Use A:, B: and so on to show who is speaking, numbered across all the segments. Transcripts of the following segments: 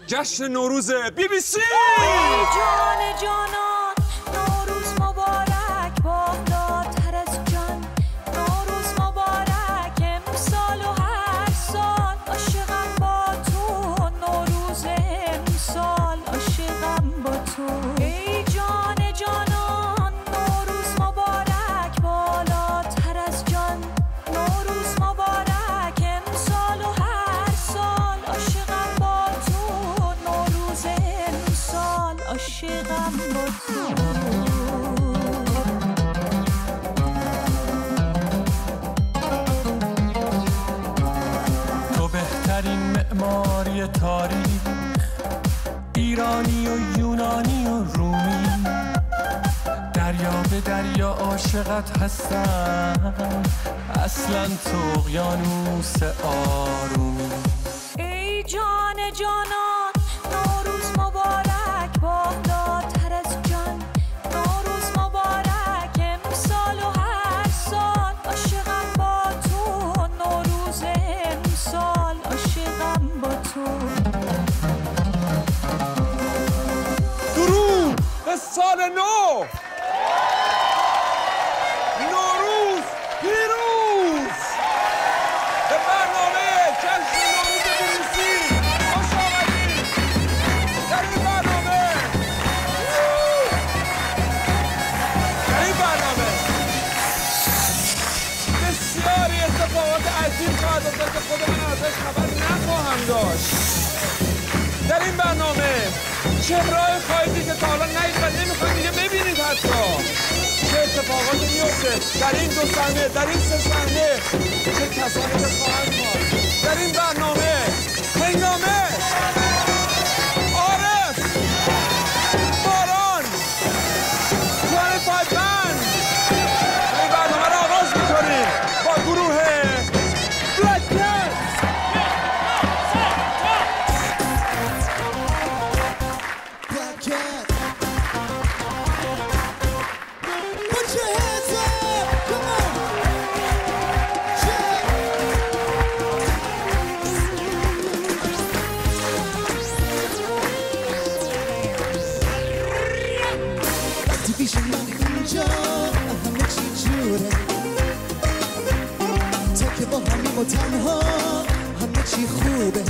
A: جشن نوروز BBC.
B: جان جانان نوروز مبارک، بالاتر از جان نوروز مبارک، امسال و هر سال عاشقم با تو، نوروز امسال عاشقم با تو. ای جان جانان نوروز مبارک، بالاتر از جان نوروز مبارک، امسال و هر سال عاشقم با تو، نوروز امسال عاشقم با تو.
C: تو بهترین معماری تاریخ، ایرانی و یونانی و رومی، دریا به دریا عاشقت هستم، اصلا تو اقیانوس آرومی.
B: ای جان جانان نوروز مبارک، بالاتر از جان نوروز مبارک، امسال و هر سال عاشقم با تو، نوروز امسال عاشقم با تو.
A: درود به سال نو، نوروز پیروز. به برنامه جشن نوروز BBC خوش آمدید. در این برنامه بسیاری اتفاقات عجیب خواهد افتاد که خود من ازش خبر نخواهم داشت. در این برنامه چهره‌های خواهید که تا حالا ندید و نمیخواید دیگه ببینید. حتی چه اتفاقاتی میفته در این 2 صحنه، در این 3 صحنه، چه کسانی که خواهند ماند. در این برنامه هنگامه، عارف، باران، 25 بند. این برنامه رو آغاز میکنیم با گروه بلک کت.
D: پیش من اینجا همه چی جوره، تا که با همیم و تنها همه چی خوبه.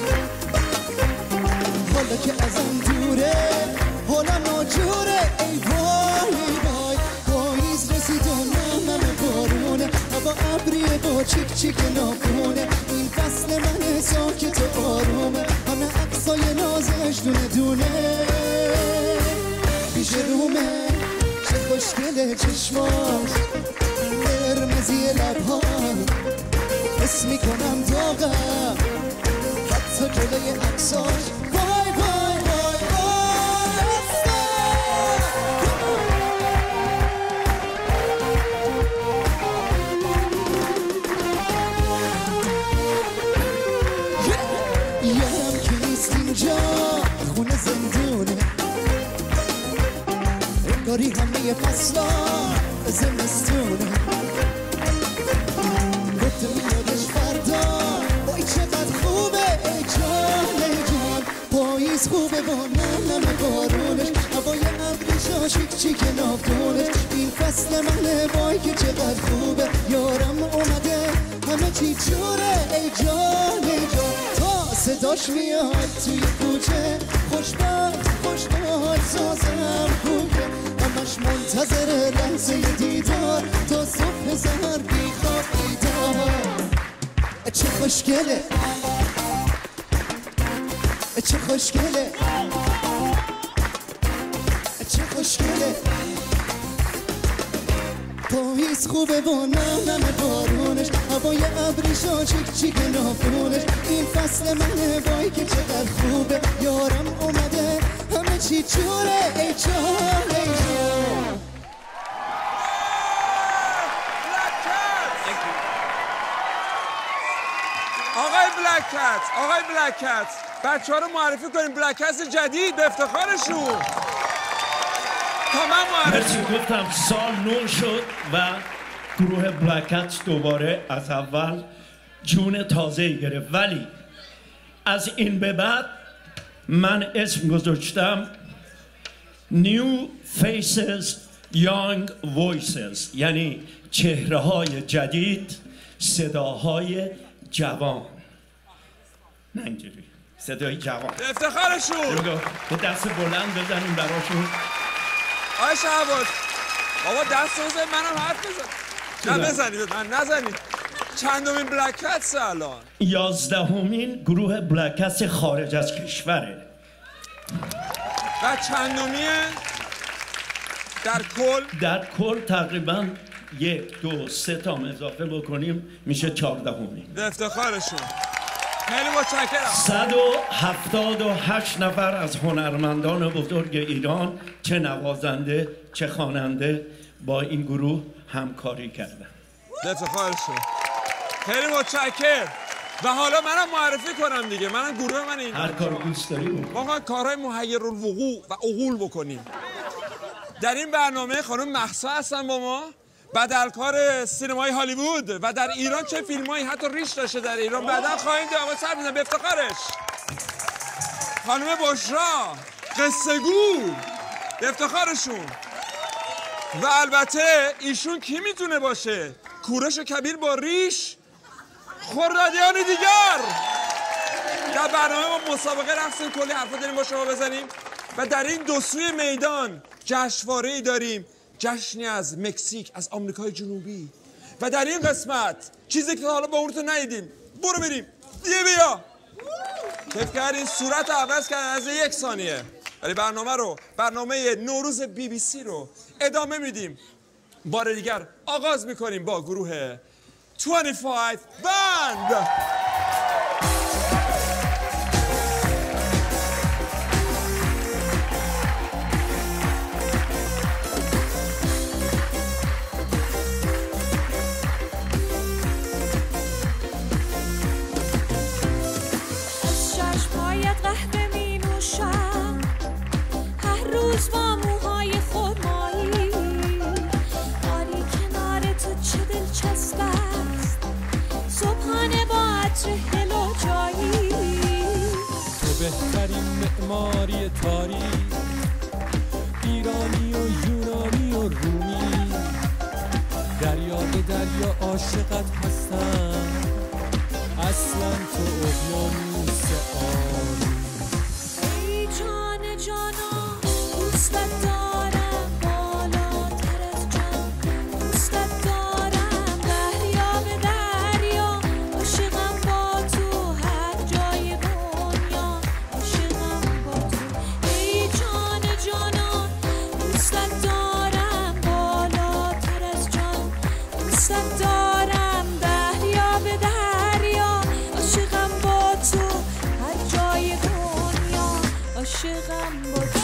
D: حالا که ازم دوره حالا ناجوره، ای وای وای پاییز رسید و نمم بارونه، هوا ابریه با چیک چیک ناخونه، این فصل من ساکت و آرومه، همه عکسای نازش دونه دونه پیش رومه. چه خوشگله چشماش، قرمزی لبهاش، حس میکنم داغم حتی جلوی عکساش. وای وای وای وای یارم که نیست اینجا، خونه زندونه، انگاری همه فصلا زمستونه. گفته میادش فردا، وای چقدر خوبه، ای جان ای جان پاییز خوبه با نم بارونش، هوای ابریشا چیک چیک ناخونش، این فصل منه وای که چقدر خوبه. یارم اومده همه چی جوره، ای جان ای جان تا صداش میاد توی کوچه، خوشبخت خوشحال سازم خوبه، همش منتظر لحظه دیدار تا صبح سحر بیخواب بیدار. چه خوشگله چه خوشگله چه خوشگله پاییز خوبه با نم بارونش، هوای ابریشا چیک چیک ناخونش، این فصل منه وای که چقدر خوبه. یارم اومده همه چی جوره، ای جان ای جان.
A: آقای بلک کت، بچه‌ها رو معرفی کنیم. بلک کت جدید به افتخارشون. تا من معرفی
E: گفتم سال نو شد و گروه بلک کت دوباره از اول جون تازه‌ای گرفت، ولی از این به بعد من اسم گذاشتم New Faces Young Voices، یعنی چهره های جدید، صداهای جوان. نه اینجوری، صدای جوان.
A: افتخارشون.
E: به دست بلند بزنیم براشون.
A: آقای شهباز بابا دست بزنید منم حرف بزن. نه بزنید من نزنید. چندمین بلک کتس الان؟
E: 11مین گروه بلک کتس خارج از کشوره.
A: و چندمیه در کل
E: تقریبا 1 2 3 تا اضافه بکنیم میشه 14مین.
A: افتخارشون. خیلی متشکرم.
E: 178 نفر از هنرمندان بزرگ ایران، چه نوازنده چه خواننده، با این گروه همکاری کردن.
A: افتخارشون. خیلی متشکرم. و حالا منم معرفی کنم دیگه. منم گروه من این
E: هر کار دوست داری
A: ما کارهای محیرالوقوع و عقول بکنیم. در این برنامه خانم مهسا هستن با ما، بدلکار سینمای هالیوود و در ایران چه فیلمایی حتی ریش داشته در ایران بعدا خواهیم دید. آقا سر بزن به افتخارش. خانم بشرا قصه گو به افتخارشون. و البته ایشون کی میتونه باشه؟ کوروش کبیر با ریش، خردادیان دیگر. در برنامه ما مسابقه رفتیم، کلی حرفا داریم با شما بزنیم و در این دو سوی میدان جشنواره‌ای داریم، جشنی از مکزیک، از آمریکای جنوبی. و در این قسمت چیزی که حالا با اونتون ندیدیم، برو بریم دیگه بیا. کیف کردین؟ صورت عوض کردن از 1 ثانیه. ولی برنامه نوروز BBC رو ادامه میدیم. بار دیگر آغاز میکنیم با گروه 25 بند.
B: قهوه می نوشم هر روز با موهای خرمایی، آری کنار تو چه دلچسب است، صبحانه با عطر هلو جایی.
C: تو بهترین معماری تاریخ، ایرانی و یونانی و رومی، دریا به دریا عاشقت هستم، اصلا تو اقیانوس آبی.
B: ای جان جانا دوستت دارم، بالاتر از جان دوستت دارم، دریا به دریا عاشقم با تو، هر جای دنیا عاشقم با تو. ای جان جانا دوستت دارم، بالاتر از جان دوستت دارم، دریا به دریا عاشقم با تو، هر جای دنیا عاشقم با تو.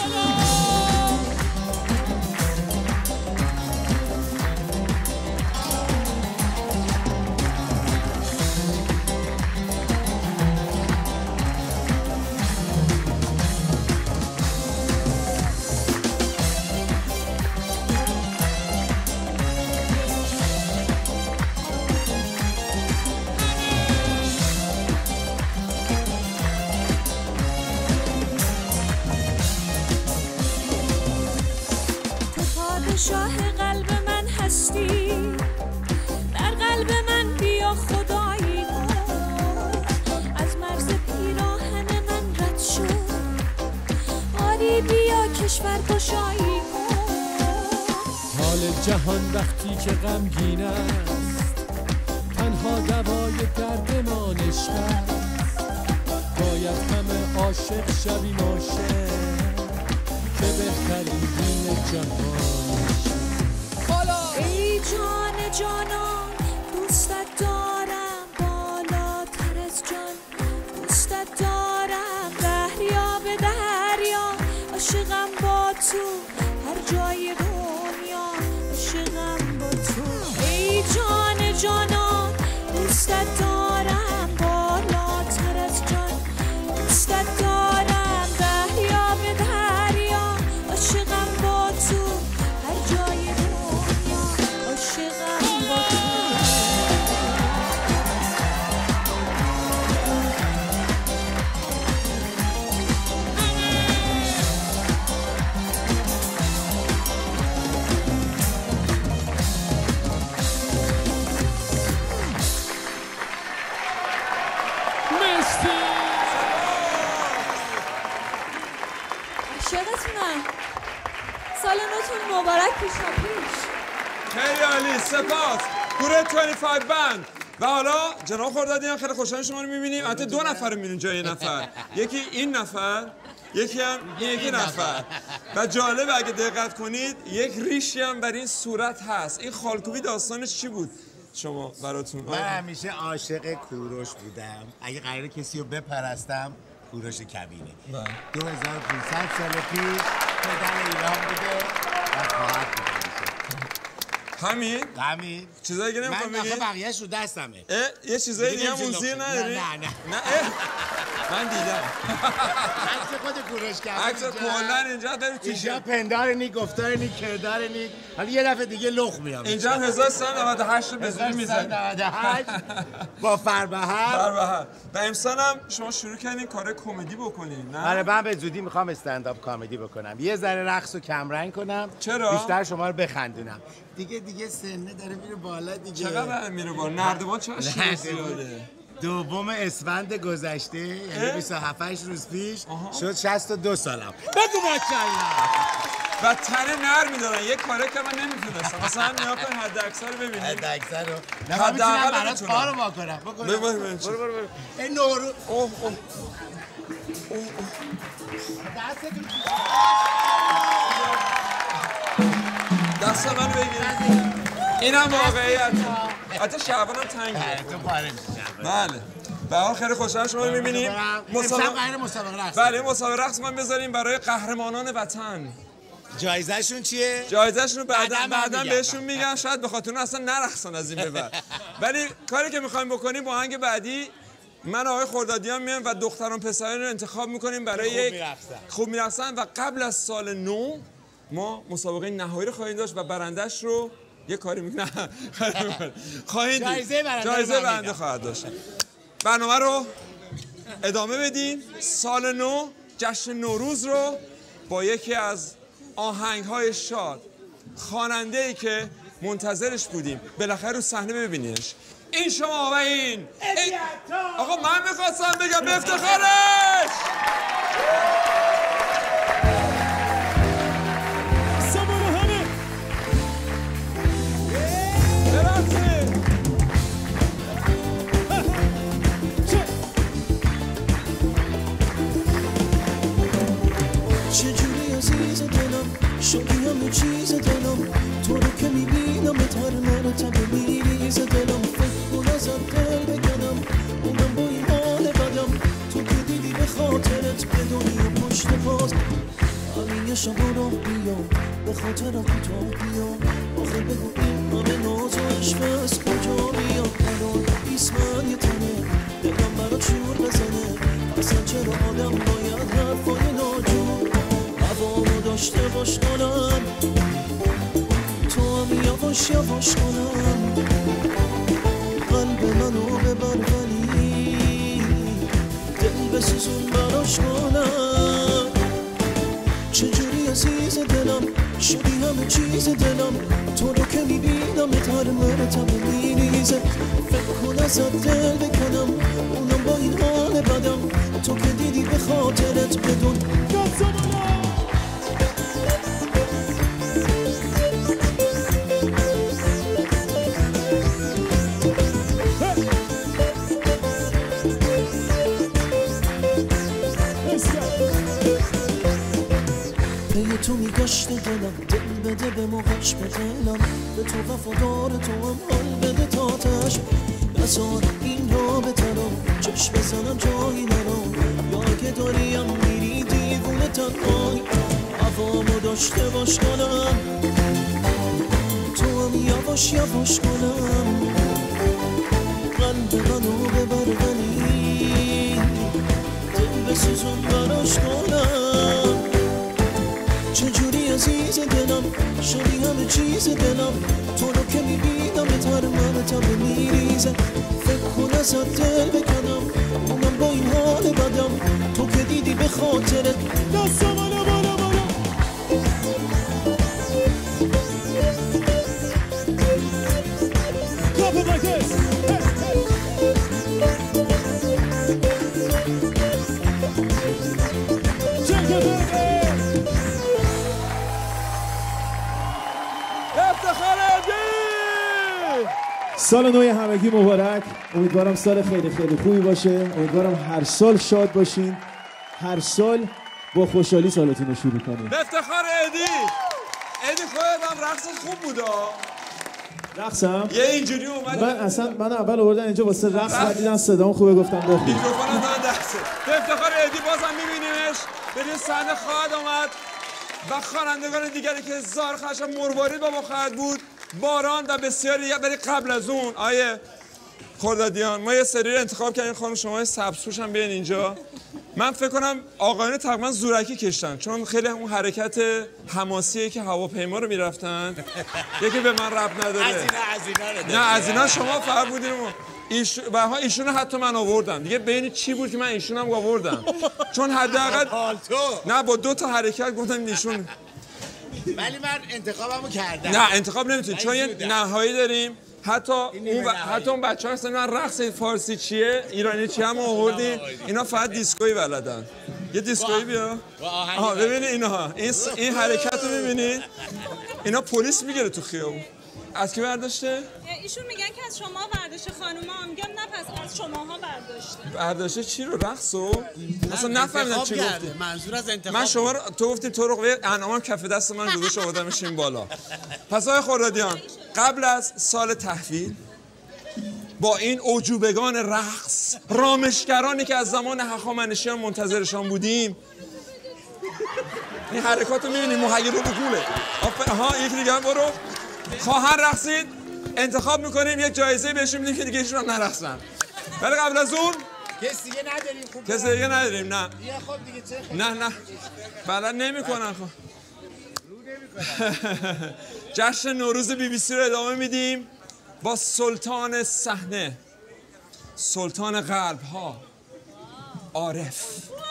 B: شاه قلب من هستی، در قلب من بیا خدایی کن، از مرز پیراهن من رد شد، آری بیا کشور گشایی کن.
C: حال جهان وقتی که غمگین است، تنها دوای درد ما عشق است، باید همه عاشق شویم عاشق، که بهترین دین جهان.
B: ای جان جانان دوستت دارم، بالاتر از جان دوستت دارم، دریا به دریا عاشقم با تو، هر جای دنیا عاشقم با تو. ای جان جانان دوستت دارم، بالاتر از جان دوستت دارم، دریا به دریا عاشقم با تو، هر جای دنیا عاشقم با تو. عاشقتونم. سال نوتون مبارک پیشاپیش.
A: خیلی عالی، سپاس. گروه 25 بند. و حالا جناب خردادیان خیلی خوشحال شما رو می‌بینیم. البته 2 نفر رو می‌بینیم جای نفر. یکی این نفر، یکی هم این یکی نفر. و جالبه اگه دقت کنید یک ریشی هم بر این صورت هست. این خالکوبی داستانش چی بود شما براتون؟
F: من همیشه عاشق کوروش بودم. اگه قراره کسی رو بپرستم کوروش کبینه. 2500 سال پیش پدر ایران بوده و خواهد بوده. همین
A: چیزایی که نمیخوام بگی؟
F: من بقیه‌اش رو دستمه.
A: یه چیزایی دیگه هم موزی نداری؟
F: نه
A: من دیدم
F: عکس خود کوروش کبینه.
A: عکس کلا اینجا داری
F: اینجا پندار نی، گفتار نی، کردار نی. حالا یه دفعه دیگه لخ میام.
A: اینجا 1398 رو بزنی میزنی.
F: 1398 با فربهر.
A: و امسال هم شما شروع کردین کار کمدی بکنین، نه؟
F: آره من به زودی میخوام استندآپ کمدی بکنم. یه ذره رقص و کمرنگ کنم.
A: چرا؟
F: بیشتر شما رو بخندونم. دیگه سنه داره میره بالا دیگه.
A: چقدر میره بالا؟ نردبان چقدر زیاده؟
F: 2 اسفند گذشته یعنی 27 روز پیش شد 62 سالم. بگو ماشاءالله.
A: و تنه نر میدادن. یک کاره که من نمیتونستم. مثلا نیا کن حد اکثر رو ببینید.
F: حد اکثر رو. نه من میتونم برات کارو واکنم. برو. این نورو.
A: دست منو بگیر. اینم واقعیت. حتی شعبان هم تنگه.
F: تو پاره میشی.
A: بله. به حال خیلی خوشحال شما رو می‌بینیم.
F: مسابقه رقص.
A: بله مسابقه رقص من بذاریم برای قهرمانان وطن.
F: جایزه‌شون چیه؟
A: جایزه‌شون بعداً بهشون میگم. شاید به خاطر اون اصلا نرقصن از این به بعد. ولی کاری که می‌خوایم بکنیم با آهنگ بعدی من آقای خردادیان میام و دختران پسران رو انتخاب می‌کنیم برای یک خوب میرقصن و قبل از سال نو ما مسابقه نهایی رو خواهیم داشت و برندش رو یه کاری میکنه خواهید جایزه برنده خواهد داشت. برنامه رو ادامه بدیم. سال نو جشن نوروز رو با یکی از آهنگ‌های شاد، خواننده‌ای که منتظرش بودیم بالاخره رو صحنه ببینیش. این شما و این آقا من میخواستم بگم به افتخارش.
D: چجوری عزیز دلم شدی همه چیز دلم تو رو که میبینم به تر مرتبه میریز دلم فکر کن ازت دل بکنم اونم با این حال بدم تو که دیدی به خاطرت به دنیا پشت پاس همین یه شب رو بیام به خاطرم کوتاه بیام آخه بگو این همه ناز و عشق از کجا بیام الان ایسمن یه تنه دلم برات شور بزنه اصلا چرا آدم باید حرفای ناجور هوامو داشته باش کنم تو هم یواش کنم قلب منو ببر ولی دل بسوزون براش کنم چجوری عزیز دلم شدی همه چیز دلم تو رو که میبینم تر مرتبه میریزه فکر کن ازت دل بکنم اونم با این حال بدم تو که دیدی به خاطرت بدون تو میگشت دلم دل بده به موقعش به دلم به تو وفادار تو هم حال بده تا تش نزار این را بترم چشم بزنم جایی نرم یا اگه داریم میری دیوونه تنهایی هوامو داشته باش کنم تو هم یواش کنم قلب منو ببر ولی دل بسوزون براش کنم چجوری عزیز دلم شدی همه چیز دلم تو رو که میبینم به تر مرتبه میریزه فکر کن ازت دل بکنم اونم با این حال بدم تو که دیدی به خاطرت دستم بالا
G: سال نو همگی مبارک. امیدوارم سال خیلی خیلی خوبی باشه. امیدوارم هر سال شاد باشین، هر سال با خوشحالی سالتون رو شروع کنین.
A: به افتخار ادی خودت هم رقصت خوب بودا.
G: رقصم؟
A: یه اینجوری اومد.
G: من اول آوردن اینجا واسه رقص، بعد دیدن صدام خوبه گفتم بخون.
A: میکروفون دادن دسته. به افتخار ادی بازم می‌بینیمش. به صحنه خواهد آمد و خوانندگان دیگری که زار خشم مروارید با ما خواهد بود. باران و بسیاری دیگه. برای قبل از اون آیه خردادیان ما یه سری انتخاب کردیم. خانم شما سبزپوش هم بیاین اینجا. من فکر کنم آقایان تقریبا زورکی کشتن، چون خیلی اون حرکت حماسیه که هواپیما رو میرفتن یکی به من ربط نداره. نه از اینا شما فقط بودین. ایشون حتی من آوردم دیگه. بین چی بود که من ایشون هم آوردم؟ چون حداقل نه با 2 تا حرکت گفتم ایشون.
F: ولی من انتخابمو کردم.
A: نه انتخاب نمیتونی، چون یه نهایی داریم. حتی اون بچه‌ها اصلا من رقص فارسی چیه، ایرانی چیه هم آوردیم. اینا فقط دیسکویی بلدن. یه دیسکویی بیا. ببینید اینها، این حرکت رو می‌بینید؟ اینا پلیس میگیره تو خیابون. از کی برداشته؟
B: ایشون میگن که از شما برداشته. خانوما میگن نه پس از شماها برداشته.
A: برداشته چی رو؟ رقصو؟ اصلا نفهمیدم چی گفتی.
F: منظور از انتخاب
A: من شما رو تو گفتی تو رو انعامم کف دست من گذاشت آوردمش این بالا. پس آقای خردادیان قبل از سال تحویل با این عجوبگان رقص، رامشگرانی که از زمان هخامنشیان منتظرشان بودیم، این حرکات رو می‌بینید مهیّر رو بگوله. ها یکی دیگه برو. خواهر رقصید انتخاب میکنیم، یک جایزه بهشون میدیم که دیگه ایشون هم نرقصن. ولی قبل از اون
F: کسی دیگه نداریم. خوب
A: کسی دیگه نداریم. نه
F: یه خب دیگه چه
A: نه بلد نمیکنن. خب جشن نوروز BBC رو ادامه میدیم با سلطان صحنه، سلطان قلب ها، عارف.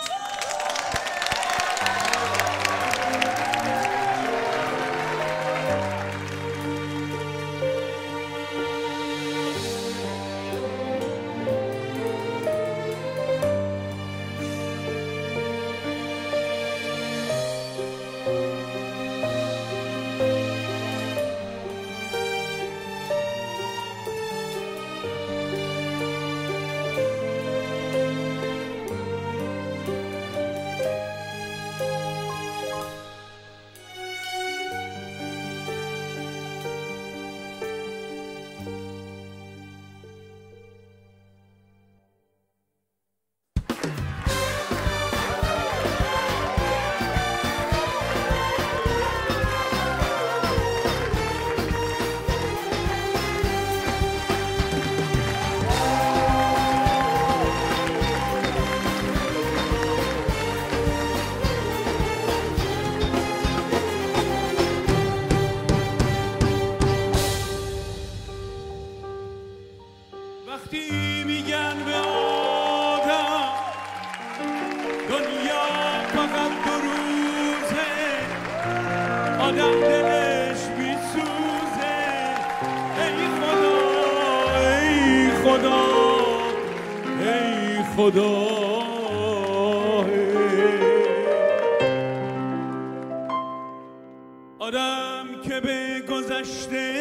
H: آدم که به گذشته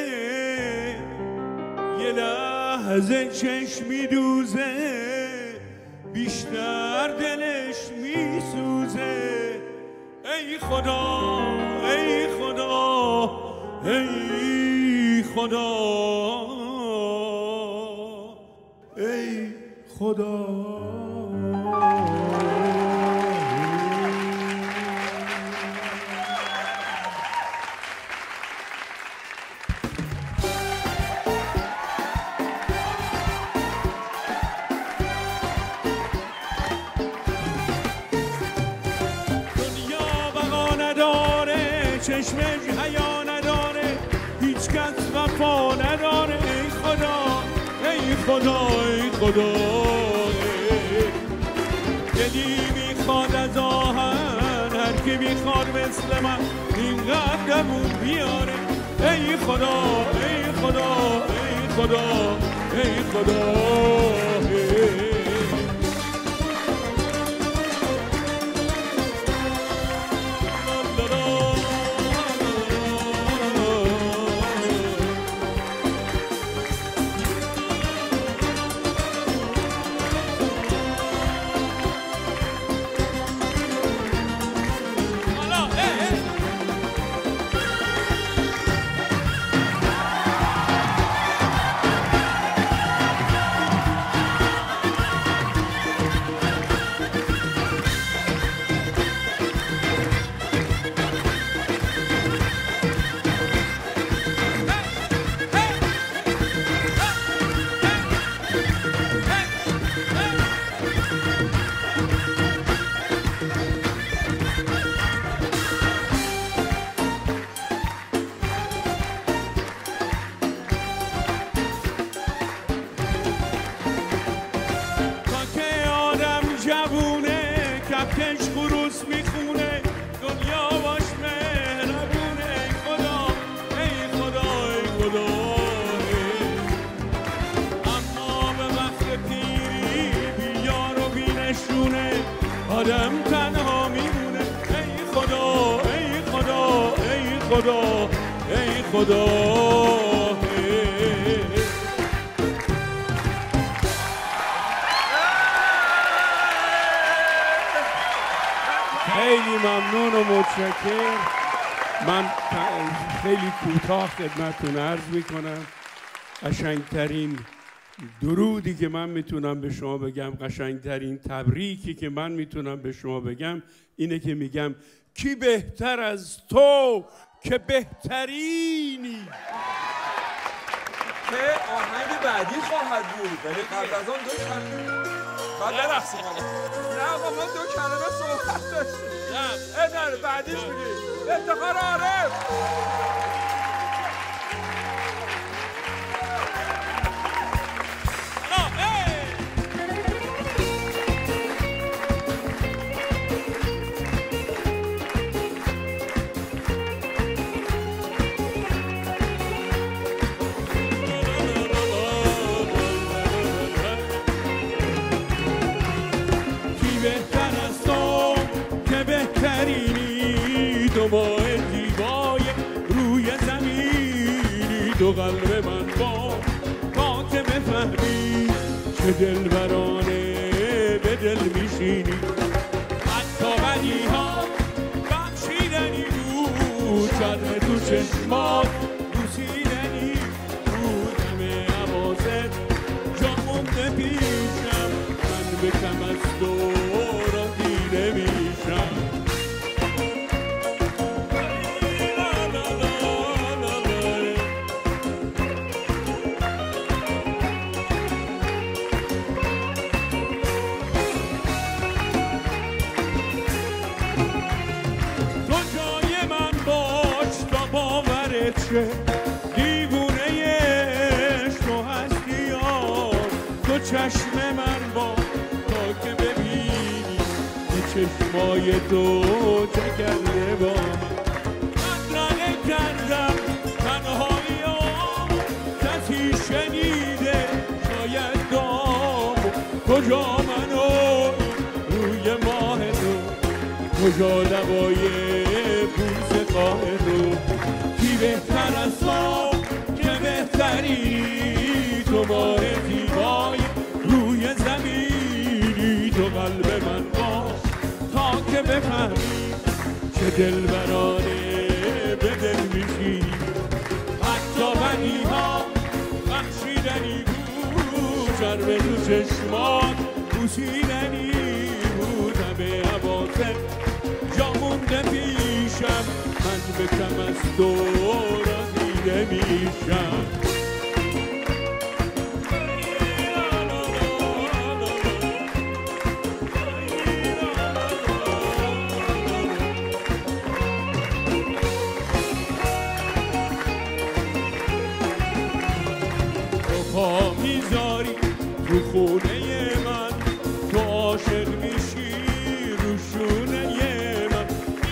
H: یه لحظه چشم میدوزه، بیشتر دلش میسوزه. ای خدا ای خدا ای خدا ای خدا. چشمش حیا نداره، هیچ کس وفا نداره. ای خدا ای خدا ای خدا. دلی میخواد از آهن، هر کی میخواد مثل من این قدمون بیاره. ای خدا ای خدا ای خدا ای خدا. آتش خروس میخونه دنیا باش مهربونه ای خدا ای خدا ای خدا اما به وقت پیری بی یار و بی نشونه آدم تنها میمونه ای خدا ای خدا ای خدا ای خدا خیلی ممنون و متشکر. من خیلی کوتاه خدمتتون عرض میکنم قشنگترین درودی که من میتونم به شما بگم، قشنگترین تبریکی که من میتونم به شما بگم اینه که میگم کی بهتر از تو که بهترینی.
A: که آهنگ بعدی خواهد بود ولی قبل از آن 2 کلمه بعد برقصیم. نه آقا ما 2 کلمه صحبت داشتیم. نه بعدیش میگیم افتخار عارف.
H: تو ماه زیبای روی زمینی تو قلب من با که بفهمی چه دلبرانه به دل میشینی حتی بدی ها بخشیدنی بود شرم تو چشمات بوسیدنی بود همه عوازت جا مونده پیشم من به کم از تو راضی نمیشم. دیوونه تو هستی یا تو چشم من با تا که ببینی که چشمای تو چه کرده با من رنه کردم تنهایی ها کسی شنیده شاید دام کجا منو روی ماه تو کجا لبای بوس خواه تو بهتر از تو که بهتری تو ماه زیبای روی زمینی تو قلب من باش تا که بفهمی چه دلبرانه به دل میشی حتی بدی ها بخشیدنی بود شرم تو چشمات بوسیدنی بود همه عواطف جا مونده پیشم من به کم از تو راضی نمیشم. تو پا میذاری تو خونه من تو عاشق میشی رو شونه من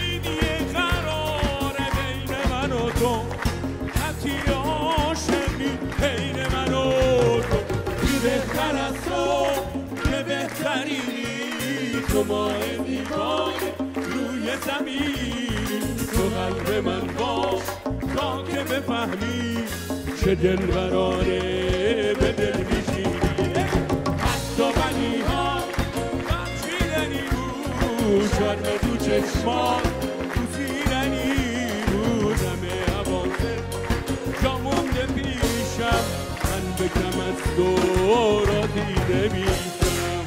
H: تو حتی عاشقی بین من و تو بی بهتر از تو که بهترینی تو ماه زیبای روی زمین تو قلب من باش تا که بفهمی چه دلبرانه به دل میشینی حتی بدی ها بخشیدنی بود شرم تو چشمات بوسیدنی من به کم از تو راضی نمیشم.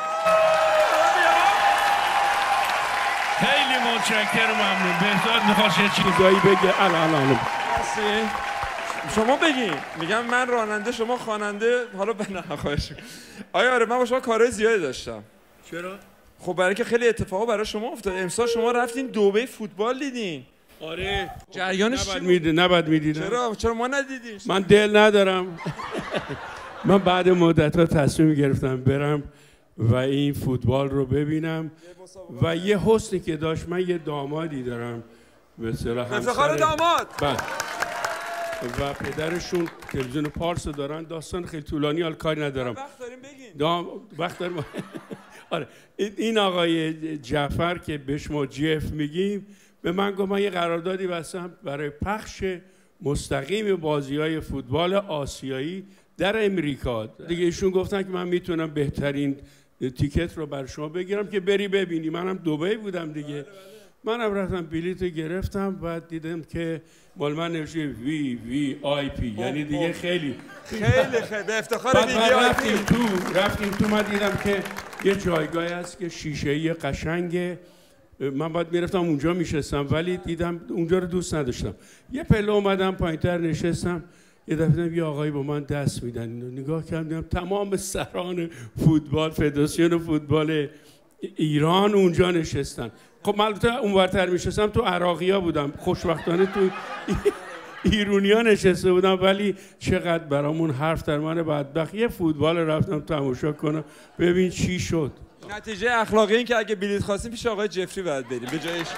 E: خیلی متشکرم ممنون. بهزاد میخواست یه
H: چیزایی بگه الان
A: شما بگین. میگم من راننده شما خواننده. حالا نه خواهش. آره من با شما کارهای زیادی داشتم.
H: چرا؟
A: خب برای که خیلی اتفاقا برای شما افتاد. امسال شما رفتین دبی فوتبال دیدین.
H: آره
A: جریانش
H: نباید میدیدم.
A: چرا ما ندیدیم؟
H: من دل ندارم. من بعد مدت ها تصمیم گرفتم برم و این فوتبال رو ببینم و یه حسنی که داشت. من یه دامادی دارم به اصطلاح
A: افتخار داماد.
H: بله. و پدرشون تلویزیون پارس دارن. داستان خیلی طولانی، حال کاری ندارم.
A: وقت داریم بگین.
H: وقت داریم. آره این آقای جعفر که به شما جف میگیم به من گفت من یه قراردادی بستم برای پخش مستقیم بازی‌های فوتبال آسیایی در امریکا. دیگه ایشون گفتن که من میتونم بهترین تیکت رو برای شما بگیرم که بری ببینی. منم دبی بودم دیگه. منم رفتم بلیط گرفتم و دیدم که مال من نوشته VVIP، یعنی دیگه خیلی
A: به افتخار VVIP.
H: رفتیم تو من دیدم که یه جایگاهی هست که شیشه‌ای قشنگه. من باید میرفتم اونجا میشستم ولی دیدم اونجا رو دوست نداشتم. یه پله اومدم پایین‌تر نشستم. یه دفعه دیدم یه آقایی با من دست میدن. نگاه کردم تمام سران فوتبال، فدراسیون فوتبال ایران اونجا نشستن. خب من البته اونورتر میشستم، تو عراقی‌ها بودم. خوشبختانه تو ایرونیا نشسته بودم ولی چقدر برامون حرف در من بدبخت. یه فوتبال رفتم تماشا کنم ببین چی شد.
A: نتیجه اخلاقی این که اگه بلیط خواستیم پیش آقای جفری باید بریم به جایش.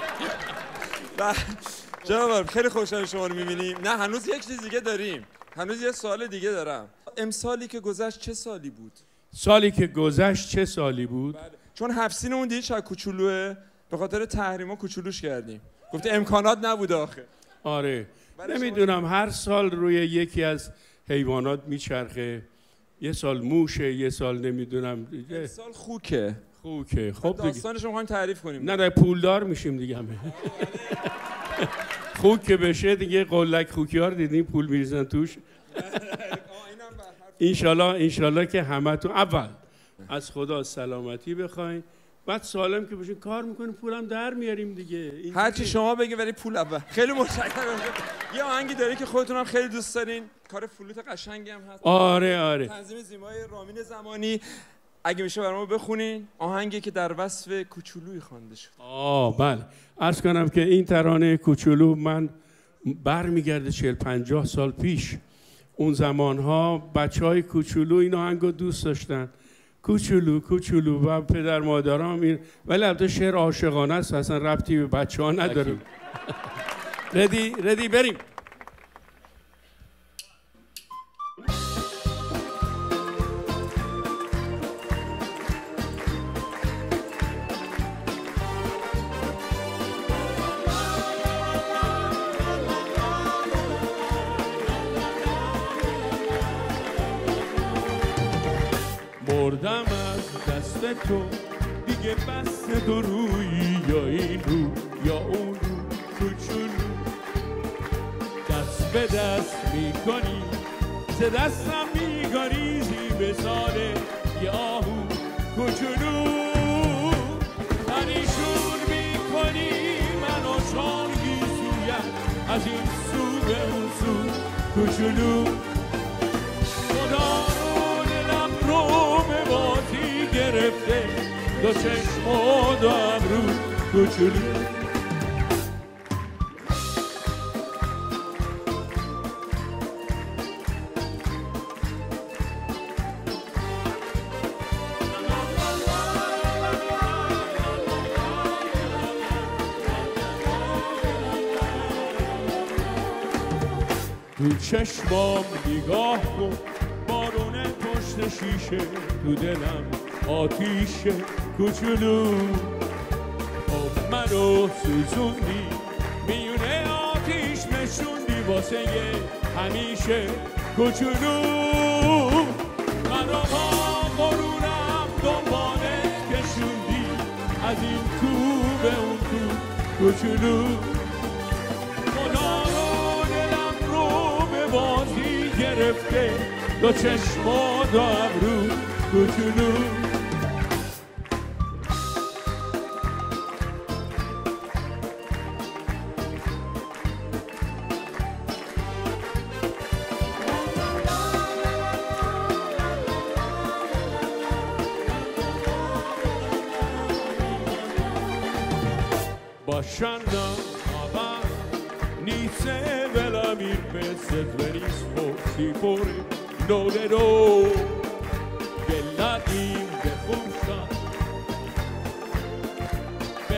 A: جناب خیلی خوشحال شما رو می‌بینیم. نه هنوز یک چیز دیگه داریم. هنوز یه سوال دیگه دارم. امسالی که گذشت چه سالی بود؟
H: سالی که گذشت چه سالی بود؟
A: بله. چون حفصینمون دیدی چقدر کوچولوئه، به خاطر تحریما کوچولوش کردیم. گفته امکانات نبود آخه.
H: آره. نمیدونم هر سال روی یکی از حیوانات میچرخه. یه سال موشه، یه سال نمیدونم.
A: یه سال خوکه.
H: خب
A: داستانش رو می‌خوایم تعریف کنیم.
H: نه پولدار میشیم دیگه همه. خوک که بشه دیگه قلک خوکیار دیدین پول میریزن توش. انشالله که همتون اول از خدا سلامتی بخواین، بعد سالم که باشین کار میکنیم پولم در میاریم دیگه.
A: هرچی شما بگی ولی پول اول. خیلی متشکرم. یه آهنگی داری که خودتون هم خیلی دوست دارین، کار فلوت قشنگی هم هست.
H: آره.
A: تنظیم زیبای رامین زمانی. اگه میشه برام بخونین آهنگی که در وصف کوچولویی خوانده شد.
H: بله. عرض کنم که این ترانه کوچولو من برمیگرده 40-50 سال پیش. اون زمانها بچهای کوچولو این آهنگو دوست داشتن. کوچولو و پدر مادرام این، ولی البته شعر عاشقانه است، اصلا ربطی به بچه‌ها نداره. ردی بریم. مردم از دست تو دیگه بس دو روی، یا این رو یا اون رو کوچولو. دست به دست میکنی ز دستم میگریزی به ساله یه آهو کوچولو. پریشون میکنی منو چون گیسویم از این سو به اون سو کوچولو. گرفته دو چشم و دو ابرو کوچولو. تو چشمام نگاه کن بارون پشت شیشه، تو دلم آتیشه کوچولو. خب منو سوزوندی میونه آتیش نشوندی واسه همیشه کوچولو. منو با غرورم دنبالت کشوندی از این تو به اون تو کوچولو. خدا رو دلم رو به بازی گرفته دو چشم و دو ابرو کوچولو. Başandan hava nice velamir beset venismo si pore no de no gelatin de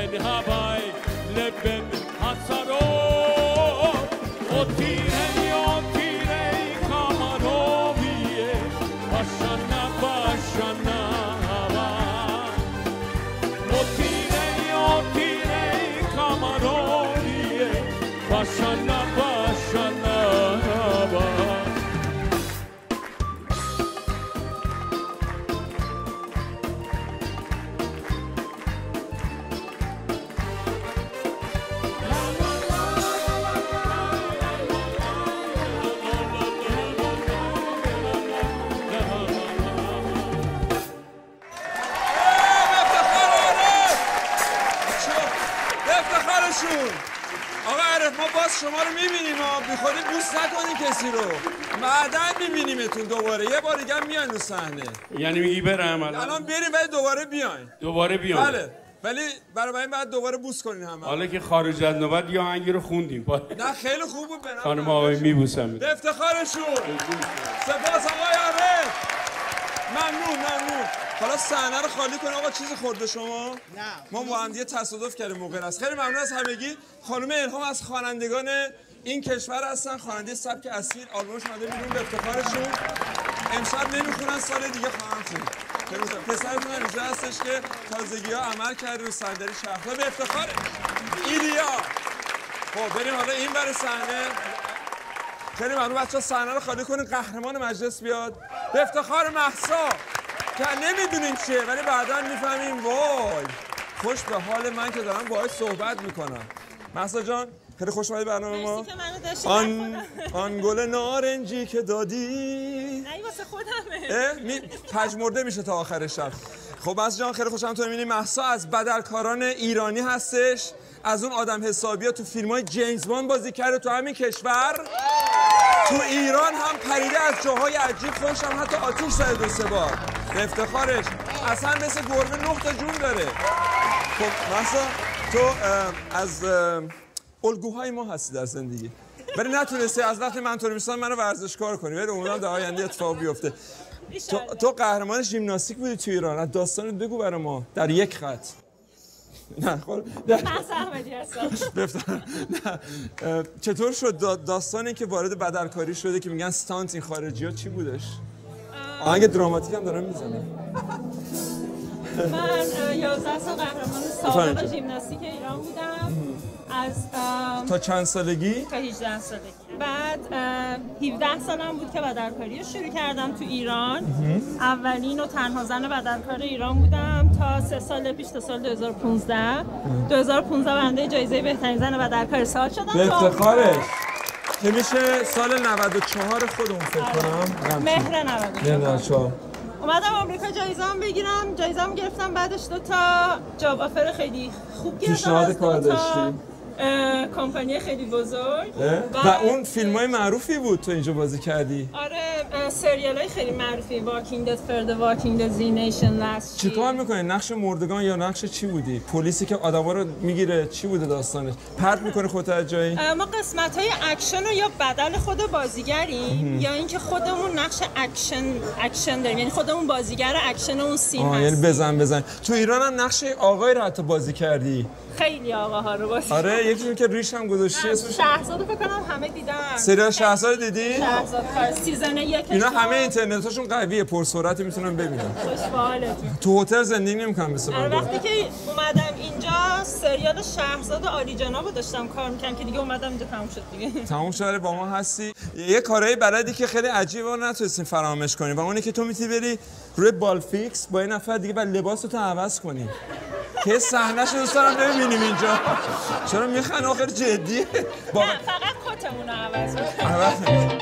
H: den Hawaii leben Hasaro o tire kamarovie bashana bashana o tire kamarovie bashana bashana
A: آقا عرف ما باز شما رو میبینیم بی خودی بوس نکنین کسی رو بعدا میبینیمتون دوباره یه بار دیگه میاین رو صحنه
H: یعنی میگی برم
A: الان بریم ولی دوباره بیاین
H: بله
A: ولی برای این بعد دوباره بوس کنین همه
H: حالا که خارج از نوبت یا آهنگی رو خوندیم
A: نه خیلی خوب بود
H: خانم آقای میبوسم
A: به افتخارشون سپاس آقای عرف ممنون حالا صحنه رو خالی کنید. آقا چیزی خورده شما؟ نه ما با هم دیگه تصادف کردیم موقع است. خیلی ممنون از همگی. خانم الهام از خوانندگان این کشور هستن، خواننده سبک اصیل. آلبومش اومده بیرون به افتخارشون. امشب نمیخونن، سال دیگه خواهند خوند. پسرتون اینجا هستش که تازگی‌ها عمل کرده رو صندلی شهردار به افتخار ایلیا. خب بریم حالا این برای صحنه. خیلی ممنون بچه‌ها، صحنه رو خالی کنید. قهرمان مجلس بیاد به افتخار مهسا که نمیدونیم چیه ولی بعدا میفهمیم. وای خوش به حال من که دارم باهاش صحبت میکنم. مهسا جان خیلی خوش اومدی برنامه ما. آن گل نارنجی که دادی
B: نه واسه خودمه
A: پژمرده میشه تا آخر شب. خب مهسا جان خیلی خوشم تو میبینی. مهسا از بدلکاران ایرانی هستش، از اون آدم حسابی‌ها تو فیلم‌های جیمز باند بازی کرده تو همین کشور. تو ایران هم پریده از جاهای عجیب، خودش هم حتی آتیش زده 2-3 بار. به افتخارش اصلا مثل گربه 9 تا جون داره. خب مهسا تو از الگوهای ما هستی در زندگی ولی نتونستی از وقتی من تو رو می‌شناسم منو ورزشکار کنی. ولی امیدوارم در آینده اتفاق بیفته. تو قهرمان ژیمناستیک بودی تو ایران. از داستانت بگو برای ما در یک خط. نه خب
B: مهسا احمدی هستم.
A: نه چطور شد داستانی که وارد بدلکاری شده که میگن استانت این خارجی‌ها چی بودش؟ آهنگ دراماتیک هم دارم میزنم.
B: من 11 سال قهرمان سابق ژیمناستیک ایران بودم. از
A: تا چند سالگی؟ تا
B: 18 سالگی. بعد 17 سالم بود که بدلکاری رو شروع کردم تو ایران. اولین و تنها زن بدلکار ایران بودم تا 3 سال پیش، تا سال 2015 برنده جایزه بهترین زن بدلکار سال شدم.
A: به افتخارش که میشه سال 94 خودمون فکر کنم.
B: مهر
A: 94
B: اومدم آمریکا جایزه‌ام بگیرم. جایزه‌ام گرفتم، بعدش 2 تا جاب آفر خیلی خوب گرفتم.
A: پیشنهاد کار داشتی؟
B: کمپانی خیلی بزرگ.
A: و اون فیلم‌های معروفی بود تو اینجا بازی کردی؟
B: آره سریال‌های خیلی معروفی. واکینگ دد، فرد واکینگ دد، زی نیشن، لاست.
A: چیکار می‌کنی؟ نقش مردگان یا نقش چی بودی؟ پلیسی که آدما رو میگیره، چی بوده داستانش؟ پرت می‌کنی خودت از جایی؟
B: ما قسمت‌های اکشن رو یا بدل خود بازیگریم یا اینکه خودمون نقش اکشن داریم، یعنی خودمون بازیگر اکشن اون سین هستیم.
A: یعنی بزن. تو ایران هم نقش آقای رو حتی بازی کردی.
B: خیلی آقاها رو بازی.
A: آره یکی که ریش هم گذاشتی اسمش
B: شهرزاد فکر کنم همه دیدن.
A: سریال شهرزاد دیدی؟
B: شهرزاد سیزن 1
A: اینا همه اینترنتاشون قویه، پرسرعت میتونن ببینن.
B: خوشحالتون.
A: تو هتل زندگی نمی‌کنم مثل من.
B: وقتی که اومدم اینجا سریال شهرزاد عالی جنابو داشتم کار می‌کردم که دیگه اومدم اینجا تموم شد دیگه.
A: تموم شده با ما هستی. یه کارهای بلدی که خیلی عجیبه و نتونستیم فراموش کنیم و اونی که تو می‌تونی بری روی بال فیکس با این نفر دیگه بعد لباستو عوض کنی. که صحنه‌شو دوست دارم ببینیم اینجا. چرا میخوان آخر جدیه؟
B: نه فقط کتمون رو عوض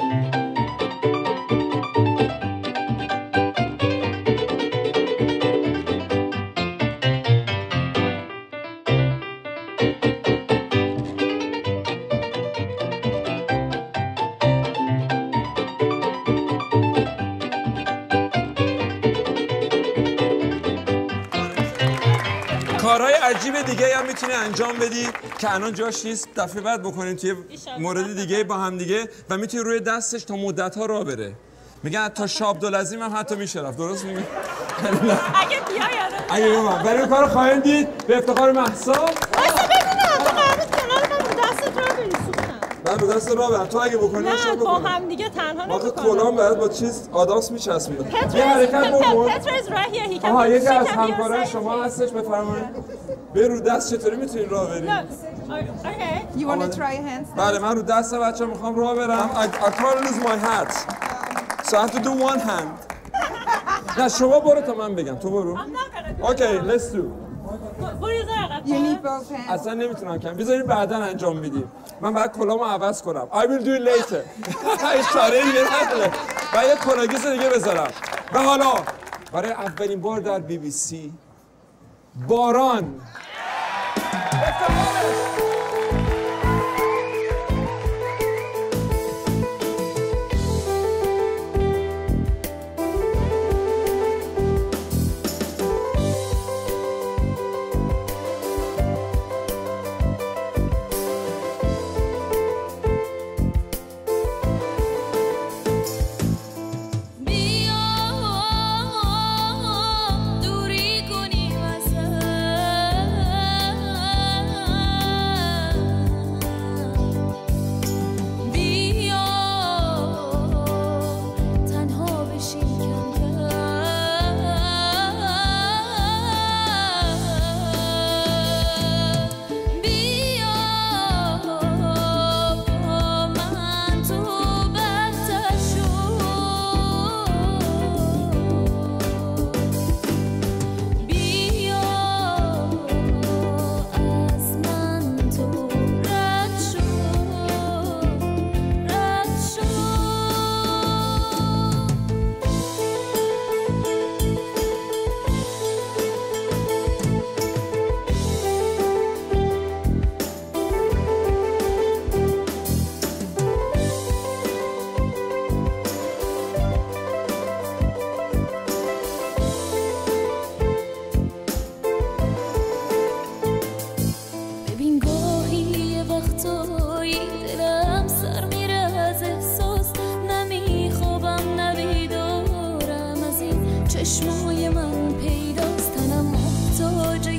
A: کارهای عجیب دیگه هم میتونی انجام بدی که الان جاش نیست، دفعه بعد بکنیم توی مورد دیگه با هم دیگه و میتونی روی دستش تا مدت‌ها راه بره. میگن تا شاب دلعظیم هم حتی میشه رفت. درست میگی؟
B: اگه بیای
A: اگه من برای کار خواهیم دید به افتخار مهسا.
B: واسه ببینم تو قرارت کنار من رو دستت را بریسونم.
A: من رو دست را برم تو اگه بکنی
B: نه با هم دیگه تنها
A: ما
B: نمی‌کنم.
A: تو کلام باید با چیز آدامس میچسبیم. یه حرکت
B: پترز راهیه هیکم.
A: آها یکی از همکاران شما هستش بفرمایید. به رو دست چطوری میتونین راه برید؟
B: Okay.
I: You want to try your hands?
A: بله من رو دست بچه میخوام راه برم. I can't lose my hat. So I have to do one hand. نه شما برو تا من بگم تو برو. Okay, let's do.
I: You need both hands.
A: اصلا نمیتونم کم بذارید بعدا انجام میدیم. من باید کلامو عوض کنم. I will do it later. اشاره دیگه نداره. باید یه کلاگیس دیگه بذارم. و حالا برای اولین بار در BBC باران
J: چشمای من پیداست تنم محتاج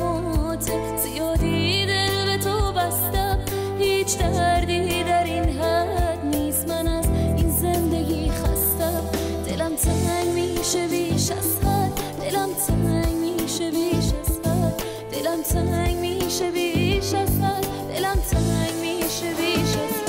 J: گرماته زیادی دل به تو بستم هیچ دردی در این حد نیست من از این زندگی خستم دلم تنگ میشه بیش از حد دلم تنگ میشه بیش از حد دلم تنگ میشه بیش از حد دلم تنگ میشه بیش از حد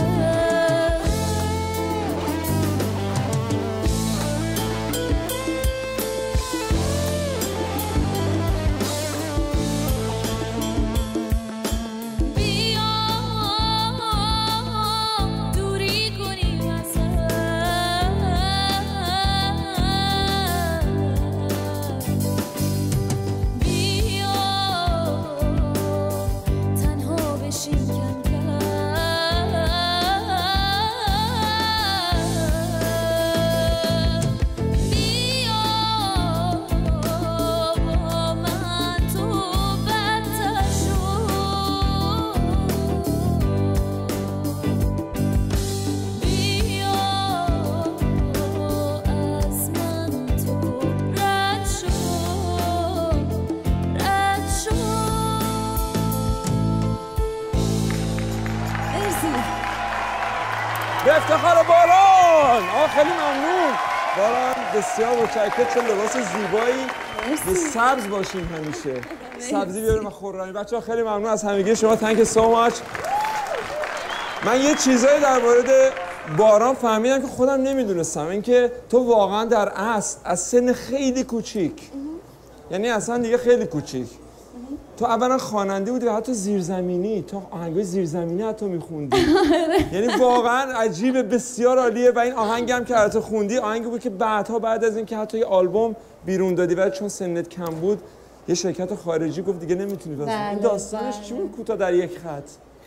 A: به افتخار باران. خیلی ممنون باران، بسیار متشکرم. چه لباس زیبایی. به سبز باشیم همیشه. سبزی بیاریم و خورانی. بچه‌ها خیلی ممنون از همگی شما. thank you so much. من یه چیزایی در مورد باران فهمیدم که خودم نمیدونستم، اینکه تو واقعا در اصل از سن خیلی کوچیک، یعنی اصلا دیگه خیلی کوچیک، تو اولا خواننده بودی و حتی زیرزمینی، تو آهنگای زیرزمینی حتی میخوندی. یعنی واقعا عجیبه، بسیار عالیه. و این آهنگم که حتی خوندی آهنگی بود که بعدها بعد از اینکه حتی یه آلبوم بیرون دادی ولی چون سنت کم بود یه شرکت خارجی گفت دیگه نمیتونی بزنی. این داستانش چی بود کوتاه در یک خط؟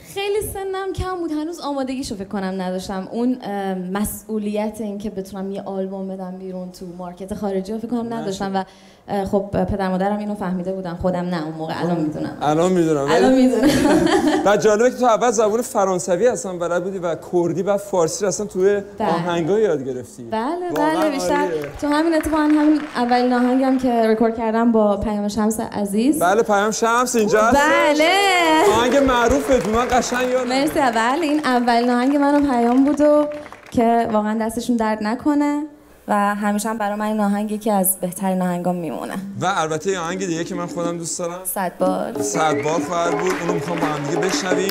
K: خیلی سنم کم بود، هنوز آمادگیشو فکر کنم نداشتم. اون مسئولیت این که بتونم یه آلبوم بدم بیرون تو مارکت خارجی رو فکر کنم نداشتم و خب پدر مادرم اینو فهمیده بودن، خودم نه اون موقع. الان میدونم.
A: بعد جالبه که تو اول زبان فرانسوی اصلا بلد بودی و کردی و فارسی اصلا توی آهنگا یاد گرفتی.
K: بله بیشتر تو همین اتفاقا همین اولین آهنگم که رکورد کردم با پیام شمس عزیز.
A: بله پیام شمس اینجاست.
K: بله
A: آهنگ معروفه تو من قشنگ یادم.
K: مرسی. بله این اولین آهنگ من و پیام بود و که واقعا دستشون درد نکنه و همیشه هم برای من این آهنگ یکی از بهترین آهنگام میمونه.
A: و البته یه آهنگ دیگه که من خودم دوست دارم
K: 100 بار
A: خواهد بود، اونو میخوام با هم دیگه بشنویم.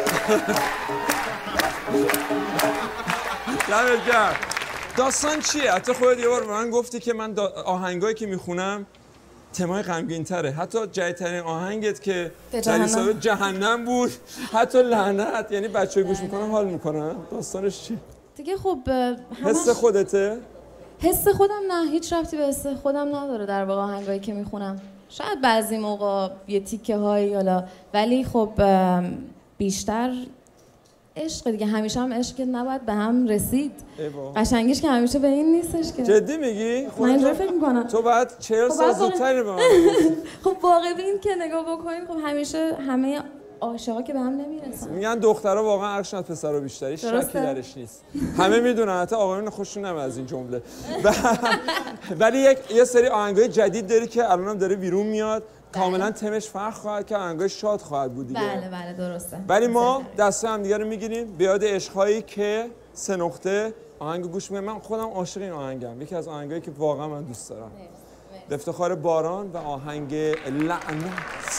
A: دمت گرم. داستان چیه؟ حتی خودت یه بار به من گفتی که من آهنگایی که میخونم تمای غمگین تره. حتی جدیدترین آهنگت که جهنم بود، حتی لعنت، یعنی بچه‌ها گوش میکنن حال میکنن. داستانش چی؟
K: دیگه خب
A: حس خودته؟
K: حس خودم نه، هیچ ربطی به حس خودم نداره در واقع آهنگایی که میخونم. شاید بعضی موقع یه تیکه هایی حالا، ولی خب بیشتر عشق دیگه. همیشه هم عشق نباید به هم رسید. قشنگیش که همیشه به این نیستش که.
A: جدی میگی؟
K: من اینجوری فکر میکنم.
A: تو بعد 40 سال زودتر به من
K: خب واقعا این که نگاه بکنیم خب همیشه همه عاشقا که به هم نمیرسن.
A: میگن دخترها واقعا عقلش از پسرا بیشتری، شکی درش نیست. همه میدونن، حتی آقایون خوششون نمیاد از این جمله. ولی یه سری آهنگای جدید داری که الانم داره بیرون میاد. کاملا تمش فرق خواهد که آهنگای شاد خواهد بود دیگه.
K: بله درسته.
A: ولی ما دست هم دیگه رو میگیریم به یاد عشقایی که 3 نقطه آهنگو گوش میدم. من خودم عاشق این آهنگم، یکی از آهنگایی که واقعا من دوست دارم. به افتخار باران و آهنگ لعنت.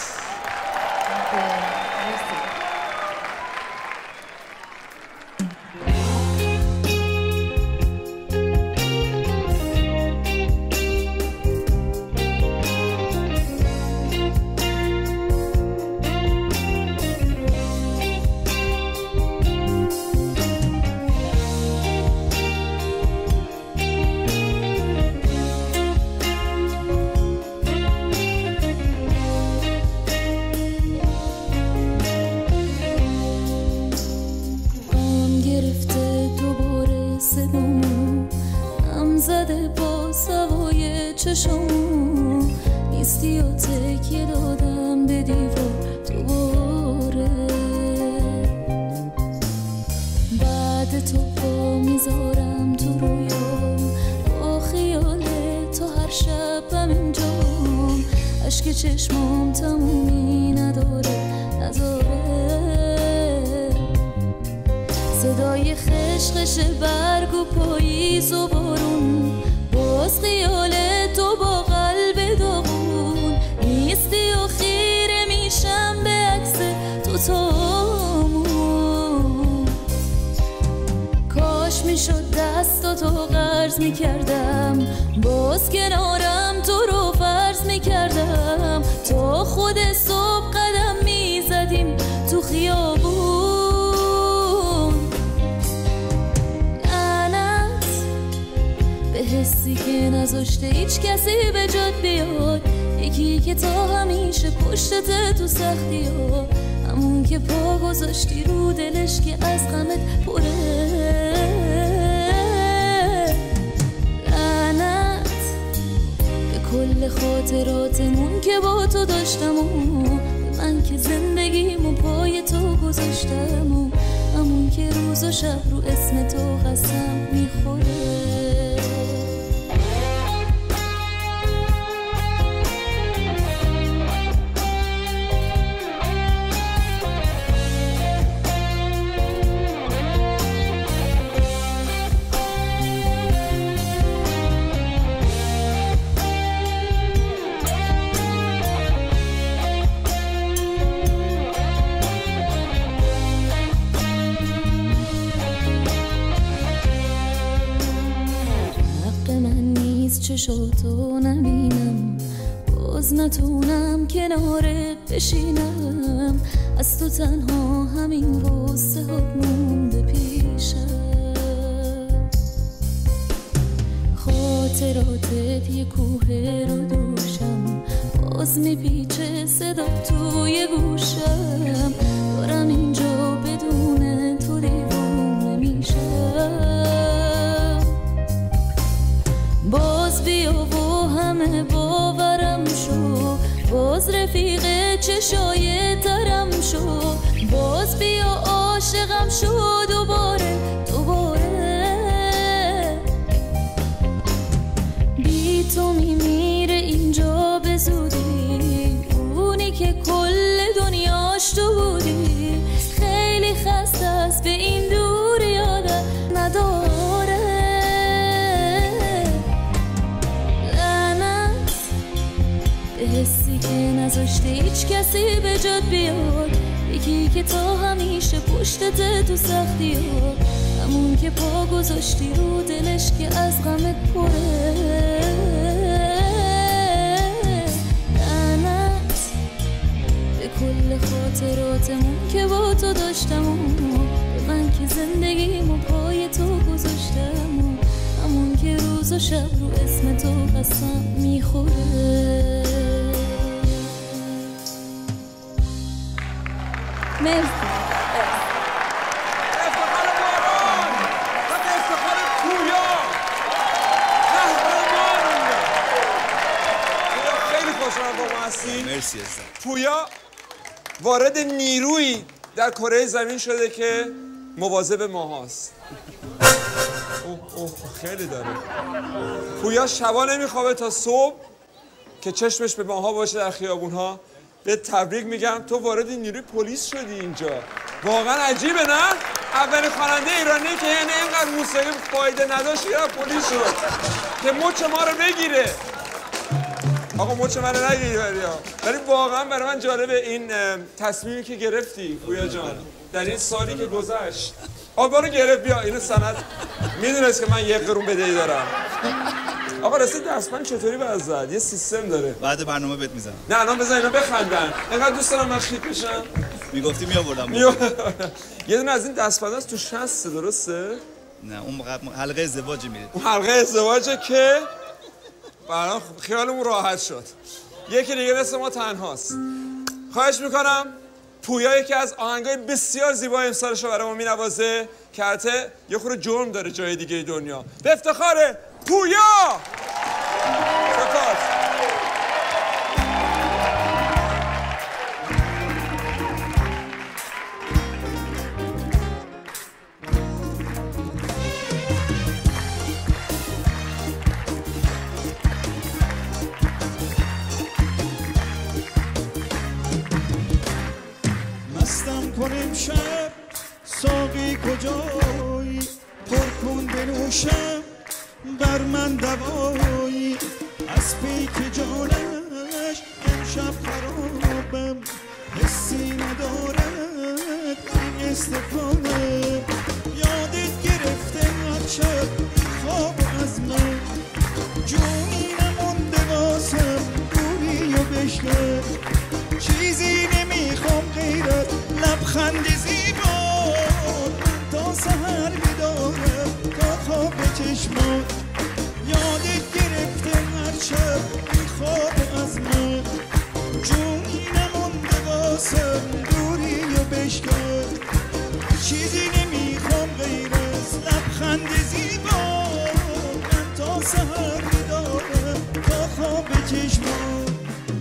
J: نیستی و تکیه دادم به دیوار دوباره. بعد تو پا میذارم تو رویام، با خیال تو هر شب همینجام. عشق چشمام تمومی نداره صدای خشخش برگ و پاییز و بارون، باز خیال تو با قلب داغون. نیستی و خیره میشم به عکس تو تامون. کاش میشد دستاتو قرض میکردم، باز کنارم تو رو فرض میکردم. تا خود صبح قدم میزدیم تو خیابون. حسی که نذاشته هیچ کسی به جات بیاد، یکی که تا همیشه پشتت تو سختی ها، همون که پا گذاشتی رو دلش که از غمت پره. لعنت به کل خاطراتمون که با تو داشتم و به من که زندگیمو پای تو گذاشتم و همون که روز و شب رو اسم تو قسم میخوره. چشاتو نبینم، باز نتونم کنارت بشینم. از تو تنها همین روز سهاب مونده پیشم. خاطراتت یه کوه رو دوشم، باز میپیچه صدا توی گوشم. دارم اینجا باز بیا عاشقم شو دوباره بی تو میمیره اینجا به زودی، اونی که کل دنیاش تو بودی. خیلی خسته است به این دور یادت نداره. لعنت به حسی که نذاشته هیچ کسی به جات بیاد، یکی که تا همیشه پشتت تو سختی ها، همون که پا گذاشتی رو دلش که از غمت پره. لعنت به کل خاطراتمون که با تو داشتم، به من که زندگیمو پای تو گذاشتم، همون که روز و شب رو اسم تو قسم میخوره.
K: مرسی.
A: افتخار باران و افتخار پویا قهرمان. خیلی خوشحالم با ما هستی.
L: مرسی عزیزم.
A: پویا وارد نیرویی در کره زمین شده که مواظب ماهاست. اوه خیلی داره. پویا شبا نمیخوابه تا صبح که چشمش به ماها باشه در خیابونها. به تبریک میگم، تو وارد نیروی پلیس شدی اینجا. واقعا عجیبه نه؟ اولین خواننده ایرانی که یعنی اینقدر موسیقی فایده نداشت یا پلیس شد که مچ ما رو بگیره. آقا مچ من رو نگیری ولی واقعا برای من جالبه این تصمیمی که گرفتی پویا جان در این سالی که گذشت. آقا رو گرفت، بیا اینو سند میدونست که من 1 قرون بدهی دارم. آقا راستی دستبند چطوری باید زد؟ یه سیستم داره.
L: بعد برنامه بهت میزنم.
A: نه الان بزن اینا بخندن. اینقدر دوست دارم مشکوک بشن.
L: میگفتی میآوردم.
A: یه دونه از این دستبنداست تو 60 درسته؟
L: نه اون حلقه ازدواج میره.
A: اون حلقه ازدواجه که برام خیالمون راحت شد. یکی دیگه مثل ما تنهاست. خواهش میکنم پویا یکی از آهنگای بسیار زیبای امسالش رو برای ما مینوازه که البته یه خورده جرم داره جای دیگه دنیا. به افتخار پویا. سپاس.
M: مستم کن امشب ساقی کجایی، پر کن بنوشم بر من دوایی. از پیک جانش امشب خرابم، حسی ندارد این استفاده. یادت گرفته هر شب خواب از من، جونی نمونده واسم دوری و بشکن. چیزی نمیخوام غیرت لبخند زیبا، تا سحر بیدارم تا خواب چشمات. یادت گرفته هر شب این خواب از من، جونی نمونده واسم دوری و بشکن. چیزی نمیخوام غیر از لبخند زیبا، من تا سحر بیدارم تا خواب چشمات.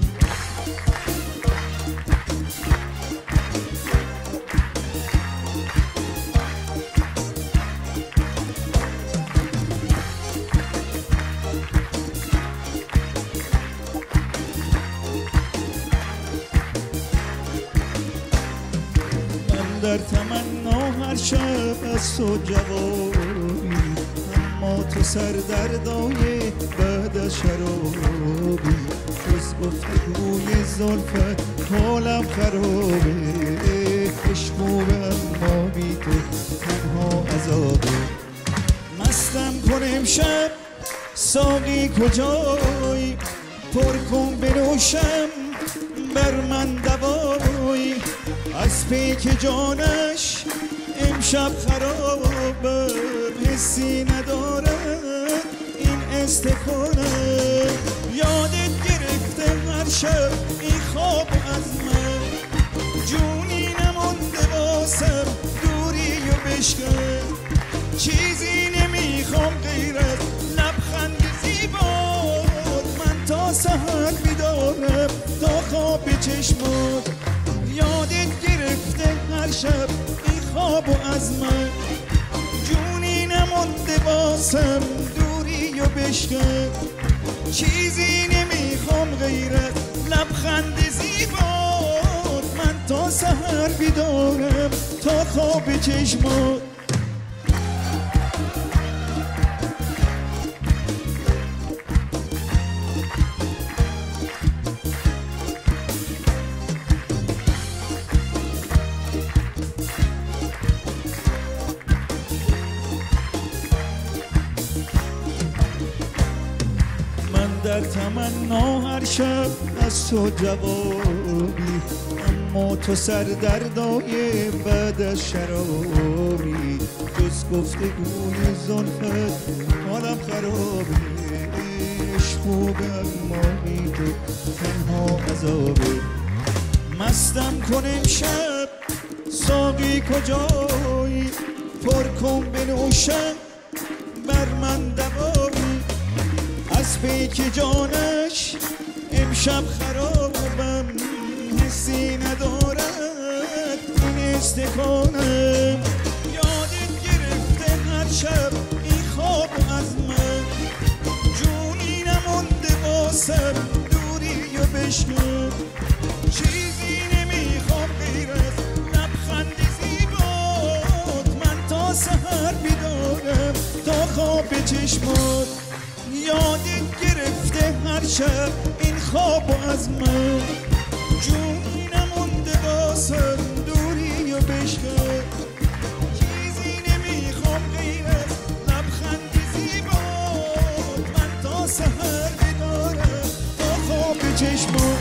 M: در تمنا هر شب از تو جوابی، اما تو سردردای بعد از شرابی. جز گفتگوی زلفت حالم خرابه، عشق خوبه اما بی تو تنها عذابه. مستم کن امشب ساقی کجایی، پر کن بنوشم بر من دوایی. از پیک جانش امشب خرابم، حسی ندارد این استکانه. یادت گرفته هر شب این خواب از من، جونی نمونده واسم دوری و بشکن. چیزی نمیخوام غیر از لبخند زیبات، من تا سحر بیدارم تا خواب چشمات. یادت گرفته هر شب این خوابو از من، جونی نمونده واسم دوری و بشکن، چیزی نمیخوام غیر از لبخند زیبات، من تا سحر بیدارم تا خواب چشمات. در تمنا هر شب از تو جوابی، اما تو سردردای بعد از شرابی، جز گفتگوی زلفت حالم خرابه، عشق خوبه اما بی تو تنها عذابه، مستم کن امشب ساقی کجایی، پر کن بنوشم بر من دوایی، از پیک جانش امشب خرابم، حسی ندارد این استکانم، یادت گرفته هر شب این خواب از من، جونی نمونده واسم دوری و بشکن، چیزی نمیخوام غیر از لبخند زیبات، من تا سحر بیدارم تا خواب چشمات، یادت گرفته هر شب این خوابو از من، جونی نمونده واسم دوری و بشکن، چیزی نمیخوام غیر از لبخند زیبات، من تا سحر بیدارم تا خواب چشمات.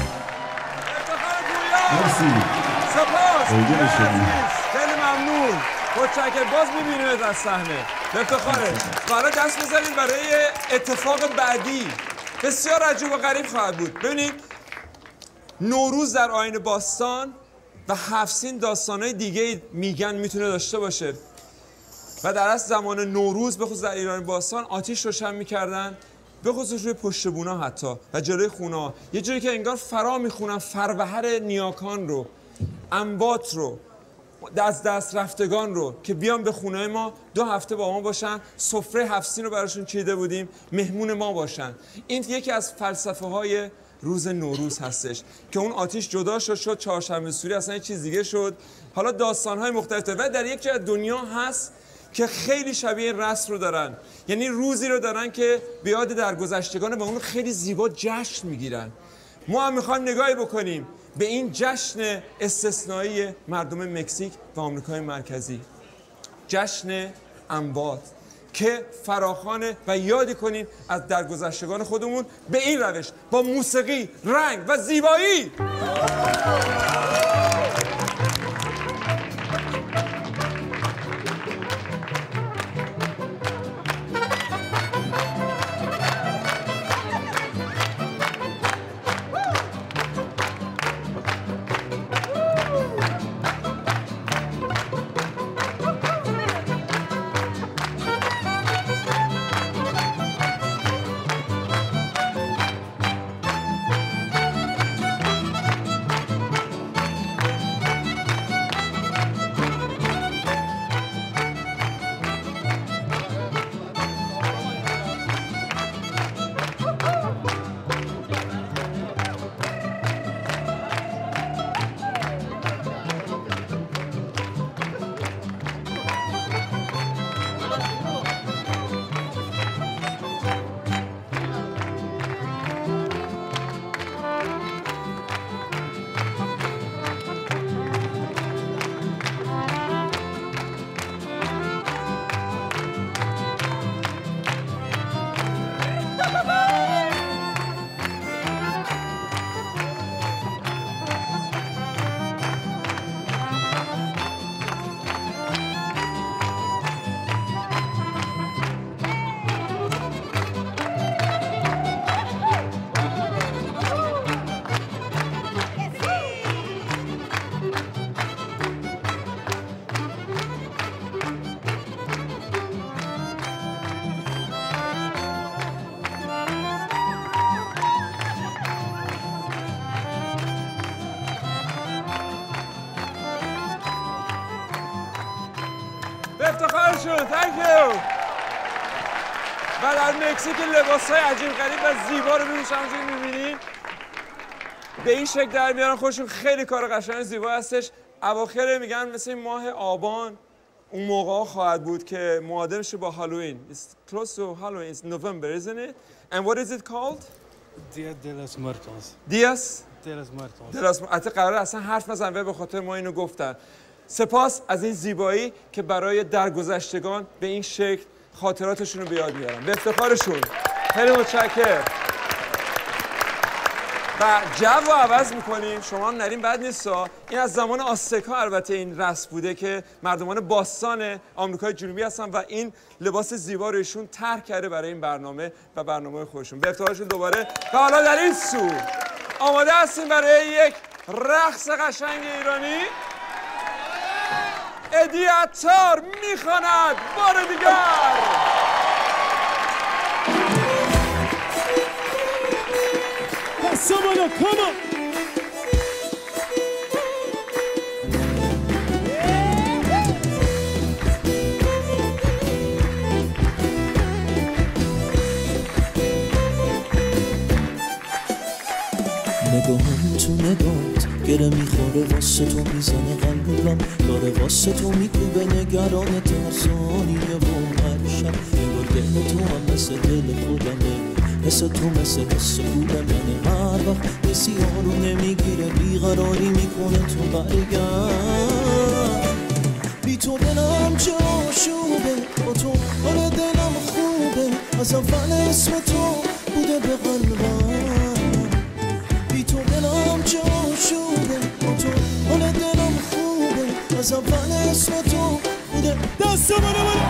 A: مرسی، سپاس خیلی ممنون. متشکرم. باز می‌بینیم از صحنه. به افتخاره. برای دست بزنیم برای اتفاق بعدی. بسیار عجیب و غریب خواهد بود. ببینید نوروز در آیین باستان و هفسین داستان‌های دیگه میگن میتونه داشته باشه. و در اصل زمان نوروز به خصوص در ایران باستان آتش روشن می‌کردن، به خصوص روی پشت بونا حتی و جلوی خونه‌ها، یه جوری که انگار فرا میخونن فروهر نیاکان رو، انبات رو، از دست رفتگان رو که بیان به خونه ما 2 هفته با ما باشن، سفره هفسین رو براشون چیده بودیم، مهمون ما باشن. این یکی از فلسفه های روز نوروز هستش که اون آتش جدا شد چهارشنبه سوری اصلا یه چیز دیگه شد. حالا داستان های مختلفه و در یک جای دنیا هست که خیلی شبیه رسم رو دارن، یعنی روزی رو دارن که به یاد درگذشتگان و اون خیلی زیبا جشن میگیرن. ما هم میخوایم نگاهی بکنیم به این جشن استثنایی مردم مکزیک و آمریکای مرکزی، جشن انبات که فراخوانه و یادی کنیم از درگذشتگان خودمون به این روش با موسیقی، رنگ و زیبایی. افتخارشون. تانکیو. و در مکزیک لباس‌های عجیب غریب و زیبا رو می‌پوشن، همونجوری می‌بینید به این شکل در میارن خودشون. خیلی کار قشنگ زیبا هستش. اواخر میگن مثل ماه آبان اون موقع خواهد بود که معادل شه با هالووین. It's close to Halloween. It's November, isn't it? And what is it called?
N: Dia de los Muertos.
A: Días
N: de los Muertos.
A: de los Muertos. قراره اصلا حرف نزنم به خاطر ما اینو گفتن. سپاس از این زیبایی که برای درگذشتگان به این شکل خاطراتشون رو به یاد میارن. به افتخارشون. خیلی متشکرم. و جو رو عوض میکنیم. شما هم نریم بد نیستا. این از زمان آستک‌ها البته این رسم بوده که مردمان باستان آمریکای جنوبی هستن و این لباس زیبا رو ایشون طرح کرده برای این برنامه و برنامه خودشون. به افتخارشون دوباره. و حالا در این سو آماده هستیم برای یک رقص قشنگ ایرانی. ادی عطار میخواند بار دیگر.
C: Someone come on.
O: نگاهم تو نگات گره میخوره واسه تو میزنه قلبم داره واسه تو میکوبه نگران ترسانیه و هر شب انگار دل تو هم مثل دل خودمه حس تو مثل حس خود منه هر وقت کسی ها رو نمیگیره بیقراری میکنه تو برگرد بی تو دلم چه آشوبه با تو حال دلم خوبه از اول اسم تو بوده به قلبم بی تو دلم چه آشوبه با تو حال دلم خوبه از اول اسم تو بوده دست منو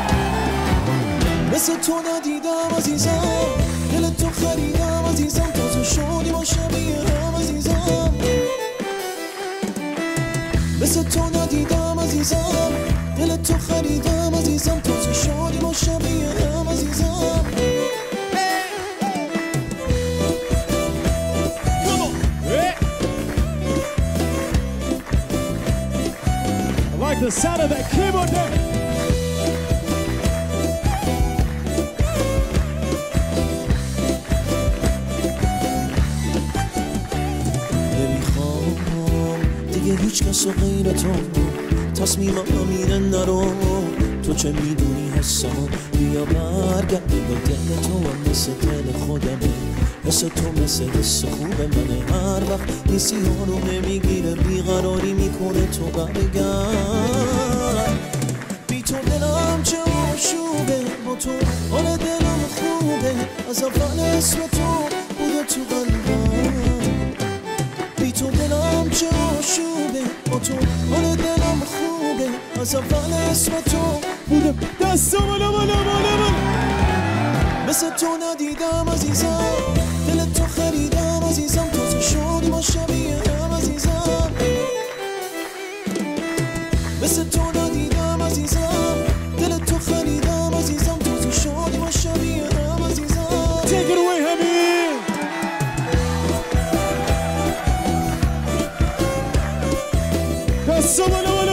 O: مثل تو ندیدم عزیزم دل تو خریدم عزیزم تازه شدی با شبیه هم عزیزم مثل تو ندیدم عزیزم دل تو خریدم عزیزم تازه شدی با شبیه هم عزیزم
C: I like the sound of that keyboard there.
O: هیچ کس و غیر تو تصمیمم همینه نرو تو چه میدونی حسم بیا برگرد با دل تو هم مثل دل خودمه حس تو مثل حس خوب منه هر وقت این سیاه رو نمیگیره بیقراری میکنه تو برگرد بی تو دلم چه آشوبه با تو حال دلم خوبه از اول اسم تو بوده تو قلبم بی تو دلم چه آشوبه با تو حال دلم خوبه از اول اسم تو بوده
C: دستم
O: مثل تو ندیدم عزیزم دل تو خریدم عزیزم تازه شدی ما شبیه هم عزیزم مثل تو ندیدم عزیزم دل تو خریدم عزیزم تازه شدی ما شبیه هم عزیزم
C: Take it away Hamid دستم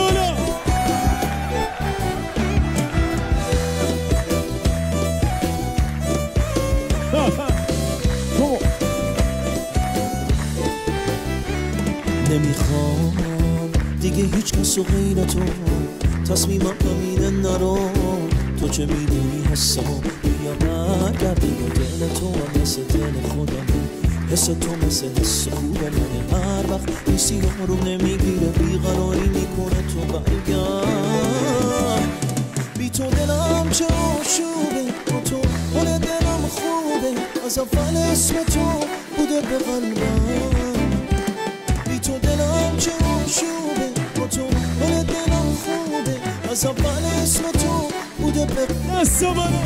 O: نمیخوام دیگه هیچ کس و غیر تو تصمیمم همینه نرو تو چه میدونی حسم بیا برگرد با دل تو هم مثل دل خودمه حس تو مثل حس خوب منه هر وقت این سیاه رو نمیگیره بیقراری میکنه تو برگرد بی تو دلم چه آشوبه با تو حال دلم خوبه از اول اسم تو بوده به قلبم بی تو دلم چه آشوبه با تو حال دلم خوبه از اول اسم تو بوده به قلبم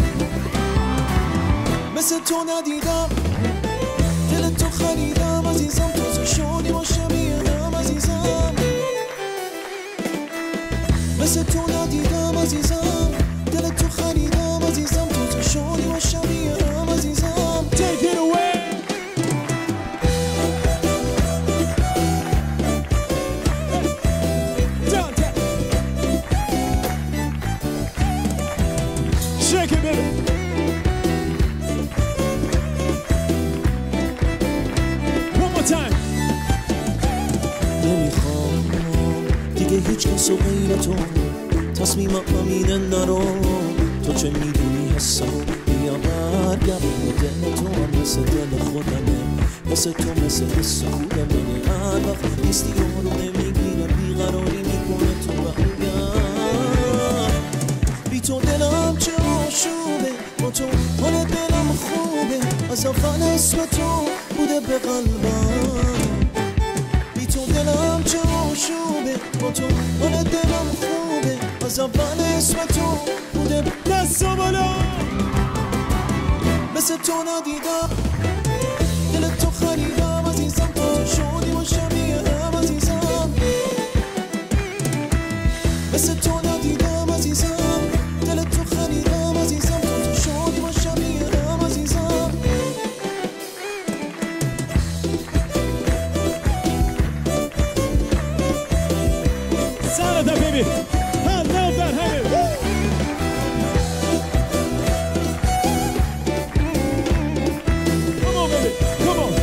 O: مثل تو ندیدم دل تو خریدم عزیزم تازه شدی با شبیه هم عزیزم مثل تو ندیدم عزیزم دل تو خریدم عزیزم تازه شدی با شبیه هم عزیزم
C: Take it away
O: هیچ کس و غیر تو تصمیمم همینه نرو تو چه میدونی حسم بیا برگرد دل تو هم مثل دل خودمه مثل تو مثل حس خودمه هر وقت نیستی رو نمیگیره بیقراری میکنه تو برگرد بی تو دلم چه آشوبه با تو حال دلم خوبه از اول اسم تو بوده به قلبم بی تو دلم چه آشوبه با تو حال دلم خوبه از اول اسم تو بوده دستا بالا مثل تو ندیدم دل تو خریدم عزیزم تو شدی و شبیه هم عزیزم مثل تو ندیدم عزیزم دل تو خریدم عزیزم تو شدی و شبیه هم عزیزم
C: Sound of that baby. I love that habit. Come on, baby. Come on.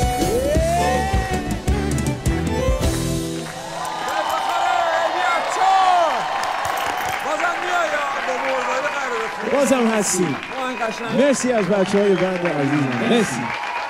C: بازم هستی. مرسی از بچه‌های بند عزیزم. مرسی.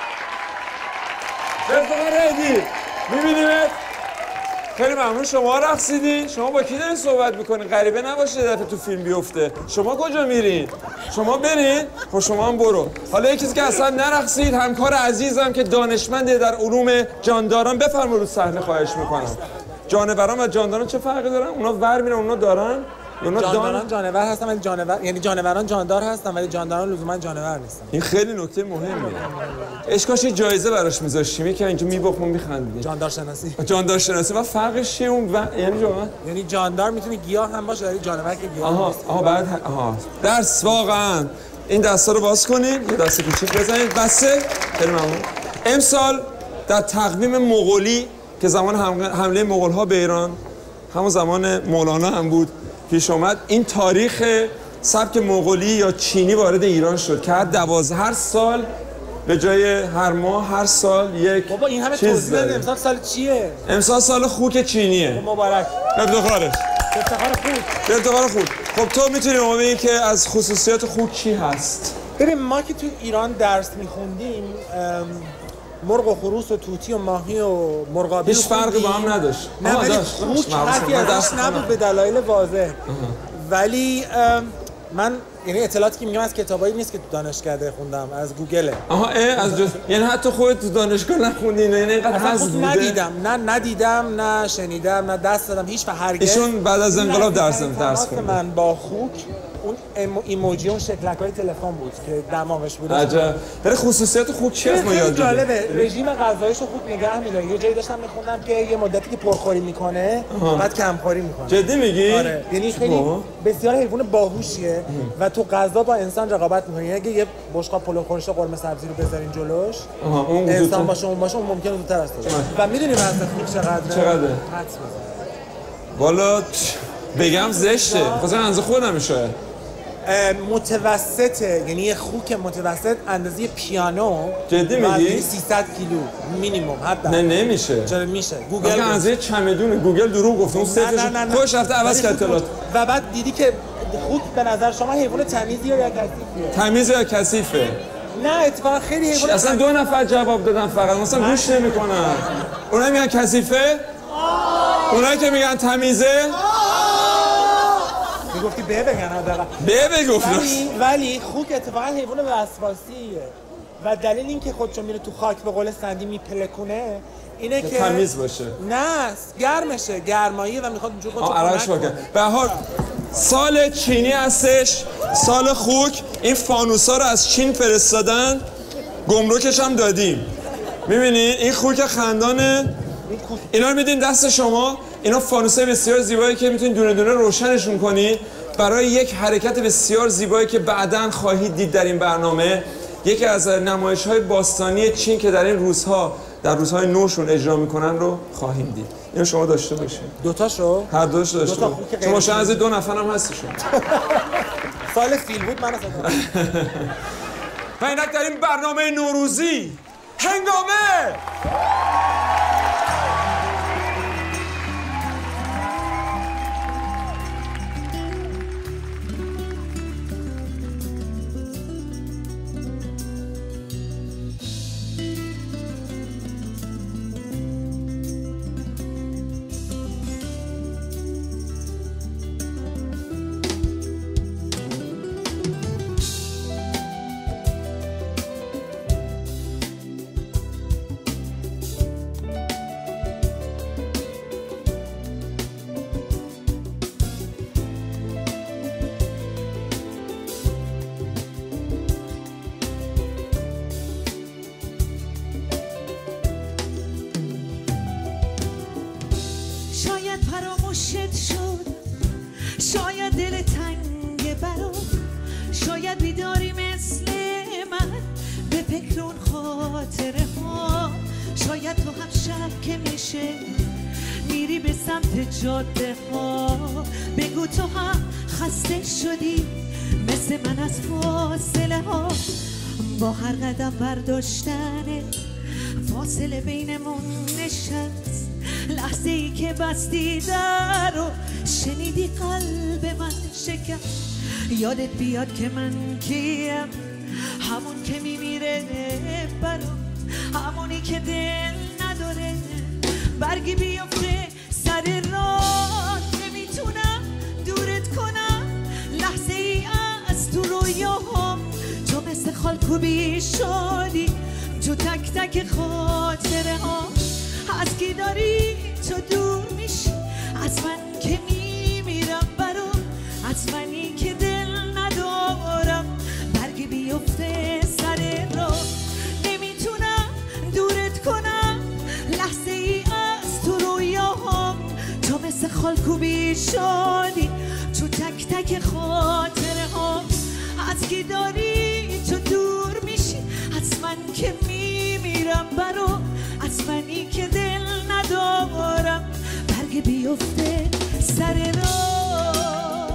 A: می‌بینیمت؟ خیلی ممنون. شما رقصیدین. شما با کی دارین صحبت میکنین؟ غریبه نباشه دفعه تو فیلم بیفته. شما کجا میرین؟ شما برین. خب شما هم برو. حالا یکی که اصلا نرقصید، همکار عزیزم که دانشمنده در علوم جانداران، بفرما رو صحنه خواهش میکنم. جانوران و جانداران چه فرقی دارن؟ اونا ور میرن، اونا دارن.
P: جانداران جانور هستن ولی جانور، یعنی جانوران جاندار هستن ولی جانداران لزوما جانور نیستن.
A: این خیلی نکته مهمیه. اشکاش یه جایزه براش میذاشتیم که اینجا میباخت ما میخندیدیم. جاندار شناسی و فرقش چیه اون
P: یعنی جاندار میتونه گیاه هم باشه ولی جانور که گیاه نیست.
A: بعد درس واقعا این دستا رو باز کنید، یه دسته کوچیک بزنید. بسه. خیلی ممنون. امسال در تقویم مغولی که زمان حمله مغول‌ها به ایران همون زمان مولانا هم بود پیش اومد، این تاریخ سبک مغولی یا چینی وارد ایران شد که هر سال به جای هر ماه هر سال یک
P: بابا این همه توضیح بده. امسال سال چیه؟
A: امسال سال خوک چینیه.
P: مبارک.
A: افتخارش.
P: افتخار خوک.
A: خب تو میتونی ما بگی که از خصوصیات خوک چی هست؟
P: ببین ما که تو ایران درس میخوندیم مرغ و خروس و توتی و ماهی و مرغابی
A: هیچ فرقی با هم نداشت.
P: نه ولی خوک حرفی ازش نبود به دلایل واضح. ولی من یعنی اطلاعاتی که میگم از کتابایی نیست که تو دانشکده خوندم، از گوگله.
A: یعنی حتی خودت تو دانشگاه نخوندین؟ یعنی اینقدر حظ بوده؟
P: ندیدم نه شنیدم نه دست دادم هیچ و هرگز.
A: ایشون بعد از انقلاب درس خوند.
P: من با خوک اون ایموجی اون شکلک‌های تلفن بود که دماغش بود.
A: عجب. ولی خصوصیات خوک چی است ما یاد بگیریم؟
P: جالبه. رژیم غذاییشو خوب نگه می‌داره. یه جایی داشتم می‌خوندم که یه مدتی که پرخوری میکنه بعد کمخوری میکنه.
A: جدی میگی؟
P: آره. یعنی خیلی بسیار حیوان باهوشیه و تو غذا با انسان رقابت میکنه. اگه یه بشقاب پلو خورش قرمه سبزی رو بذارین جلوش انسان باشه اون ممکنه زودتر از تو باشه. و میدونی وزن خوک چقدره؟
A: والا بگم زشته. خواستم اندازه خودم میشه.
P: متوسطه، یعنی یه خوک متوسط اندازه پیانو.
A: جدی میگی؟
P: 300 کیلو مینیمم حتی.
A: نه نمیشه.
P: چرا میشه؟ گوگل
A: اندازه چمدون. گوگل دروغ گفت. اون صفرش خودش رفته عوض کرد اطلاعات.
P: و بعد دیدی که خوک به نظر شما حیوان تمیزی یا کثیفه؟
A: تمیزه یا کثیفه؟
P: نه اتفاقا خیلی حیوان.
A: اصلا 2 نفر جواب دادن فقط. مثلا گوش نمیکنن. اونایی میگن کثیفه؟ اونایی که میگن تمیزه؟
P: میگفتی به بگن حداقل.
A: بگفتی.
P: ولی خوک اتفاقا حیوان وسواسیه و دلیل اینکه خودشو میره تو خاک به قول سندی میپلکونه اینه که
A: تمیز باشه.
P: نه گرمشه، گرماییه و میخواد اونجوری خودشو
A: عرقش کنه. به هر حال سال چینی هستش، سال خوک. این فانوسا رو از چین فرستادن، گمرکش هم دادیم. میبینین این خوک خندانه. اینا رو میدین دست شما. اینا فانوسای بسیار زیبایی که میتونید دونه دونه روشنشون کنید برای یک حرکت بسیار زیبایی که بعداً خواهید دید در این برنامه. یکی از نمایش‌های باستانی چین که در این روزها در روزهای نوشون اجرا میکنن رو خواهیم دید. اینو شما داشته باشید.
P: دوتاشو؟
A: هر دوتاشو داشته باشید. شما شاید از 2 نفر هم هستیشون.
P: سال فیل بود من اصلا.
A: و اینک در این برنامه نوروزی هنگامه
Q: خاطره ها. شاید تو هم شب که میشه میری به سمت جاده ها، بگو تو هم خسته شدی مثل من از فاصله ها. با هر قدم برداشتنه فاصله بینمون نشست، لحظه ای که بستی در رو شنیدی قلب من شکست. یادت بیاد که من کیم، همون که میمیره برام، همونی که دل نداره برگی بیفته سر راه. نمیتونم دورت کنم لحظه ای از تو رویاهم، تو مثل خالکوبی شدی تو تک تک خاطره ها. از کی داری تو دور میشی، از من که میمیرم برام، از منی که دل ندارم برگی بیفته سر راه. نمیتونم دورت کنم لحظه ای از تو رویاهم، تو مثل خالکوبی شدی تو تک تک خاطره ها. از کی داری تو دور میشی، از من که میمیرم برام، از منی که دل ندارم برگ بیفته سر راه.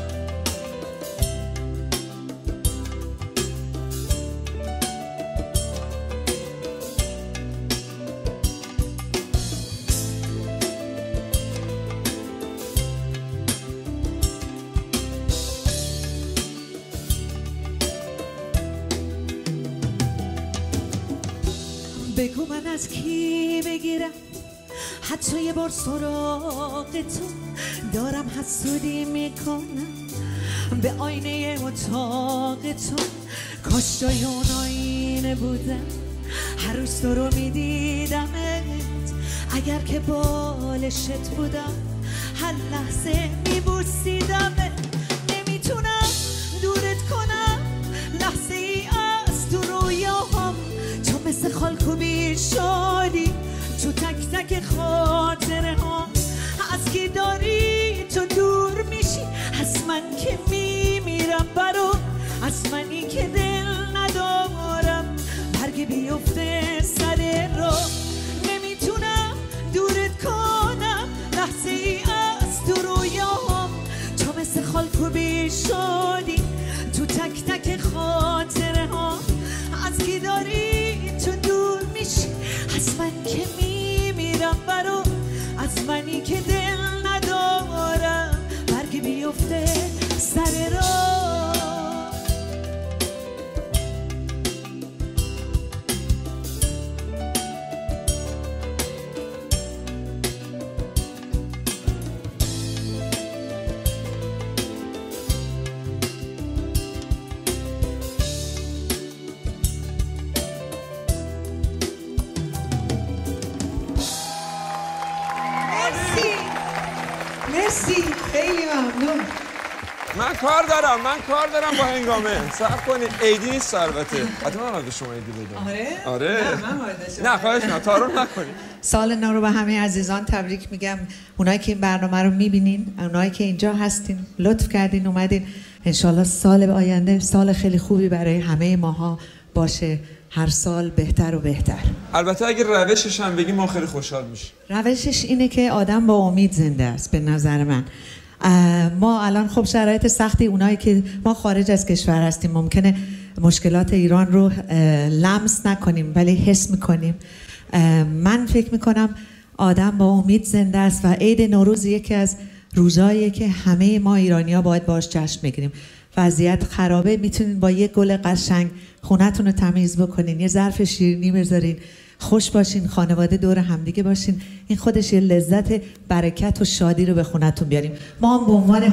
Q: بگو من از کی بگیرم حتی یه بار سراغ تو، دارم حسودی میکنم به آینه اتاق تو. کاش جای اون آینه بودم هر روز تو رو میدیدمت، اگر که بالشت بودم هر لحظه میبوسیدمت. نمیتونم دورت کنم لحظه ای از تو رویاهم، تو مثل خالکوبی شدی تو تک تک خاطره ها. از کی داری تو دور میشی، از من که میمیرم برو، از منی که دل ندارم برگ بیفته سر راه. نمیتونم دورت کنم لحظه ای از تو رویاهم، تو مثل خالکوبی شدی تو تک تک خاطره ها. از کی داری تو دور میشی، از من که میمیرم برو، از منی که دل ندارم برگ بیفته سر راه.
I: مرسی، خیلی ممنون.
A: من کار دارم با هنگامه. صبر کنید، عیدی نیست البته. حتما من به شما عیدی بدم. آره.
I: نه من
A: نه خواهش می‌کنم، تعارف نکنید.
I: سال نو رو به همه عزیزان تبریک میگم. اونایی که این برنامه رو میبینین، اونایی که اینجا هستین، لطف کردین اومدین. انشالله سال آینده سال خیلی خوبی برای همه ماها باشه، هر سال بهتر و بهتر.
A: البته اگه روشش هم بگیم ما خیلی خوشحال میشیم.
I: روشش اینه که آدم با امید زنده است به نظر من. ما الان خب شرایط سختی، اونایی که ما خارج از کشور هستیم ممکنه مشکلات ایران رو لمس نکنیم ولی حس میکنیم. من فکر میکنم آدم با امید زنده است و عید نوروز یکی از روزاییه که همه ما ایرانی‌ها باید باش جشن بگیریم. وضعیت خرابه، میتونین با یه گل قشنگ خونتون رو تمیز بکنین، یه ظرف شیرینی بذارین، خوش باشین، خانواده دور همدیگه باشین. این خودش یه لذت، برکت و شادی رو به خونتون بیاریم. ما هم به عنوان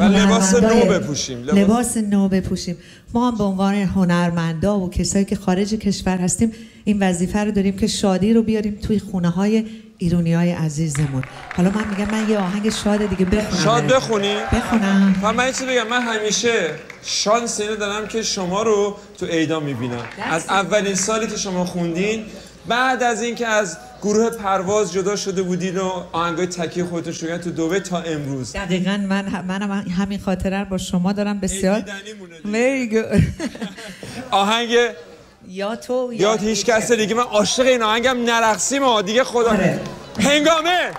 I: لباس نو بپوشیم. ما هم به عنوان هنرمندا و کسایی که خارج کشور هستیم این وظیفه رو داریم که شادی رو بیاریم توی خونه‌های ایرانیای عزیزمون. حالا من میگم من یه آهنگ شاد دیگه بخونم.
A: شاد بخونی؟
I: بخونم.
A: من یه چیزی بگم، من همیشه شانس اینو دارم که شما رو تو عیدا میبینم. از اولین سالی که شما خوندین، بعد از اینکه از گروه پرواز جدا شده بودین و آهنگای تکی خودتون شدن تو دبی تا امروز.
I: دقیقاً من همین خاطره رو با شما دارم. بسیار very good.
A: آهنگ
I: یا تو
A: یا هیچ کس دیگه. من عاشق این آهنگم نرقصیم ها دیگه خدا. هنگامه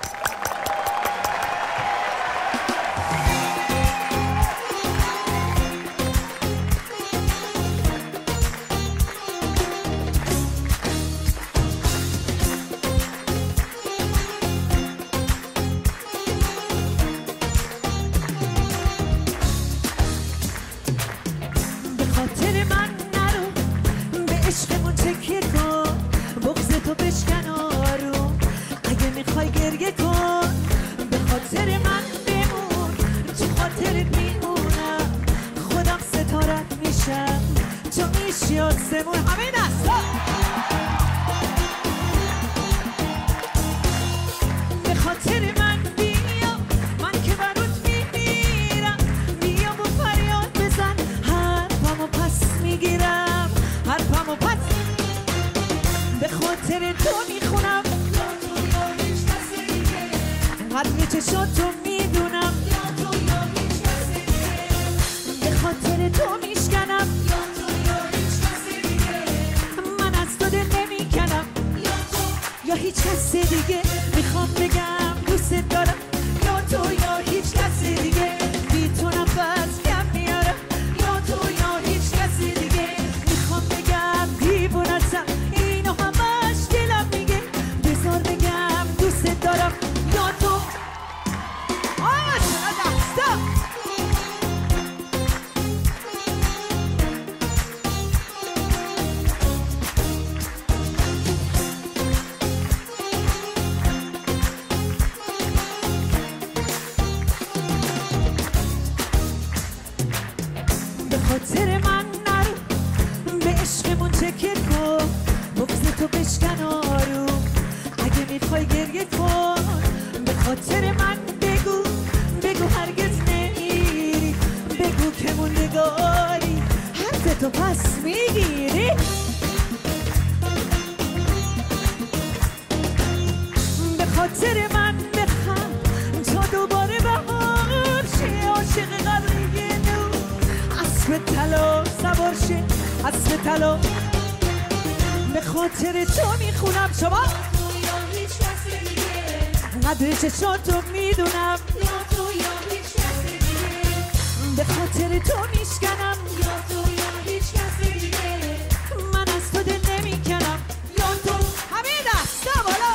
Q: چشاتو میدونم یا تو یا هیچ کس دیگه به خاطر تو میشکنم یا تو یا هیچ کس دیگه من از تو دل نمیکنم یا تو همه دستا بالا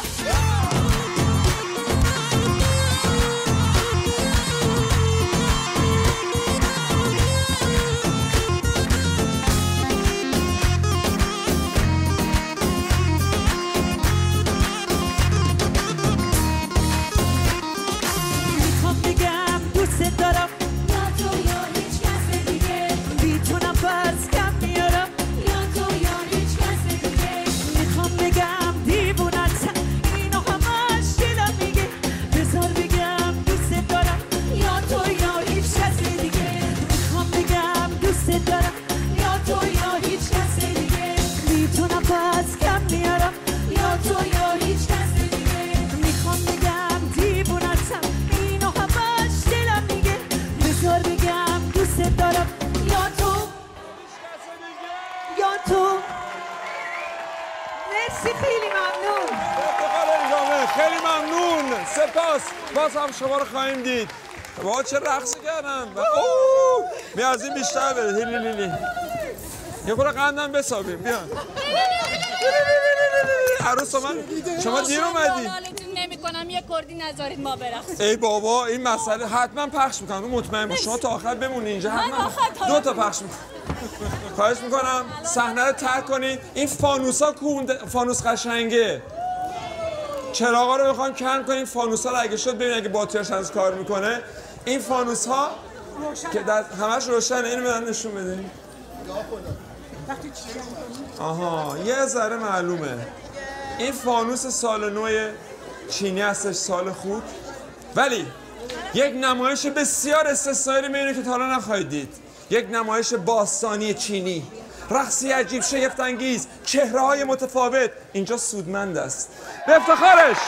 A: باز هم شما رو خواهیم دید. با چه رقصی کردن. میارزیم بیشتر بره. هیلی یه خورده قندم بسابیم. بیان عروس من شما دیر اومدی.
R: نمی کنم یه کردی نذارید ما برقصیم.
A: ای بابا این مسئله حتما پخش میکنم. مطمئن باش شما تا آخر بمونی اینجا. حتما 2 تا پخش میکنم. خواهش میکنم صحنه رو ترک کنید. این فانوسا فانوس قشنگه. چراغا رو میخوام کم کنیم. فانوسا رو اگه شد ببین اگه باتریش از کار میکنه. این فانوس ها که همش روشنه. اینو بدن نشون بدین. آها یه ذره معلومه. این فانوس سال نو چینی هستش، سال خوب. ولی یک نمایش بسیار استثنایی میبینید که تا حالا نخواهید دید. یک نمایش باستانی چینی، رقصی عجیب شگفت انگیز، چهره‌های متفاوت. اینجا سودمند است. به افتخارش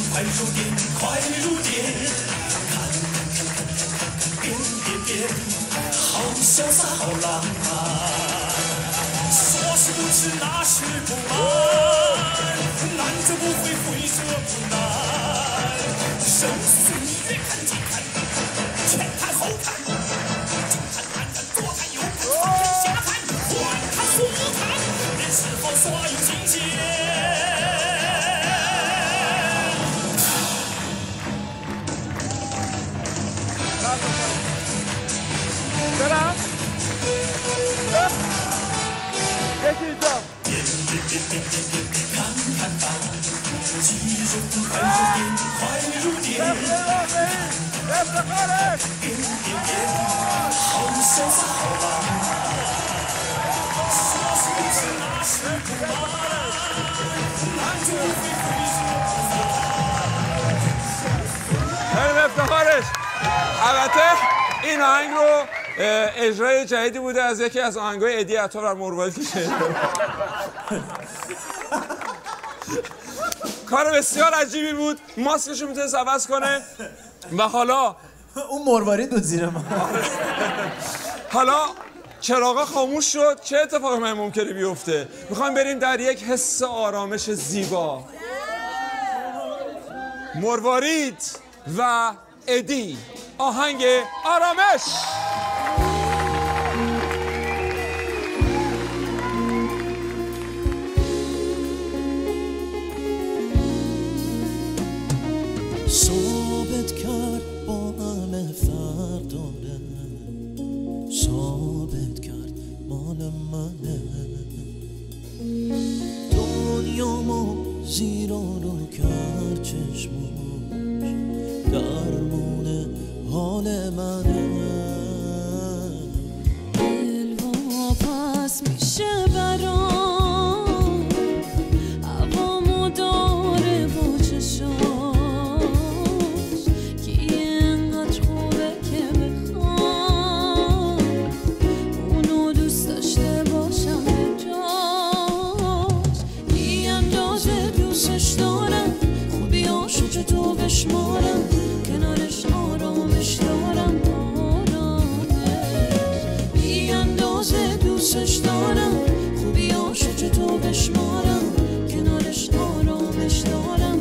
O: 快如电，快如电，变变变，好潇洒，好浪漫。说是不知，那是不瞒，拦着不会，挥着不难。生死你越看近看，前看后看，近看看看，左看右看，上看下看，环看左看，人是否所有境界？
A: برم یکی اینجا بریم افتخارش. البته این آهنگ رو اجرای جدیدی بوده از یکی از آهنگای ادی عطا و مروارید که شنیدم. کار بسیار عجیبی بود. ماسکش رو میتونست عوض کنه و حالا
S: اون مروارید بود زیر ما.
A: حالا چراغا خاموش شد. چه اتفاقی ممکنه بیفته؟ میخوایم بریم در یک حس آرامش زیبا. مروارید و ادی، آهنگ آرامش.
O: ثابت کرد با همه فرق داره، ثابت کرد مال منه، دنیامو زیرا رو کرد چشماش، درمون حال منه.
J: دل واپس میشه برام، هوامو داره با چشاش، کی انقدر خوبه که بخوام اونو دوست داشته باشم به جاش، بی اندازه دوستش دارم، خوبیاشو چطور بشمارم، کنارش آرامش دارم، آرامش بی اندازه دوستش دارم، خوبیاشو چطور بشمارم، کنارش آرامش دارم،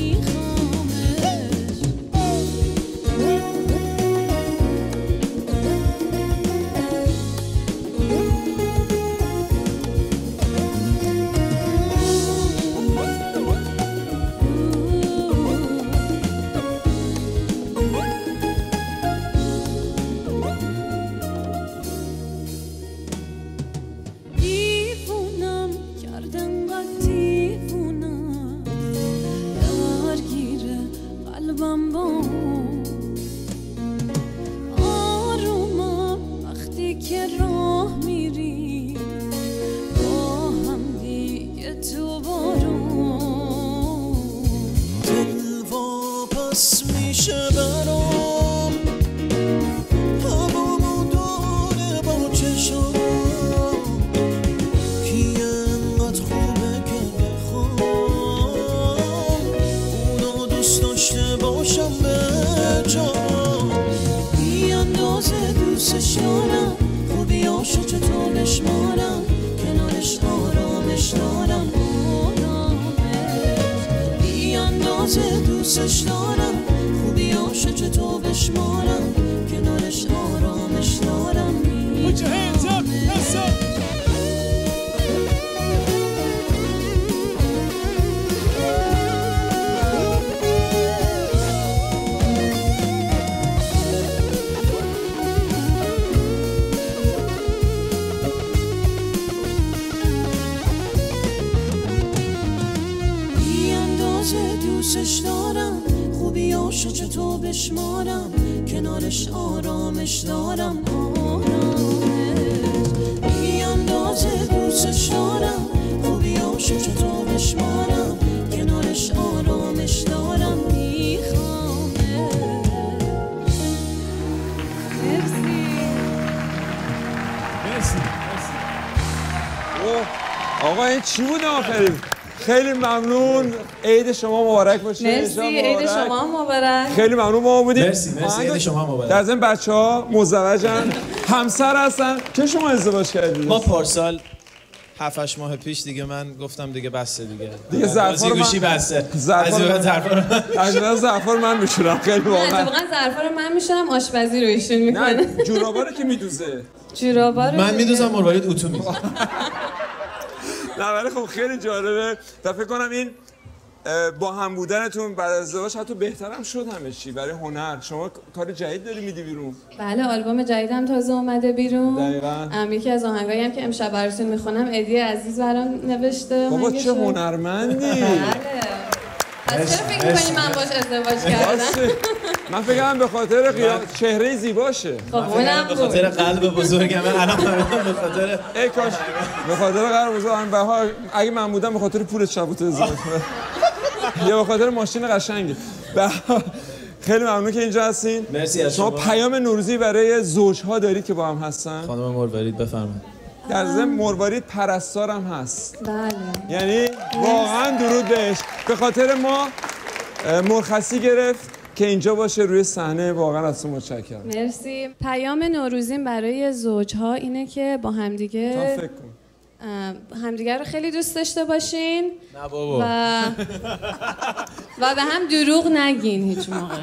J: دیوونم کردن قد دیوونم، درگیره قلبم با آرومم وقتی که راه میری با هم دیگه تو بارون،
O: دل واپس میشه برام، هوامو داره با چشام، کی انقدر خوبه که بخوام اونو دوست داشته باشم به جام، بی اندازه دوستش دارم، خوبیاشو چطور بشمارم، کنارش آرامش دارم، آرامش بی اندازه دوستش دارم، خوبیاشو چطور بشمارم، کنارش آرامش دارم،
C: Put your hands up, yes up.
J: بی اندازه دوستش دارم، خوبیاشو چطور بشمارم، کنارش آرامش دارم، آرامش بی اندازه دوستش دارم، خوبیاشو چطور بشمارم، کنارش آرامش دارم، میخوام.
A: آقا این چی بود آخری؟ خیلی ممنون. عید شما مبارک باشه.
K: مرسی، عید شما مبارک.
A: خیلی ممنون ما بودیم.
S: مرسی عید شما مبارک.
A: در ضمن بچه‌ها مزدوجن، همسر هستن. که شما ازدواج کردید؟
S: ما پارسال 7-8 ماه پیش دیگه من گفتم دیگه بسه دیگه
A: ظرفا رو
S: گوشی بسه. از
A: ظرفا رو من میشورم. خیلی واقعا
K: اتفاقا ظرفا رو من میشورم، آشپزی رو ایشون میکنه.
A: نه جورابا رو که میدوزه.
K: جورابا رو
S: من میدوزم، مروارید اتو میزنه.
A: نه ولی خب خیلی جالبه. فکر کنم این با هم بودنتون بعد از ازدواج حتی بهترم شد همه چی برای هنر. شما کار جدید داری میدی بیرون؟
K: بله، آلبوم جدیدم تازه اومده بیرون.
A: دقیقاً.
K: یکی از آهنگایی هم که امشب براتون میخونم ادی عزیز برام نوشته.
A: بابا چه هنرمندی.
K: بله. از چرا فکر می‌کنی من باش ازدواج کردم؟
A: من فکر کنم به خاطر چهره زیباشه.
K: خب اونم
S: به خاطر قلب بزرگم. الان به خاطر
A: ای کاش به خاطر قلب بزرگم. بها اگه من بودم به خاطر پول شبوت ازدواج کنم. یا به خاطر ماشین قشنگه. خیلی ممنون که اینجا هستین.
S: مرسی از
A: شما. پیام نوروزی برای زوج‌ها دارید که با هم هستن؟
S: خانم مروارید بفرمایید.
A: در ضمن مروارید پرستارم هست.
K: بله.
A: یعنی واقعا درود بهش. به خاطر ما مرخصی گرفت که اینجا باشه روی صحنه. واقعا از تو متشکرم.
K: مرسی. پیام نوروزین برای زوج‌ها اینه که با همدیگه
A: فکر کن.
K: همدیگه رو خیلی دوست داشته باشین.
S: نه بابا.
K: و به هم دروغ نگین هیچ موقع.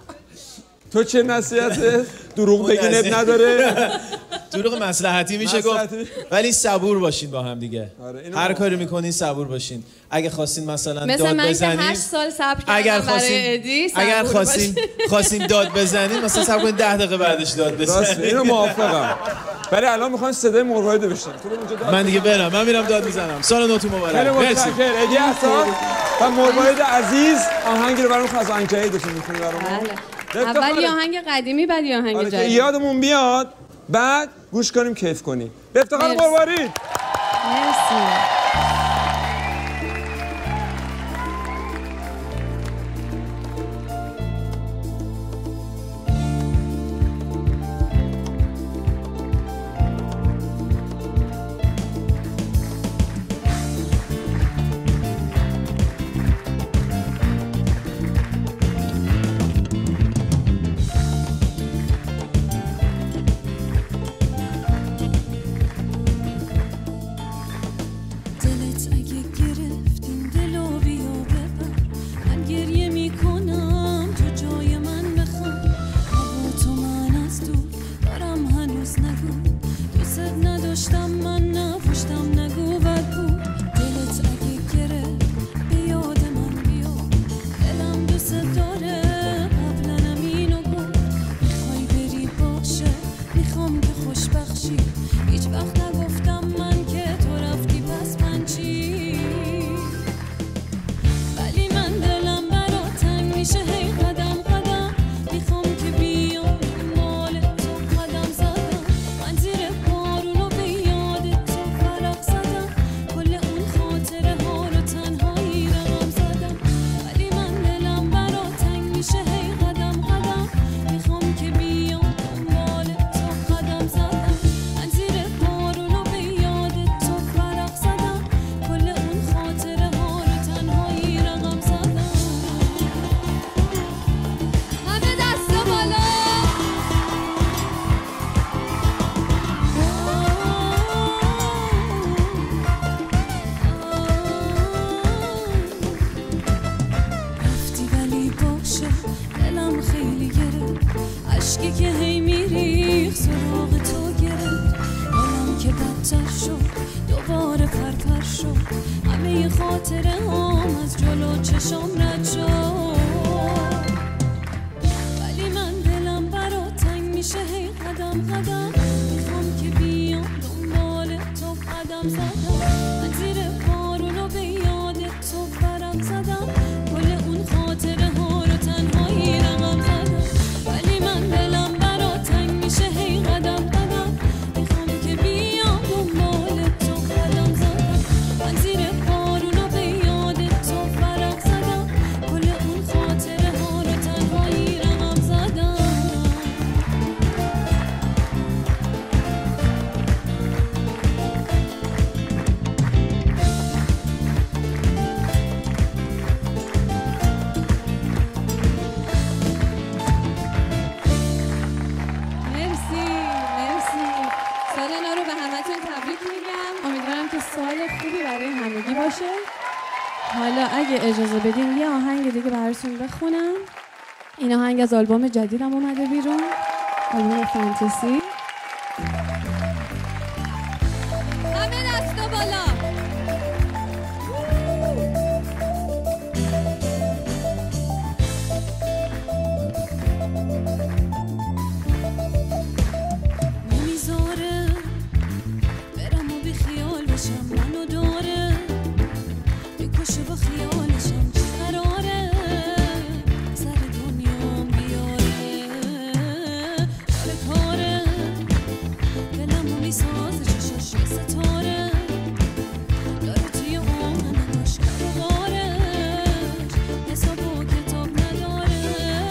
A: تو چه نصیحته؟ دروغ بگین اب نداره.
S: دروغ مصلحتی میشه گفت، ولی صبور باشین با هم دیگه. هر کاری میکنین صبور باشین. اگه خواستین مثلا داد بزنین،
K: مثل من که 8 سال صبر کردم برای ادی،
S: اگر خواستین داد بزنین مثلا صبر کنین 10 دقیقه بعدش داد بزنین.
A: اینو موافقم. ولی الان میخوام صدای مروارید بشنوم.
S: من دیگه برم، من میرم داد میزنم. سال نوتو مبارک.
A: مرسی. ادی احسان و مروارید عزیز آهنگی رو برام از آهنگ جدیدشون می‌خونی برام.
K: اول آهنگ قدیمی بعد آهنگ جدید.
A: یادمون بیاد بعد گوش کنیم کیف کنیم. به افتخار مروارید.
K: مرسی. اگه اجازه بدین یه آهنگ دیگه براتون بخونم. این آهنگ از آلبوم جدیدم اومده بیرون، آلبوم فانتزی.
R: همه دستا بالا.
J: نمیذاره برم و بی خیال بشم، منو داره بکشه با خیالشم. چه قراره سر دنیام بیاره، داره کاره دلمو میسازه، چشاش یه ستاره داره توی عمرش کار غارش، حساب و کتاب نداره.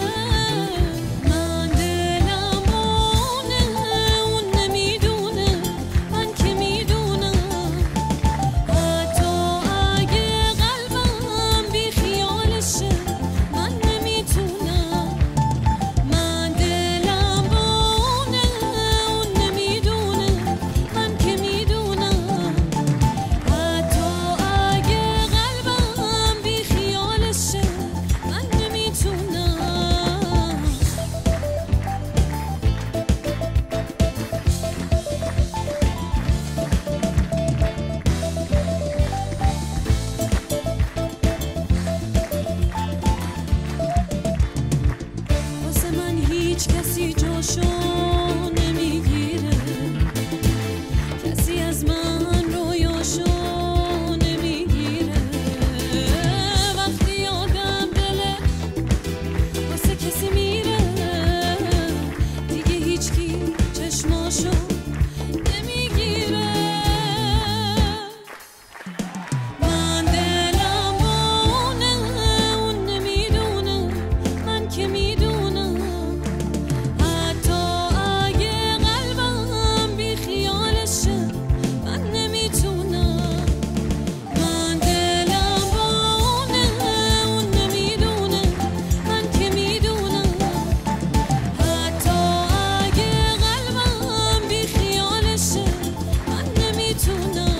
J: من دلم اون نمیدونه، من که میدونم. حتی اگه قلبم بی خیالشه من نمیتونم. من دلم اون نمیدونه، من که میدونم. حتی اگه قلبم بی خیالشه من نمیتونم. واسه من هیچ کسی جاشو نمیگیره، کسی از من رویاشو نمیگیره. وقتی آدم دله واسه کسی میره، دیگه هیچکی چشماشو نمیگیره. من دلم اون نمیدونه، من که میدونم. حتی اگه قلبم بی خیالشه من نمیتونم. من دلم اون نمیدونه، من که میدونم. حتی اگه قلبم بی خیالشه من نمیتونم.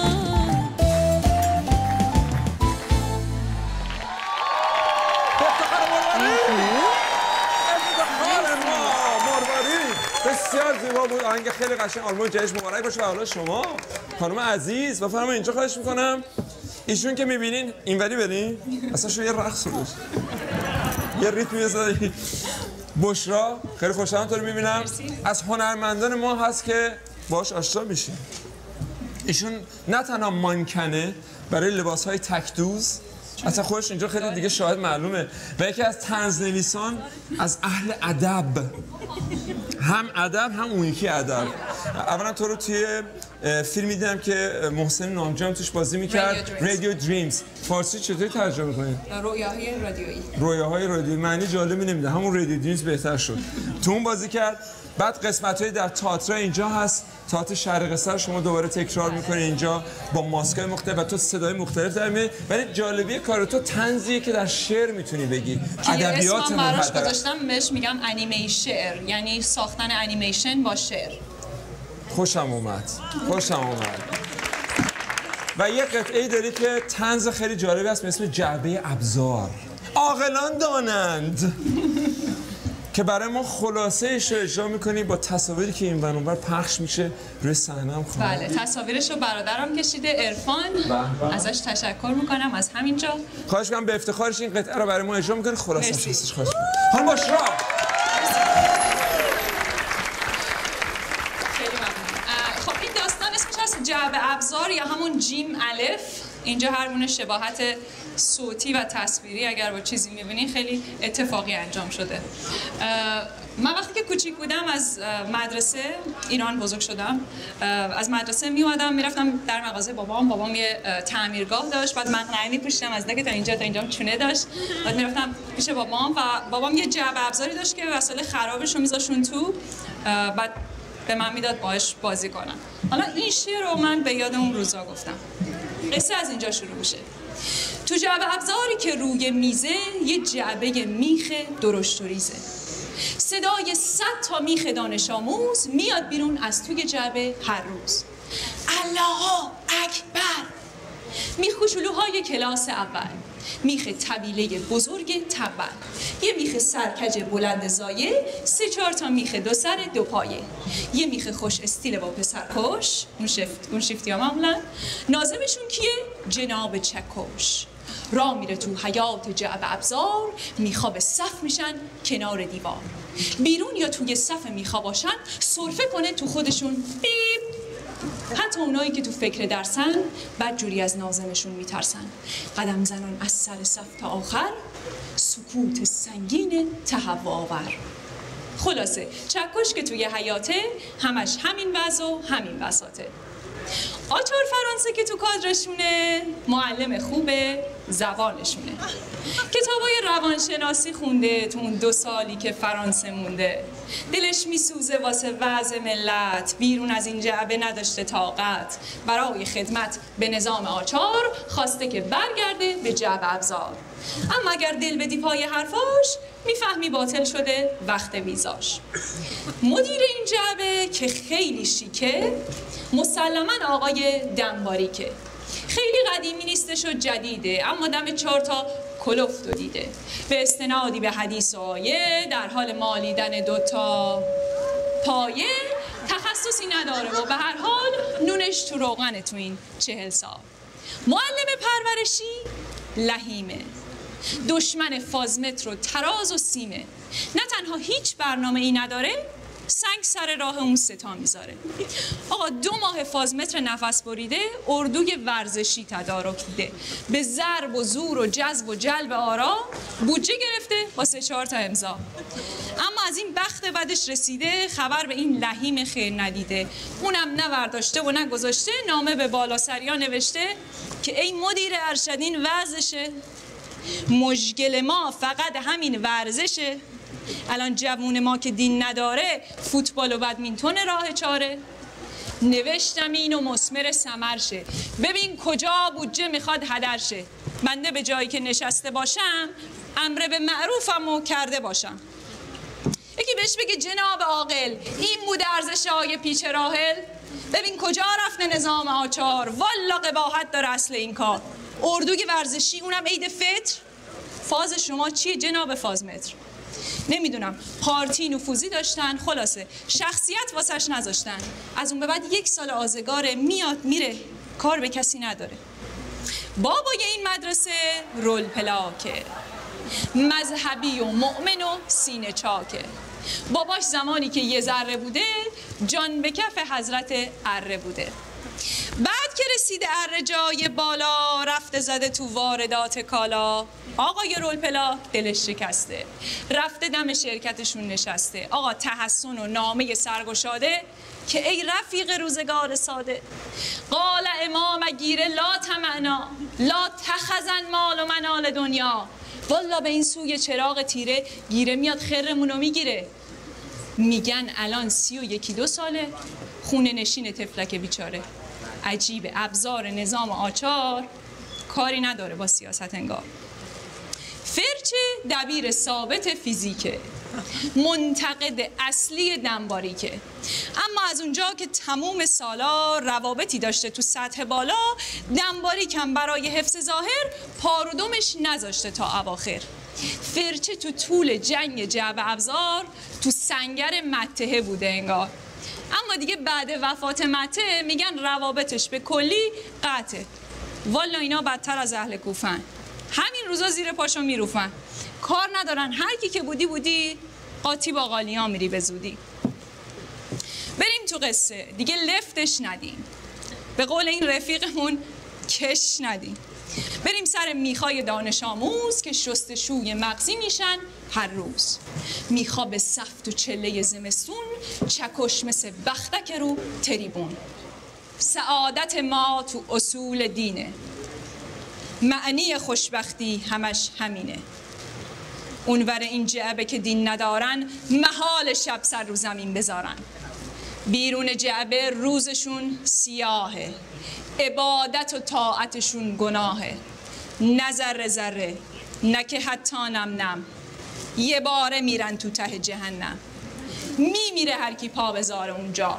A: افتخار ما مروارید بسیار زیبا بود. آهنگ خیلی قشنگ. آلبوم جدیدش مبارک باشه. و حالا شما خانم عزیز بفرمایید اینجا. خواهش میکنم ایشون که میبینین اینوری برین، اصلا شو یه رقص بود، یه ریتم بزنید. بشرا خیلی خوشحالم تو رو میبینم. از هنرمندان ما هست که باش آشنا میشین. ایشون نه تنها مانکنه برای لباس‌های تکدوز، اصلا خودش اینجا خیلی دیگه شاهد معلومه، و یکی از طنزنویسان از اهل ادب، هم ادب هم اون یکی ادب. اولا تو رو توی فیلمی دیدم که محسن نامجو توش بازی میکرد، رادیو دریمز. فارسی چطوری ترجمه می‌کنید؟
R: رویاهای رادیویی.
A: رویاهای رادیویی. معنی جالبی نمیده، همون رادیو دریمز بهتر شد. تو اون بازی کرد. بعد قسمت‌های در تئاتر اینجا هست، تئاتر شرق سر شما دوباره تکرار می‌کنی اینجا با ماسک‌های مختلف و تو صدای مختلف در میاری. ولی جالبی کار تو طنزیه که در شعر میتونی بگی.
R: ادبیات اسمم براش گذاشتم، بهش میگم انیمیشن، یعنی ساختن انیمیشن با شعر.
A: خوشم اومد. و یه قطعه‌ای داری که طنز خیلی جالبی هست به اسم جعبه ابزار. عاقلان دانند که برای ما خلاصه اش رو اجرا می‌کنی با تصاویری که این ور اونور پخش میشه روی صحنه هم.
R: بله، تصاویرش رو برادرم کشیده، عرفان. ازش تشکر میکنم از همینجا.
A: خواهش می‌کنم به افتخارش این قطعه رو برای ما اجرا می‌کنی. خلاصش هستش. خواهش می‌کنم. خانم بشرا.
R: خیلی ممنون. خب این داستان اسمش هست جعبه ابزار یا همون جیم الف. اینجا هر گونه شباهت صوتی و تصویری اگر با چیزی می‌بینین خیلی اتفاقی انجام شده. من وقتی که کوچیک بودم از مدرسه ایران بزرگ شدم. از مدرسه میومدم میرفتم در مغازه بابام یه تعمیرگاه داشت، بعد مقنعه می‌پوشیدم از دک تا اینجا چونه داشت. بعد میرفتم پیش بابام و بابام یه جعبه ابزاری داشت که وسایل خرابش رو می‌ذاشون تو، بعد به من میداد باهاش بازی کنم. حالا این شعر رو من به یاد اون روزا گفتم. قصه از اینجا شروع میشه. تو جعبه ابزاری که روی میزه یه جعبه میخ درشت و ریزه. صدای 100 تا میخ دانش آموز میاد بیرون از توی جعبه هر روز. الله اکبر. میخ کوچولوهای کلاس اول. میخ طویله بزرگ تبر، یه میخ سرکج بلند زایه، 3-4 تا میخ 2 سر 2 پایه، یه میخ خوش استیل با پسرکش، اون شیفتی ها معمولا. ناظمشون کیه؟ جناب چکش. راه میره تو حیات جعب ابزار، میخا به صف میشن کنار دیوار. بیرون یا توی صف میخا باشن، سرفه کنه تو خودشون بیب. حتی اونایی که تو فکر درسن بدجوری از ناظمشون میترسن. قدم زنان از سر صف تا آخر، سکوت سنگین تهوع آور. خلاصه چکش که توی حیاته، همش همین وضع و همین بساطه. آچار فرانسه که تو کادرشونه، معلم خوبه، زبانشونه. کتابای روانشناسی خونده تو اون 2 سالی که فرانسه مونده. دلش میسوزه واسه وضع ملت، بیرون از این جعبه نداشته طاقت. برای خدمت به نظام آچار خواسته که برگرده به جعبه ابزار. اما اگر دل بدی پای حرفاش، میفهمی باطل شده وقت ویزاش. مدیر این جعبه که خیلی شیکه، مسلماً آقای دنباریکه. خیلی قدیمی نیستش و جدیده، اما دم 4 تا کلفت رو دیده. به استنادی به حدیث و آیه، در حال مالیدن 2 تا پایه. تخصصی نداره و به هر حال نونش تو روغن تو این 40 سال. معلم پرورشی لحیمه، دشمن فازمتر و تراز و سیمه. نه تنها هیچ برنامه ای نداره، سنگ سر راه اون 3 تا میذاره. آقا 2 ماه فازمتر نفس بریده، اردوی ورزشی تدارک دیده. به ضرب و زور و جذب و جلب آرا، بودجه گرفته با 3-4 تا امضا. اما از این بخت بدش رسیده، خبر به این لحیم خیر ندیده. اونم نه برداشته و نه گذاشته، نامه به بالا سریا نوشته که ای مدیر ارشدین وضعشه، مشکل ما فقط همین ورزشه. الان جوون ما که دین نداره، فوتبال و بدمینتون راه چاره. نوشتم اینو مسمر ثمر شه، ببین کجا بودجه میخواد هدر شه. بنده به جایی که نشسته باشم، امر به معروفمو کرده باشم. یکی بهش بگه جناب عاقل، این بوده ارزش‌های پیچ راحل. ببین کجا رفته نظام آچار، والا قباحت داره اصل این کار. اردوی ورزشی، اونم عید فطر. فاز شما چیه جناب فازمتر؟ نمیدونم، پارتی نفوذی داشتن، خلاصه شخصیت واسش نذاشتن. از اون به بعد 1 سال آزگاره، میاد میره، کار به کسی نداره. بابای این مدرسه رول پلاکه، مذهبی و مؤمن و سینه چاکه. باباش زمانی که 1 ذره بوده، جان به کف حضرت اره بوده. بعد که رسیده اره جای بالا، رفته زده تو واردات کالا. آقای رولپلا دلش شکسته، رفته دم شرکتشون نشسته. آقا تحسن و نامه سرگشاده که ای رفیق روزگار ساده. قال امام گیره لا تمعنا لا تخزن مال و منال دنیا. والا به این سوی چراغ تیره گیره میاد خرمونو میگیره. میگن الان 31-2 ساله خونه نشین تفلک بیچاره. عجیبه، ابزار نظام آچار کاری نداره با سیاست انگار. فرچه دبیر ثابت فیزیکه، منتقد اصلی دنباریکه. اما از اونجا که تموم سالا روابطی داشته تو سطح بالا، دنباریک هم برای حفظ ظاهر پارودمش نذاشته تا اواخر. فرچه تو طول جنگ جعب ابزار تو سنگر مته بوده انگار. اما دیگه بعد وفات مته میگن روابطش به کلی قطعه. والا اینا بدتر از اهل کوفن، همین روزا زیر پاشو میروفن، کار ندارن. هر کی که بودی قاطی با قالیا میری به زودی. بریم تو قصه دیگه، لفتش ندیم، به قول این رفیقمون کش ندیم. بریم سر میخای دانش آموز که شستشوی مغزی میشن هر روز. میخا به سفت و چله زمستون، چکش مثل بختک رو تریبون. سعادت ما تو اصول دینه، معنی خوشبختی همش همینه. اونور این جعبه که دین ندارن، محال شب سر رو زمین بذارن. بیرون جعبه روزشون سیاهه، عبادت و طاعتشون گناهه. نه ذره ذره، نه که حتی نم نم، یه باره میرن تو ته جهنم. میمیره هر کی پا بذاره اونجا،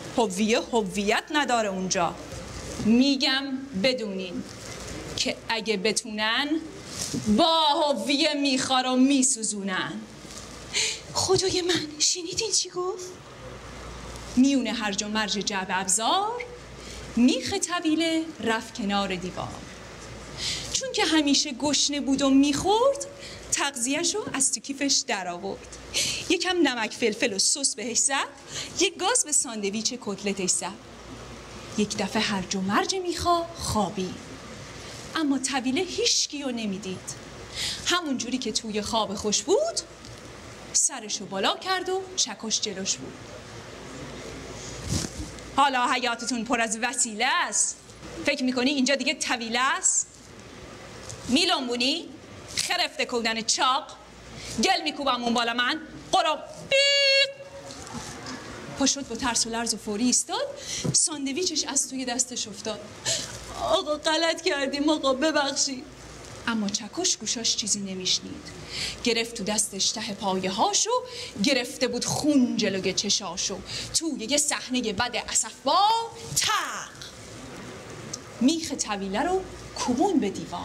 R: هویت نداره اونجا. میگم بدونین که اگه بتونن با هویه میخا رو میسوزونن. خدای من شنیدین چی گفت؟ میونه هرج و مرج جعبه ابزار میخ طویله رفت کنار دیوار. چون که همیشه گشنه بود و میخورد تغذیه‌ش رو از تو کیفش در آورد. یکم نمک فلفل و سس بهش زد، یک گاز به ساندویچ کتلتش زد. یک دفعه هرج و مرج میخا خوابید، اما طویله هیچکی رو نمیدید. همون جوری که توی خواب خوش بود سرشو بالا کرد و چکش جلوش بود. حالا حیاتتون پر از وسیله است، فکر میکنی اینجا دیگه طویله است؟ میلونبونی؟ خرفته کودن چاق؟ گل میکوبم اون بالا من؟ قراب بیق. پا شد با ترس و لرز و فوری ایستاد، ساندویچش از توی دستش افتاد. آقا غلط کردیم آقا ببخشید. اما چکش گوشاش چیزی نمیشنید. گرفت تو دستش ته پایه هاشو، گرفته بود خون جلوی چشاشو. توی یه صحنه بد اسفبار تق میخ طویله رو کوبون به دیوار.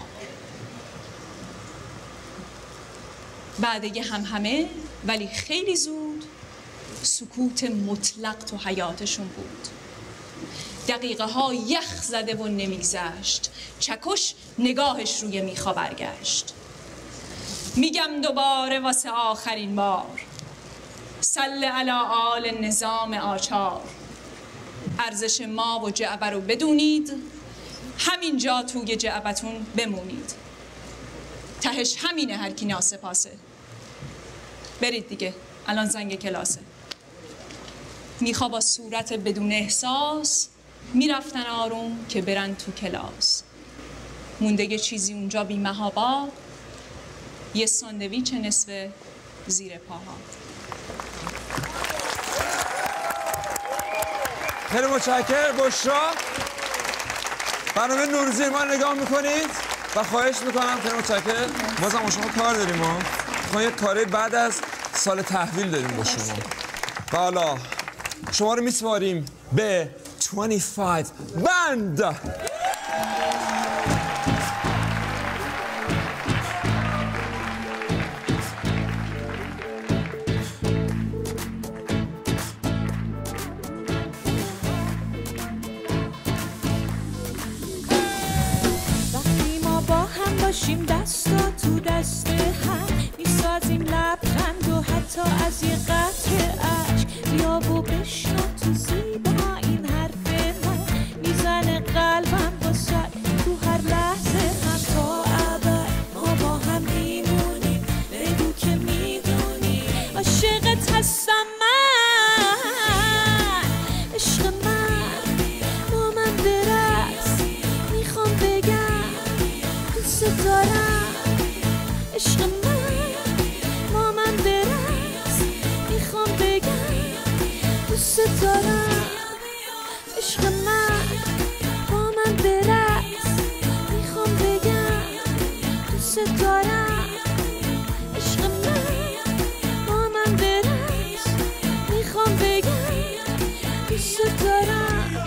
R: بعد یه همهمه ولی خیلی زود سکوت مطلق تو حیاتشون بود. دقیقه ها یخ زده و نمیگذشت. چکش نگاهش روی میخا برگشت. میگم دوباره واسه آخرین بار، صل علی آل نظام آچار. ارزش ما و جعبه رو بدونید، همینجا توی جعبتون بمونید. تهش همینه هر کی ناسپاسه. برید دیگه، الان زنگ کلاسه. میخوا با صورت بدون احساس میرفتن آروم که برن تو کلاس. مونده یه چیزی اونجا بی محابا، یه ساندویچ نصف زیر پاها.
A: خیلی متشکرم. بشرا برنامه نوروزی ما نگاه میکنید و خواهش میکنم. خیلی متشکرم. بازم شما کار داریم، ما یه کاری بعد از سال تحویل داریم با شما. و حالا شما رو میسپاریم به 25 بند.
Q: وقتی ما با هم باشیم دستا تو دست هم، میسازیم لبخند و حتی از یه قطره اشک. بیا و بشنو تو زیبا این حرف من، میزنه قلبم واسه تو هر لحظه هم تا ابد. ما با هم میمونیم، بگو که میدونی عاشقت هستم من. عشق من با من برقص، میخوام بگم دوست دارم. عشق من با من برقص، میخوام بگم دوست دارم. عشق من با من برقص، میخوام بگم دوست دارم. عشق من با من برقص، میخوام بگم دوست دارم.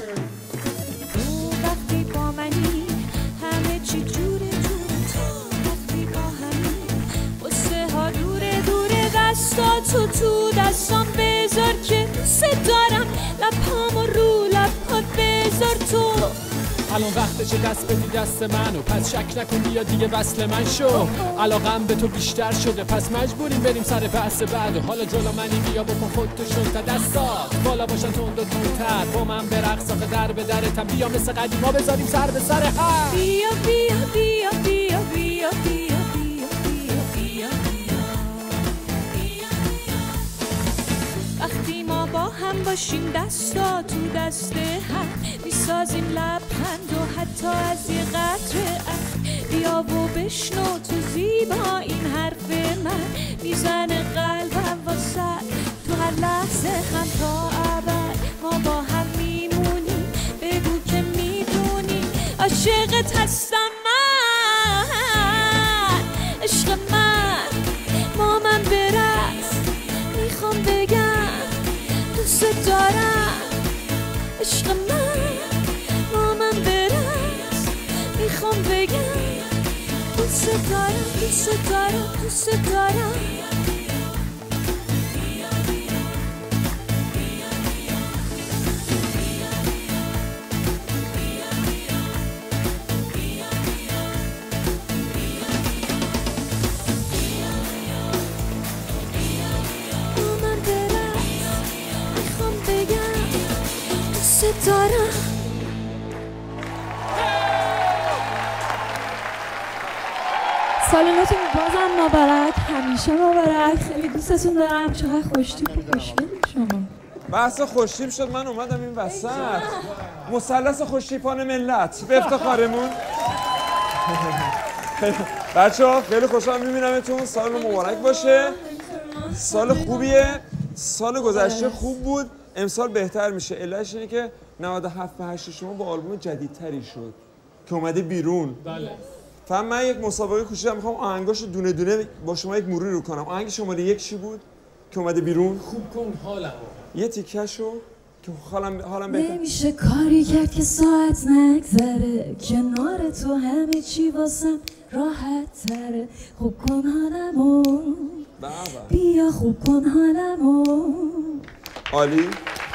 Q: تو وقتی با منی همه چی جوره جوره. تو وقتی با همی قصه ها دوره دوره. دستاتو تو دستام بذار که دوست دارم. لبهامو رو لبات بذار تو.
T: الان وقتشه دست بدی دست منو، پس شک نکن بیا دیگه وصل من شو. علاقم به تو بیشتر شده، پس مجبوریم بریم سر بحث بعد. حالا جلو منی بیا بکن خودتو شد، دستات بالا باشن تند و تندتر. با من برقص آخه در به درتم، بیا مثل قدیما بذاریم سر به سر هم.
Q: بیا بیا بیا بیا بیا بیا بیا. وقتی ما با هم باشیم دستا تو دست هم، میسازیم لبخند و حتی از یه قطره اشک. بیا و بشنو تو زیبا این حرف من، میزنه قلبم واسه تو هر لحظه هم تا ابد. ما با هم میمونیم، بگو که میدونی عاشقت هستم من. عشق من با من برقص، میخوام بگم دوست دارم. عشق من با من برقص، میخوام بگم
J: دوست دارم دوست دارم دوست دارم دارم
U: سال نوتون بازم مبارک، همیشه مبارک. خیلی دوستتون دارم. چقدر خوشتیپ و خوشگلی شما.
A: بحث خوشتیپ شد، من اومدم این وسط. مثلث خوشتیپان ملت به افتخارمون. بچه‌ها خیلی خوشحال می‌بینمتون. سال مبارک باشه. سال خوبیه. سال گذشته خوب بود. امسال بهتر میشه. علتش اینه که 97-8 شما با آلبوم جدیدتری شد که اومده بیرون.
T: بله.
A: فهم من یک مسابقه کوچیک میخوام آهنگاشو دونه دونه با شما یک مرور رو کنم. آهنگ شماره 1 چی بود که اومده بیرون؟
T: خوب کن حالمو.
A: یه تیکشو که حالم بهتر.
J: نمیشه کاری کرد که ساعت نگذره، کنار تو همه چی واسم راحت تره. خوب کن حالمو، بیا خوب کن حالمو.
A: عالی.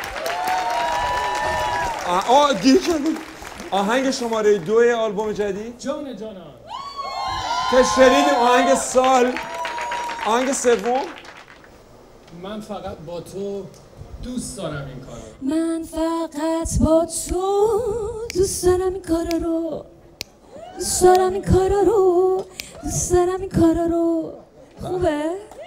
A: گیر کردم. آهنگ شماره 2 آلبوم جدید
T: جان جانان
A: که شنیدیم. آهنگ سال. آهنگ سوم
T: من فقط با تو دوست دارم این کارو.
J: من فقط با تو دوست دارم این کارا رو، دوست دارم این کارا رو، دوست دارم این کارا رو. خوبه؟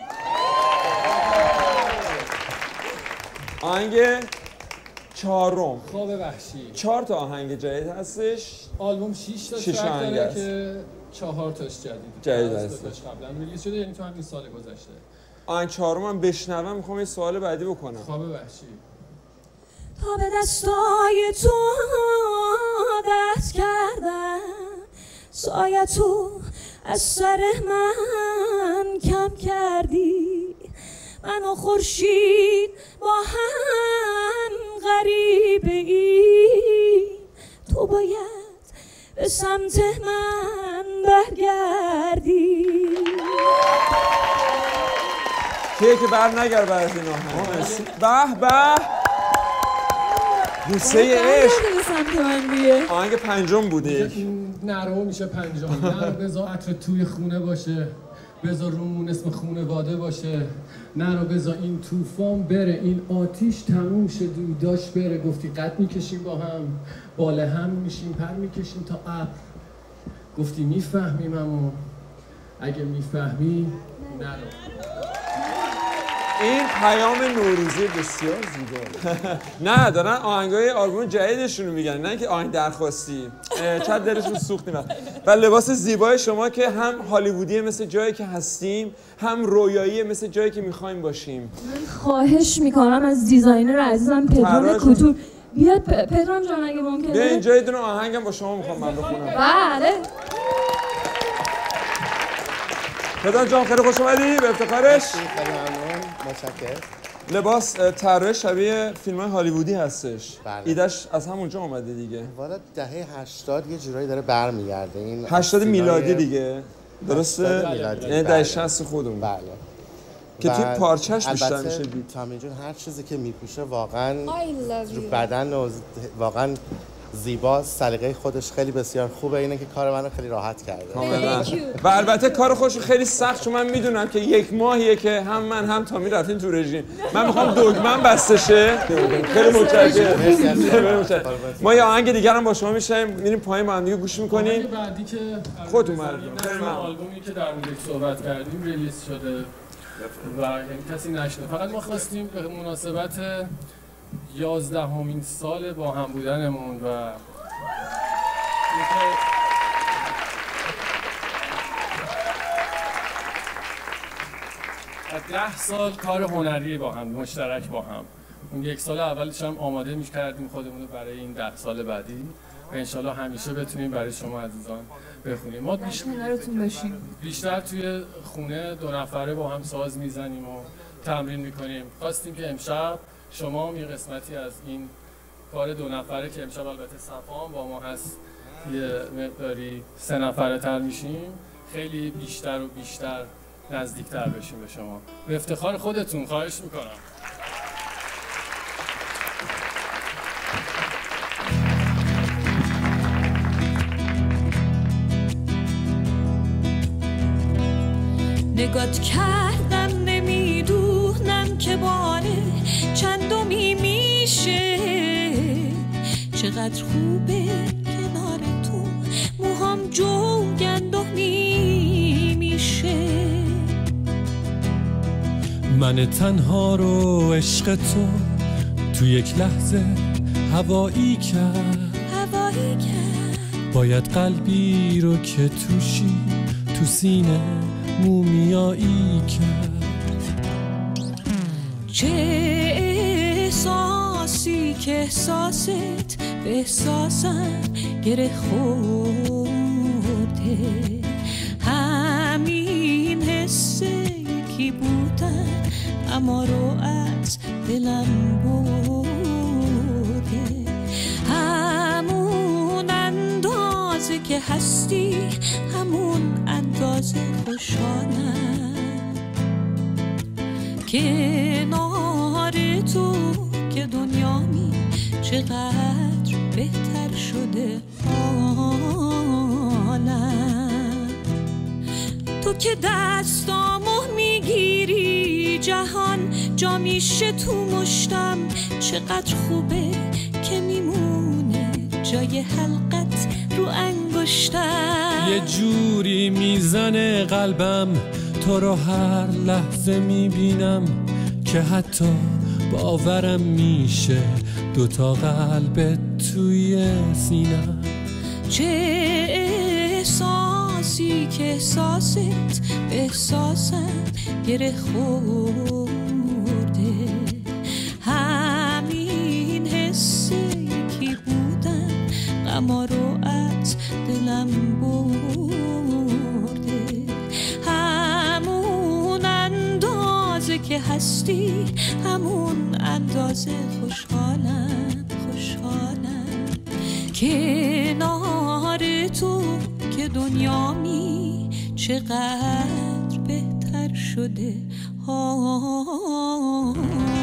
A: آهنگ چهارم
T: خواب وحشی.
A: 4 تا آهنگ جدید هستش.
T: آلبوم 6 تا ترک داره که 4 تاش جدید
A: هست.
T: قبلا ریلیز شده، یعنی تو همین سال گذشته.
A: آهنگ چهارم هم بشنوم. میخوام یه سوال بعدی بکنم.
T: خواب وحشی.
J: تا به دستای تو عادت کردم، سایه تو از سر من کم کردی. من و خورشید با هم غریبه ای، تو باید به سمت من برگردی.
A: کیه که بر نگرد بعد از این آهنگ؟ به به بوسه عشق. آهنگ پنجم بوده.
T: نرو میشه پنجم. نرو بذار عطر توی خونه باشه، بذار رومون اسم خونواده باشه. نرو بذار این طوفان بره، این آتیش تموم شه، دوداش بره. گفتی قد میکشیم با هم، باله هم میشیم، پر میکشیم تا ابر. گفتی میفهمیم، اما اگه میفهمی نرو.
A: این پیام نوروزی بسیار زیبا. نه دارن آهنگای آلبوم جدیدشون رو میگن، نه که آهنگ درخواستی. چقدر دلشون سوخت میاد. و لباس زیبای شما که هم هالیوودیه مثل جایی که هستیم، هم رویاییه مثل جایی که میخوایم باشیم.
U: من خواهش میکنم از دیزاینر عزیزم پدرام کوتور بیاد. پدرام جان اگه ممکنه
A: بیا اینجا یه دونه آهنگم با شما میخوام من بخونم.
U: بله.
A: پدرام جان خیلی خوش اومدی به افتخارش.
F: خیلی ممنون. متشکرم.
A: لباس طراح شبیه فیلم‌های هالیوودی هستش.
F: بله.
A: ایده‌ش از همونجا اومده دیگه.
F: والا دهه 80 یه جورایی داره برمیگرده. این
A: 80 میلادی دیگه. درسته؟ یعنی دهه 60 خودمون.
F: بله.
A: که توی پارچه‌اش بیشتر میشه دید.
F: تامین جون هر چیزی که میپوشه واقعا رو بدن و واقعا زیباست. سلیقه خودش خیلی بسیار خوبه. اینه که کار منو خیلی راحت کرده.
A: و البته کار خودش خیلی سخت، چون من میدونم که 1 ماهیه که هم من هم تامی رفتیم تو رژیم. من میخوام دگمن بسته شه. خیلی متشکرم. ما یه آهنگ دیگه هم با شما میشیم، میریم پایین با هم دیگه گوش میکنیم.
T: بعدی که
A: خودتون معرفی
T: آلبومی که در موردش صحبت کردیم ریلیز شده و یعنی کسی نشنه. فقط ما خواستیم به مناسبت 11مین سال با هم بودنمون و 10 سال کار هنری با هم مشترک با هم. اون 1 سال اولش هم آماده می‌کردیم خودمون رو برای این 10 سال بعدی و انشالله همیشه بتونیم برای شما عزیزان بخونیم. ما بیشتر توی خونه 2 نفره با هم ساز میزنیم و تمرین میکنیم. خواستیم که امشب شما هم یه قسمتی از این کار 2 نفره که امشب البته صفا با ما هست یه مقداری 3 نفره تر میشیم، خیلی بیشتر و بیشتر نزدیکتر بشیم به شما. به افتخار خودتون خواهش میکنم.
J: نگات کردم نمیدونم که باره چندمی میشه، چقدر خوبه کنار تو موهام جوگند و میشه.
T: من تنها رو عشق تو یک لحظه هوایی کرد، باید قلبی رو که توشی تو سینه مومیایی کرد.
J: چه احساسی که احساست به احساسم گره خورده، همین حس یکی بودن اما رو از دلم برده، همون اندازه که هستی همون اندازه خوشحالم کنار تو که دنیامی چقدر بهتر شده حالم. تو که دستامو میگیری جهان جا میشه تو مشتم، چقدر خوبه که میمونه جای حلقت رو انگشتم.
T: یه جوری میزنه قلبم تو رو هر لحظه میبینم که حتی باورم میشه دوتا قلب توی سینم.
J: چه احساسی که احساست به احساسم گره خورده، همین حس یکی بودن غما رو از دلم برده، همون اندازه که هستی همون اندازه خوشحالم کنار تو که دنیامی چقدر بهتر شده حالم.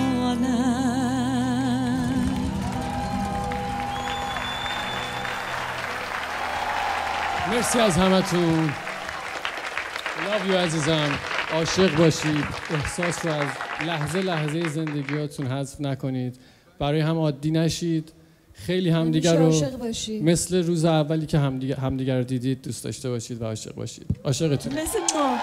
T: مرسی از همتون. love you عزیزم. عاشق باشید، احساس رو از لحظه لحظه زندگیاتون حذف نکنید، برای هم عادی نشید، خیلی همدیگر رو مثل روز اولی که همدیگر رو دیدید دوست داشته باشید و عاشق باشید. عاشقتون.
U: مثل ما.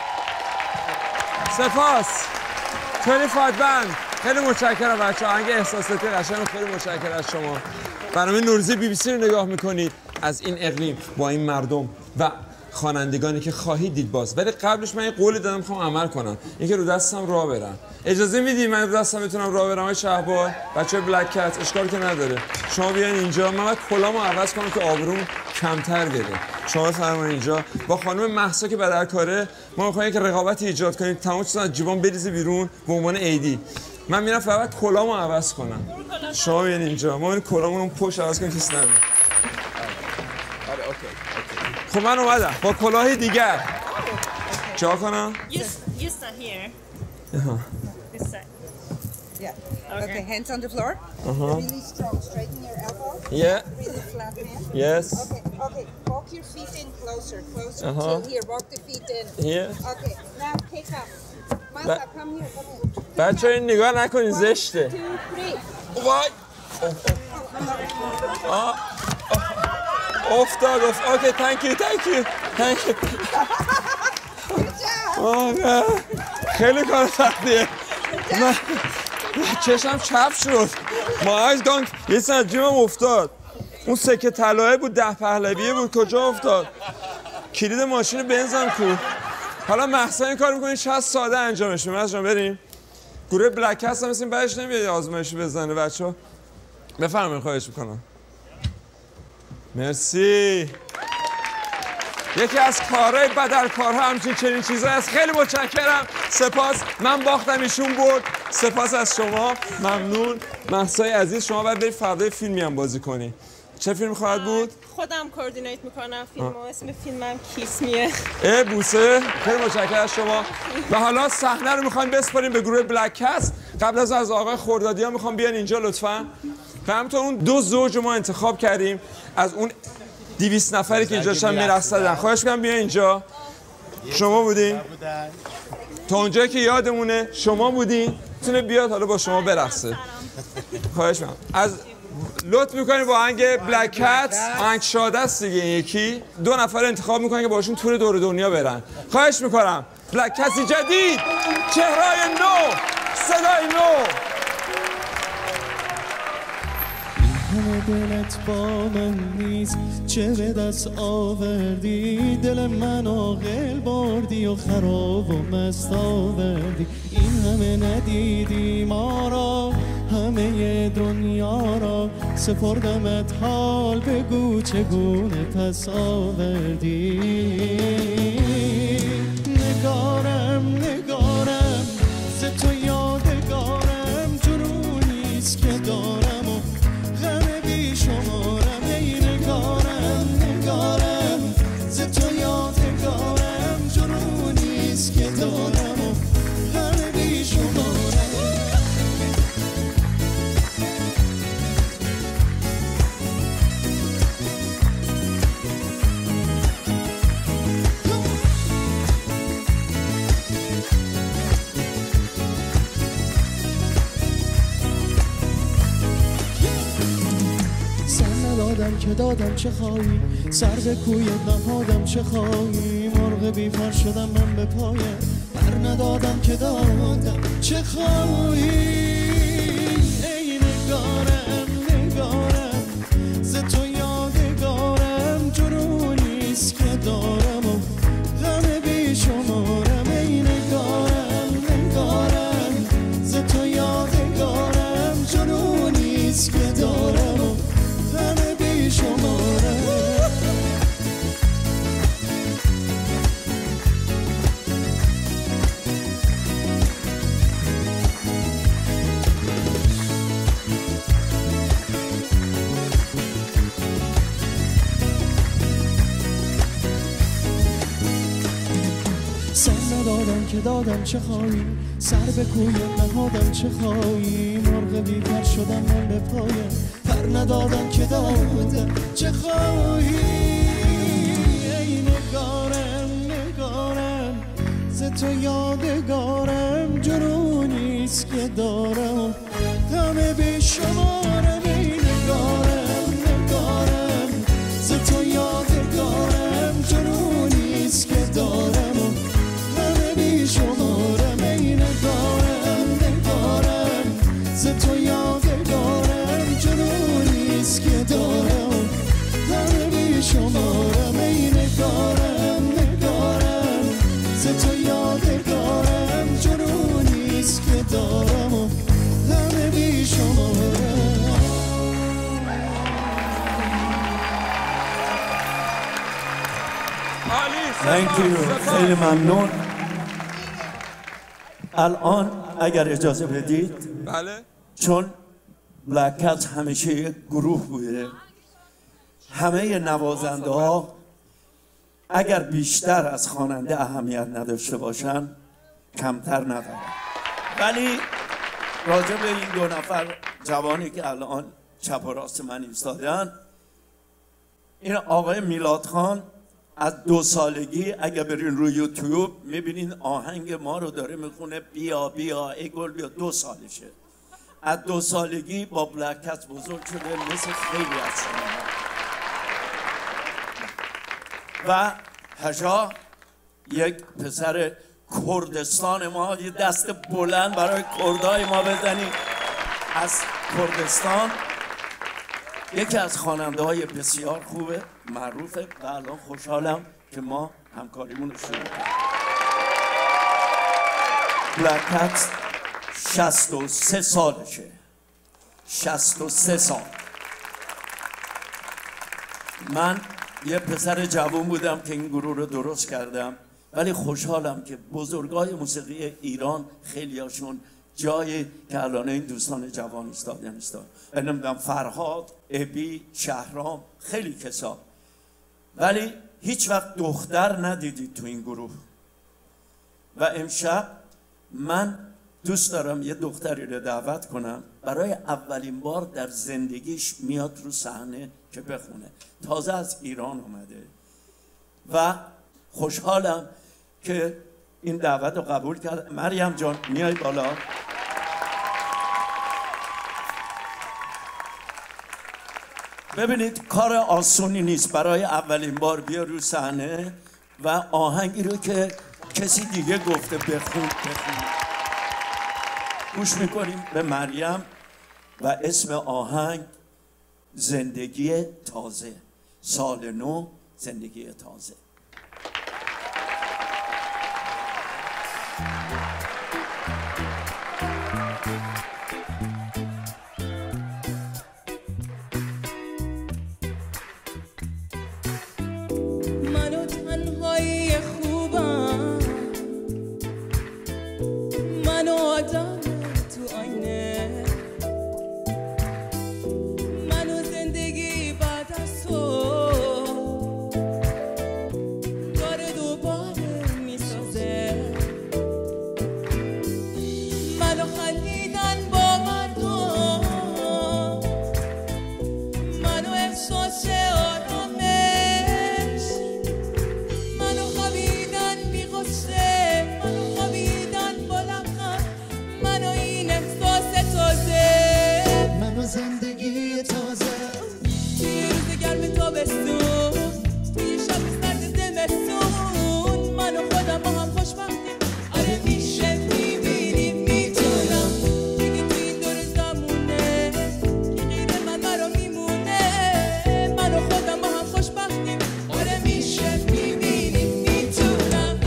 A: سپاس 25 بند. خیلی متشکرم بچه‌ها، آهنگ احساساتی قشنگ، خیلی متشکرم از شما. برنامه نوروزی BBC رو نگاه میکنید از این اقلیم با این مردم و خوانندگانی که خواهید دید باز. ولی قبلش من یه قولی دادم میخوام عمل کنم، اینکه رو دستم راه برم. اجازه میدی من رو دستم بتونم راه برم های شهبال؟ بچه‌های بلک کت اشکال که نداره. شما بیاین اینجا، من باید کلامو عوض کنم که آبروم کمتر بره. شما بفرمایید اینجا با خانم مهسا که بدرکاره. ما می‌خوایم که رقابتی ایجاد کنیم، تمام چیزا از جیبام بریزه بیرون به عنوان ایدی. من میرم فقط کلامو عوض کنم. شما بیاین اینجا، ما این کلامو پشت عوض کنیم کس نمیاد. خب من اومدم با کلاهی دیگر. چا کنم؟
B: You stand here. This side.
D: Yeah. Okay, hands on the floor. Really strong. Straighten your elbow.
A: Yeah.
D: Really flat hand.
A: Yes.
D: Okay. Walk your feet in closer. Till here. Walk the feet in.
A: Yeah.
D: Okay. Now kick up. Masa, come here.
A: بچه این نگاه نکنین زشته.
D: 1, 2, 3.
A: وای. افتاد. اوکی thank you. خیلی کار سختیه. من چشم چپ شد. ما گانگ یه سن از جیبم افتاد. اون سکه طلایه بود 10 پهلویه بود کجا افتاد؟ کلید ماشین بنزم کو. حالا مهسا این کار میکنه شاید ساده انجامش میده. مهسا بریم. گروه بلک هست هم مثل بعدش نمیاد آزمایشی بزنه بچه‌ها. بفرمایید خواهش میکنم. مرسی. یکی از کارهای بدرکارها همچین چنین چیزایی است. خیلی متشکرم. سپاس. من باختم ایشون برد. سپاس از شما. ممنون. مهسای عزیز شما باید برید فردا فیلمی هم بازی کنی. چه فیلم خواهد بود؟
B: خودم کوردینیت میکنم فیلمو، اسم فیلمم کیس میه.
A: بوسه. خیلی متشکرم از شما. و حالا صحنه رو میخوایم بسپاریم به گروه بلک کست. قبل از آقای خردادیان میخوام بیان اینجا لطفاً. و همینطور اون 2 زوج ما انتخاب کردیم از اون 200 نفری که اینجا داشتن میرقصیدن. خواهش می‌کنم بیاین اینجا. شما بودین؟ تا اونجایی که یادمونه شما بودین. میتونه بیاد حالا با شما برقصه. خواهش می‌کنم. از لطف می‌کنیم با آهنگ بلک کت، آهنگ شاده است دیگه. این یکی 2 نفر انتخاب می‌کنن که باشون تور دور دنیا برن. خواهش می‌کنم. بلک کتی جدید، چهره‌های نو، صدای نو.
M: همه دلت با من نیست، چه به دست آوردی؟ دل من عاقل بردی و خراب و مست آوردی. این همه ندیدی ما را، همه دنیا را سپردمت، حال بگو چگونه پس آوردی. نگارم نگارم ز تو یادگارم، جنونیست که دارم و غم بی شمارم. ای نگارم نگارم ز تو یادگارم، جنونیست که دارم و غم بی شمارم. دادم که دادم چه خواهی، سر به کویت نهادم چه خواهی. مرغ بی پر شدم من به پایت، پر ندادم که دادم چه خواهی. ای نگارم نگارم ز تو یادگارم، جنونیست که دارم و غم بی شمارم. ای نگارم نگارم ز تو یادگارم، جنونیست که دارم و غم بی شمارم. سر ندادم که دادم چه خواهی، سر به کویت نهادم چه خواهی. مرغ بی پر شدم من به پایت، پر ندادم که دادم چه خواهی. ای نگارم نگارم ز تو یادگارم، جنونیست که دارم غم بی شمارم. ای نگارم نگارم ز تو یادگارم، جنونیست که دارم و غم بی شمارم. ای نگارم نگارم ز تو یادگارم، جنونیست که دارم غم بی شمارم. ای نگارم نگارم ز تو یادگارم، جنونیست که دارم و غم بی شمارم.
E: خیلی ممنون. الان اگر اجازه بدید،
A: بله،
E: چون بلک کت همیشه یک گروه بوده، همه نوازنده ها اگر بیشتر از خواننده اهمیت نداشته باشن کمتر ندارن. ولی راجع به این 2 نفر جوانی که الان چپ و راست من ایستادن، این آقای میلاد خان از 2 سالگی اگه برین روی یوتیوب میبینین آهنگ ما رو داره میخونه، بیا بیا ای گل بیا. 2 سالشه. از 2 سالگی با بلک کت بزرگ شده، مثل خیلی از شما. و هجا یک پسر کردستان ما، یه دست بلند برای کردای ما بزنید. از کردستان یکی از خواننده های بسیار خوبه، معروفه و الان خوشحالم که ما همکاریمون رو شروع کردیم. بلک کت 63 سالشه. 63 سال. من یه پسر جوان بودم که این گروه رو درست کردم، ولی خوشحالم که بزرگای موسیقی ایران خیلیاشون جایی که الان این دوستان جوان ایستادن. نمیدونم فرهاد، ابی، شهرام، خیلی کسا، ولی هیچ وقت دختر ندیدید تو این گروه. و امشب من دوست دارم یه دختری رو دعوت کنم برای اولین بار در زندگیش میاد رو صحنه که بخونه. تازه از ایران اومده و خوشحالم که این دعوت رو قبول کرد. مریم جان میای بالا. ببینید کار آسونی نیست برای اولین بار بیا رو صحنه و آهنگی رو که کسی دیگه گفته بخون. گوش میکنیم به مریم و اسم آهنگ زندگی تازه. سال نو، زندگی تازه.
G: منو تنهایی خوبم، منو آدم تو آینه، منو زندگی بعد از تو داره دوباره میسازه، منو خندیدن با مردم، منو احساس آرامش، منو خوابیدن بی غصه، منو خوابیدن با لبخند، منو این احساس تازه،
M: منو زندگی تازه،
G: توی روز گرم تابستون، توی شب سرد زمستون، منو خودم با هم خوشبختیم. آره میشه میبینیم میتونم دیگه توی این دور زمونه که غیر من برا میمونه، منو خودم با هم خوشبختیم. آره میشه میبینیم میتونم.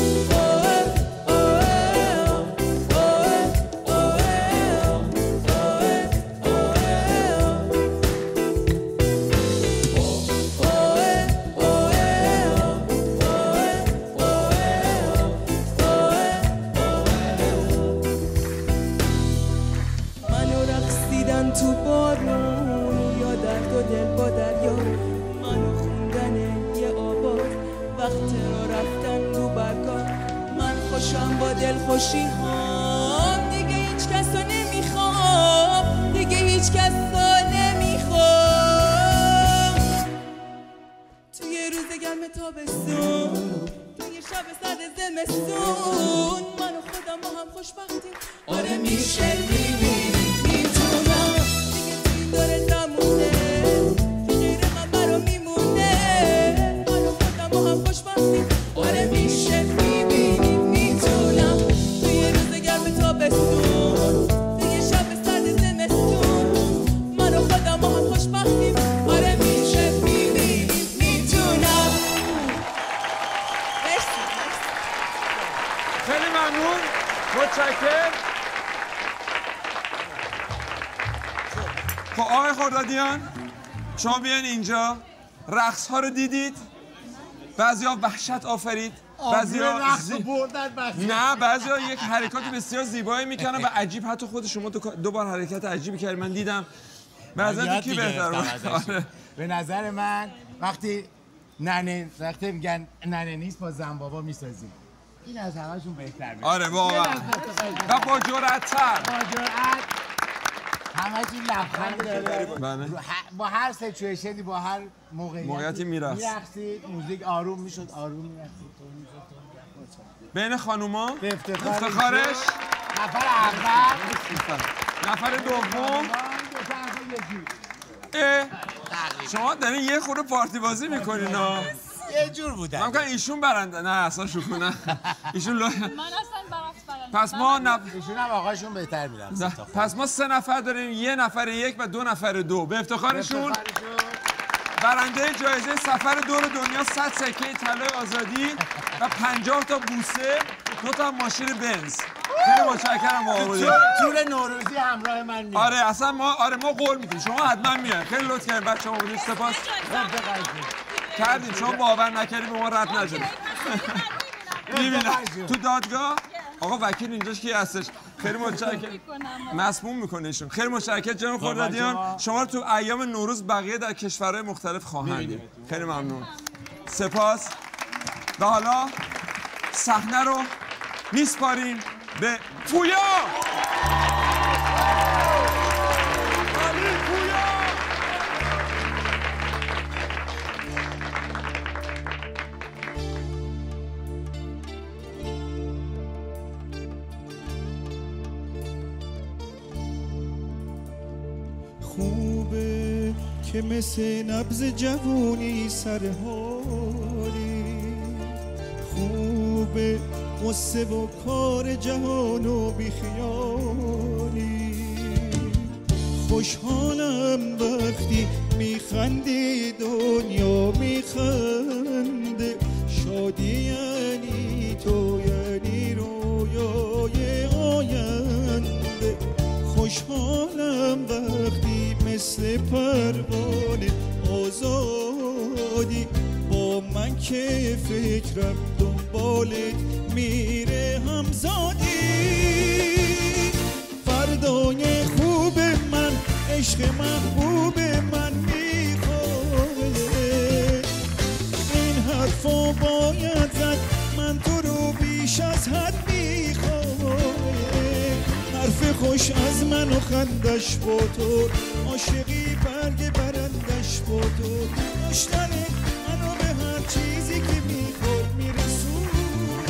G: منو رقصیدن تو بارون یا درد و دل با دریا، منو خوندن یه آواز وقت را رفتن تو برگاه، من خوشم با دل خوشی هام، دیگه هیچ کس رو نمیخوام، دیگه هیچ کس رو نمیخوام. توی روز گرم تابستون، توی شب سرد زمستون، من و خودم با هم خوشبختیم. آره میشه میبینیم میتونم دیگه توی این دور زمونه که غیر من برا میمونه، من و خودم با هم خوشبختیم. آره میشه میبینیم میتونم توی روز گرم تابستون، توی شب سرد زمستون، من و خودم با هم خوشبختیم. آره میشه میبینیم میتونم.
A: خیلی ممنون، متشکرم. خب آقای خردادیان شما بیاین اینجا. رقص ها رو دیدید؟ بعضیا وحشت آفرید، بعضیا نه، بعضیا یک حرکات بسیار زیبایی میکنن و عجیب، حتی خود شما دو بار حرکت عجیبی کردید. من دیدم. بعضا کی بهتر بود؟
F: به نظر من وقتی میگن ننه نیست با زن بابا میسازیم، این از همه‌شون بهتر میشه.
A: آره واقعا. و با جرأت‌تر.
F: با جرأت همه‌شون لبخند داره. با هر سیچویشنی، با هر موقعیتی
A: میرقص.
F: میرقصید، موزیک آروم میشد، آروم میرقصید.
A: بین خانوما
F: افتخارش نفر اول،
A: نفر دوم. شما دارین یه خورده پارتی بازی میکنین ها؟
F: یه جور بودن.
A: من کنم ایشون برنده. نه اصلا شوخی نه. ایشون
R: من اصلا برعکس برنده.
A: پس ما
F: ایشون هم آقاشون بهتر میرن.
A: پس ما 3 نفر داریم، 1 نفر 1 و 2 نفر 2. به افتخارشون برنده جایزه سفر دور دنیا 100 سکه طلای آزادی و 50 تا بوسه، 2 تا ماشین بنز. خیلی متشکرم آقا.
F: تور نوروزی همراه من میاد.
A: آره اصلا ما قول میدیم شما حتما میاد. خیلی لطف کردین بچه‌ها، بودید سپاس کردیم. شما باور نکردید به ما رد ندید. میبینم تو دادگاه آقا وکیل اینجاش کی هستش؟ خیلی متشکرم. مسموم میکنه ایشون. خیلی متشکرم جناب خردادیان. شما رو تو ایام نوروز بقیه در کشورهای مختلف خواهند دید. خیلی ممنون. سپاس. و حالا صحنه رو میسپاریم به پویا.
M: خوبه که مثل نبض جوونی سر حالی، خوبه قصه و کار جهان و بیخیالی، خوشحالم وقتی میخندی دنیا میخنده، شادی یعنی تو یعنی رویای آینده، خوشحالم وقتی مثل پروانه آزادی، با من که فکرم دنبالت میره همزادی، فردای خوب من عشق محبوب من میخواه، این حرفا باید زد من تو رو بیش از حد میخواه، حرف خوش از من و خندش با تو، عاشقی برگ برندش با تو، داشتنت منو به هر چیزی که میخواد میرسونه،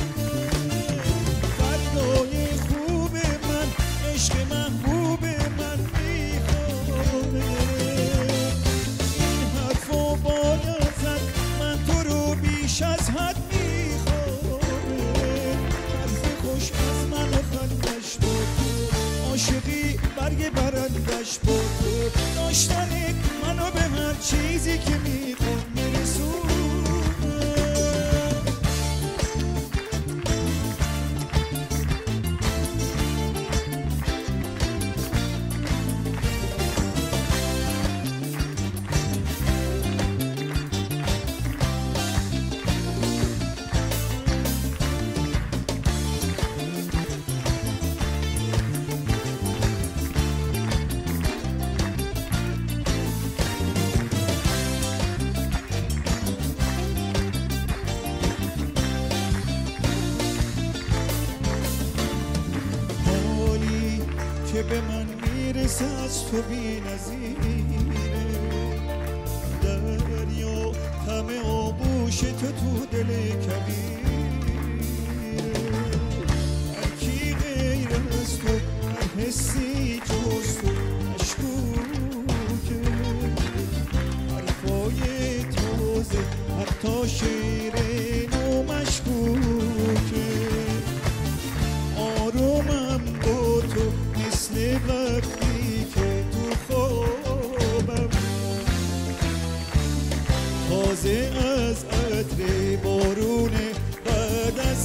M: فردای خوب من عشق محبوب من میخواد، این حرفا باید زد من تو رو بیش از حد میخواد، حرف خوش از من و خندش با تو، عاشقی برگ برندش با تو، داشتنت منو به هر چیزی که میخواد میرسونه. که به من میرسه از تو بی نظیره، دریا همه آغوش تو دل کبیره، هرکی غیر از تو هر حسی جز تو مشکوکه، حرفای تازه حتی شعر نو مشکوکه، آرومم با تو مثل وقتی که تو خوابم، تازه از عطر بارون بعد از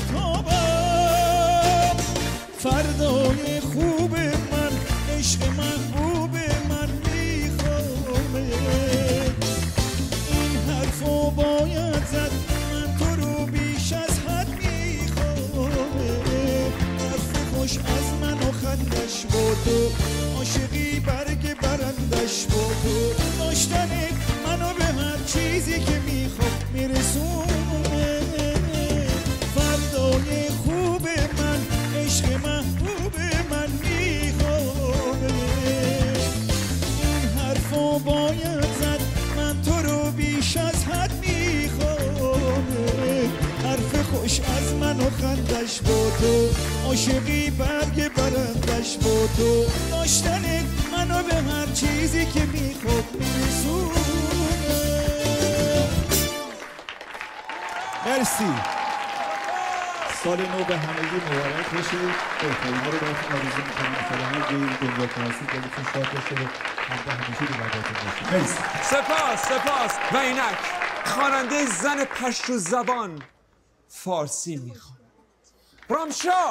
M: مهتابم، فردای خوب من عشق محبوب من میخوامه، این حرفو باید زد من تو رو بیش از حد میخوامه، حرف خوش از من و خندش با تو، عاشقی برگ برندش با تو، داشتنت منو به هر چیزی که میخوام میرسونه، فردای خوب من عشق محبوب من میخوامه، این حرفو باید زد من تو رو بیش از حد میخوامه، حرف خوش از من و خندش با تو، عاشقی برگ برندش با تو، داشتنت منو به هر چیزی که میخواد میرسونه.
C: مرسی. سال نو به همگی مبارک باشه. بهترین ها رو براتون آرزو می‌کنم. انشالله هر جایی دنیا که هستید دلتون شاد باشه و همیشه رو برداتون باشه. مرسی.
A: سپاس و اینک خواننده زن پشت زبان فارسی میخوان رامشا.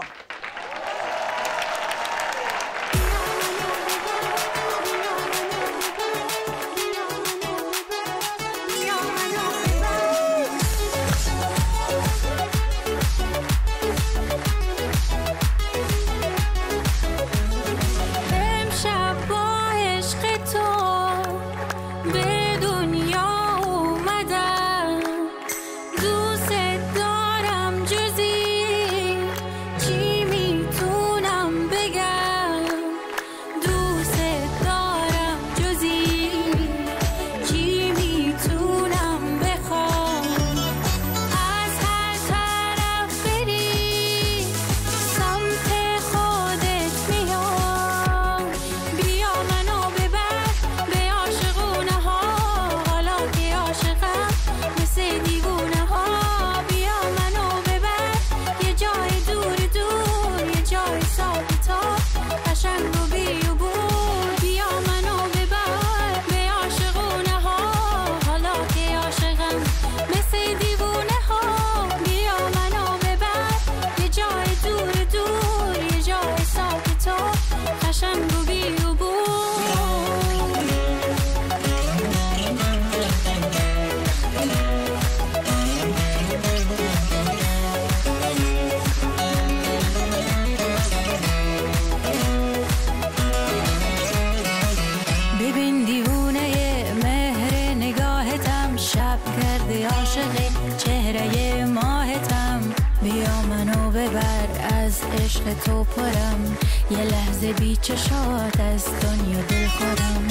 J: عشق تو پرم، یه لحظه بی چشات از دنیا دل خورم.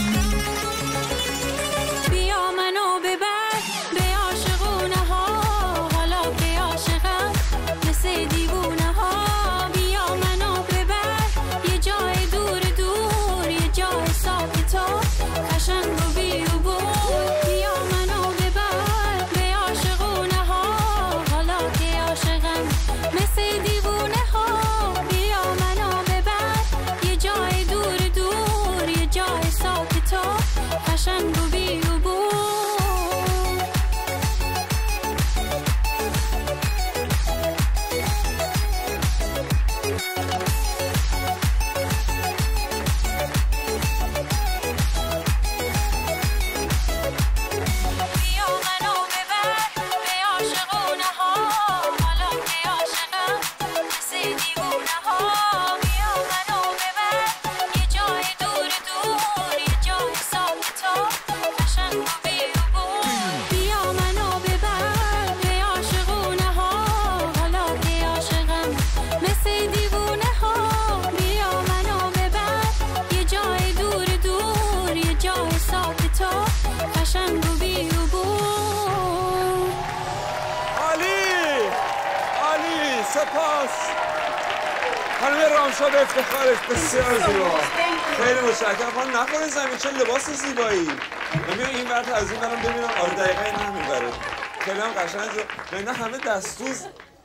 J: بیا منو ببر به عاشقونه ها، حالا که عاشقم مثل دیوونه ها. بیا منو ببر یه جای دور دور، یه جای صاف تو قشنگ و بی و بور. بیا منو ببر به عاشقونه ها، حالا که عاشقم مثل دیوونه ها. بیا منو ببر یه جای دور دور، یه جای صاف تو قشنگ و بی و بور. بیا منو ببر به عاشقونه ها، حالا که عاشقم مثل دیوونه ها. بیا منو ببر یه جای دور دور، یه جای صاف تو قشنگ و بی و بور. بیا منو ببر به عاشقونه ها، حالا که عاشقم مثل دیوونه ها. بیا منو ببر یه جای دور دور، یه جای صاف تو قشنگ و بی و بور.
A: عالی عالی، سپاس خانم رامشا، به افتخارش بسیار زیبا. خیلی متشکرم. خانم نخورین زمین، چه لباس زیبایی. ببین این ور از این برم ببینم. آره دقیقا این همین بره. خیلی هم قشنگ. ببین همه دستوز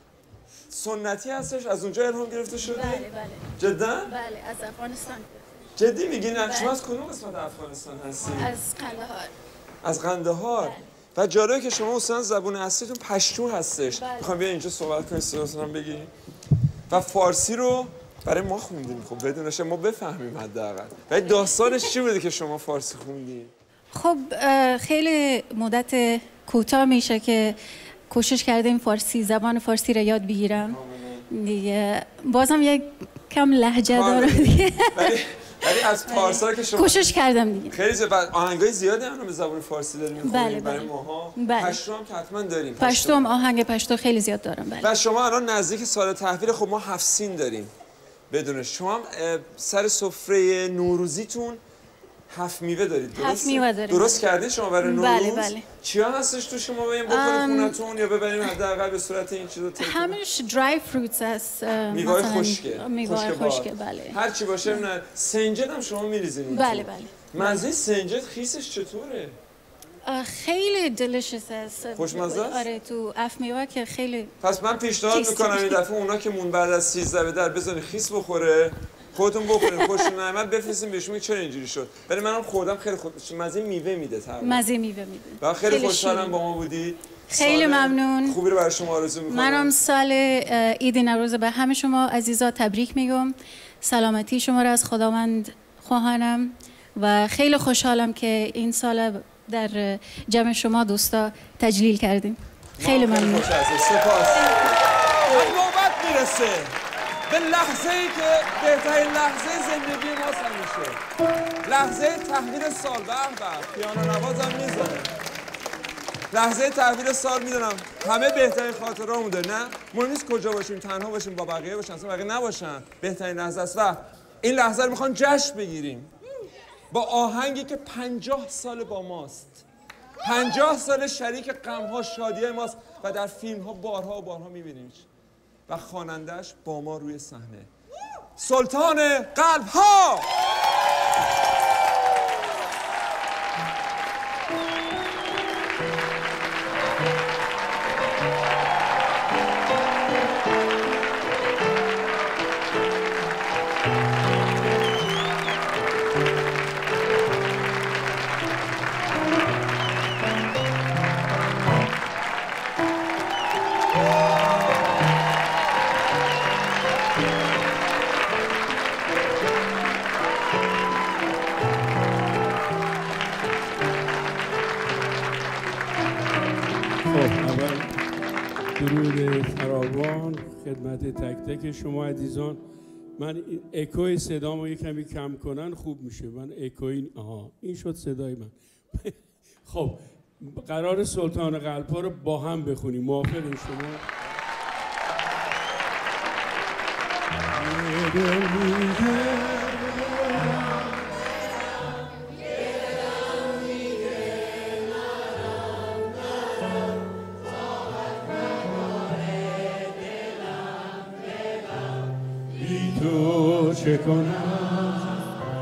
A: سنتی هستش، از اونجا الهام گرفته شده؟
H: بله.
A: جدا؟
H: بله، از افغانستان.
A: جدی میگین؟ شما از کدوم قسمت افغانستان هستی؟
H: از قندهار.
A: از قندهار. و جالبه که شما اصلا زبون اصلیتون پشتو هستش. میخوام بیا اینجا صحبت کنید، صداتون هم بگی. و فارسی رو برای ما خوندین، خب بدونش ما بفهمیم حداقل. ولی داستانش چی بوده که شما فارسی خوندین؟
H: خب خیلی مدت کوتاه میشه که کوشش کردیم زبان فارسی رو یاد بگیرم دیگه. بازم یک کم لهجه داره دیگه.
A: ولی از پارسال که شما
H: کوشش کردم دیگه.
A: خیلی زیاد آهنگای زیادی هم به زبان فارسی داریم می‌خونیم برای ماها. پشتو هم که حتما داریم.
H: پشتو هم آهنگ پشتو خیلی زیاد دارم. بله.
A: و شما الان نزدیک سال تحویل، خب ما 7 سین داریم. بدونش شما هم سر سفره نوروزیتون 7 میوه دارید، درسته؟
H: 7 میوه داریم.
A: درست کردید شما برای نوروز؟
H: بله.
A: چیا هستش تو شما بریم بخوریم خونتون یا ببریم حداقل به صورت این چیزا تیک؟
H: همش درای فروتس است.
A: میوه خشکه.
H: میوه خشکه بله.
A: هر چی باشه نه. سنجد هم شما میریزین؟
H: بله.
A: مزه سنجد خیسش چطوره؟
H: خیلی دلیشس است.
A: خوشمزه است؟
H: آره تو اف میوه که خیلی.
A: پس من پیشنهاد میکنم این دفعه اونا که مون بعد از 13 به در بزنید خیس بخوره، خودتون بخورین، خوشتون نیامد بفرستین بهشون چرا اینجوری شد. ولی منم خوردم خیلی مزه میوه میده تقریبا.
H: مزه میوه میده.
A: و خیلی خوشحالم با ما بودید.
H: خیلی ممنون.
A: خوبی رو برای شما آرزو میکنم.
H: منم سال عید نوروز به همه شما عزیزا تبریک میگم. سلامتی شما را از خداوند خواهانم و خیلی خوشحالم که این سال در جمع شما دوستا تجلیل کردیم. خیلی ممنون.
A: سپاس. نوبت میرسه به لحظه‌ای که بهترین لحظه زندگی ما همیشه. لحظه تحویل سال. به پیانو نوازم میزنه. لحظه تحویل سال میدونم همه بهترین خاطرهامون داره، نه؟ مهم نیست کجا باشیم، تنها باشیم، با بقیه باشیم، اصلا بقیه نباشن. بهترین لحظه است و این لحظه رو میخوان جشن بگیریم با آهنگی که 50 سال با ماست. 50 سال شریک غم‌ها، شادی‌های ماست و در فیلم‌ها بارها و بارها می‌بینیمش. و خواننده‌اش با ما روی صحنه. سلطان قلب‌ها.
V: درود فراوان خدمت تک تک شما عزیزان. من اکوی صدامو یک کمی کم کنن خوب میشه. من اکوی این شد صدای من. خب قرار سلطان قلب‌ها رو با هم بخونیم. موافقین شما؟ تو چه کنم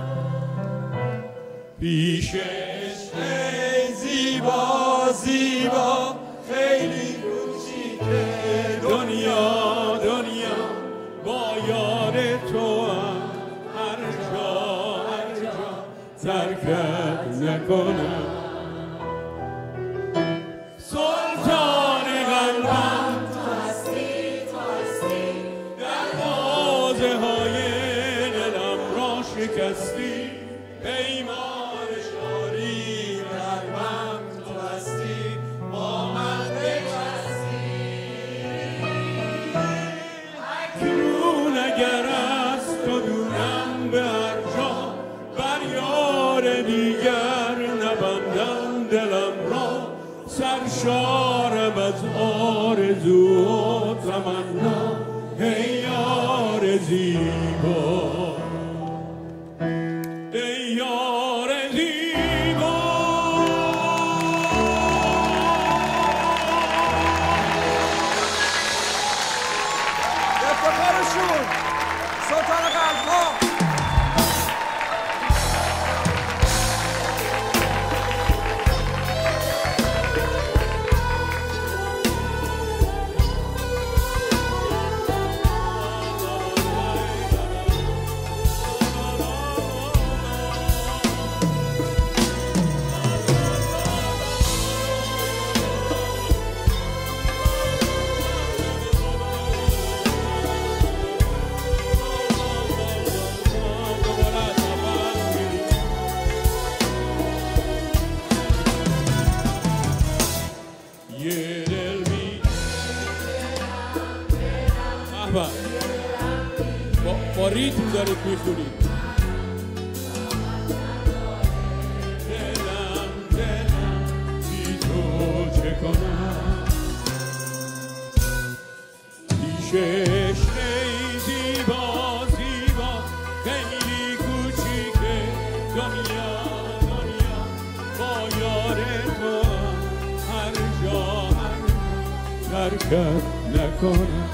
V: پیش عشق زیبا زیبا خیلی کوچیکه دنیا دنیا با یار تو هم هر جا ترکت نکنم سلطان قلبم تو هستی دروازه های دلم را شکستی پیمان شاری قلبم تو هستی با من بچستی اکنون اگر از تو دورم به هر جا بر یار دیگر نبندم دلم را سرشارم از آرزو و تمنا ای یار زیبا ای یار زیبا
A: افتخارشون سلطان قلب‌ها
V: با ریتم دارید میخونید دلم بی تو چه کنم پیش عشق زیبا زیبا خیلی کوچیکه دنیا دنیا با یار تو هر جا ترکت نکنم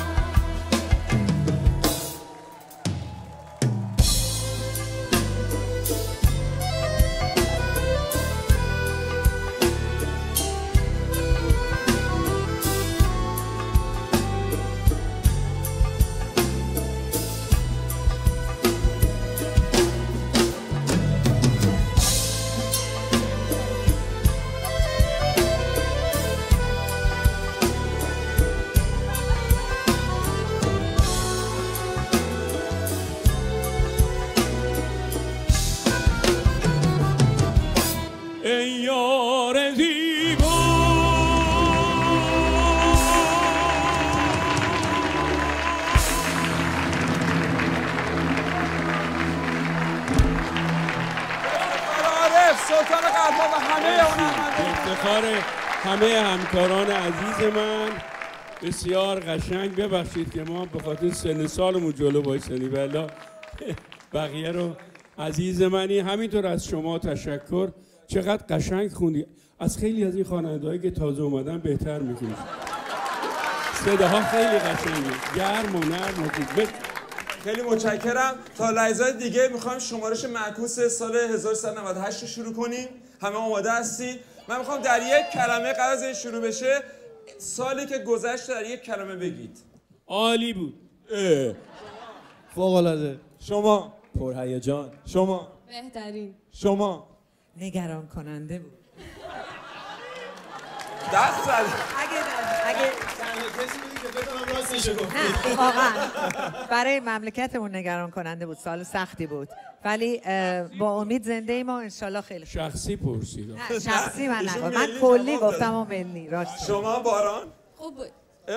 A: سلطان قلب‌ها و همه
V: افتخار همه همکاران عزیز من بسیار قشنگ. ببخشید که ما به خاطر سن سالمون جلو وایسادیم والا بقیه رو عزیز منی. همینطور از شما تشکر. چقدر قشنگ خوندی. از خیلی از این خواننده‌هایی که تازه اومدن بهتر می‌خونی. صداها خیلی قشنگه، گرم و نرم و خوب.
A: خیلی متشکرم. تا لحظات دیگه میخوایم شمارش معکوس سال 1398 رو شروع کنیم. همه آماده هستی؟ من میخوام در یک کلمه قبل از این شروع بشه سالی که گذشت در یک کلمه بگید.
V: عالی بود.
S: فوق‌العاده.
A: شما
S: پرهیجان.
A: شما
K: بهترین.
A: شما
I: نگران کننده بود.
A: دست زد.
I: اگه نه واقعا برای مملکتمون نگران کننده بود. سال سختی بود ولی با امید زنده ایم و انشالله خیلی خوب.
V: شخصی پرسید.
I: نه شخصی من نگفتم، من کلی گفتم و ملی. راست.
A: شما باران
K: خوب بود.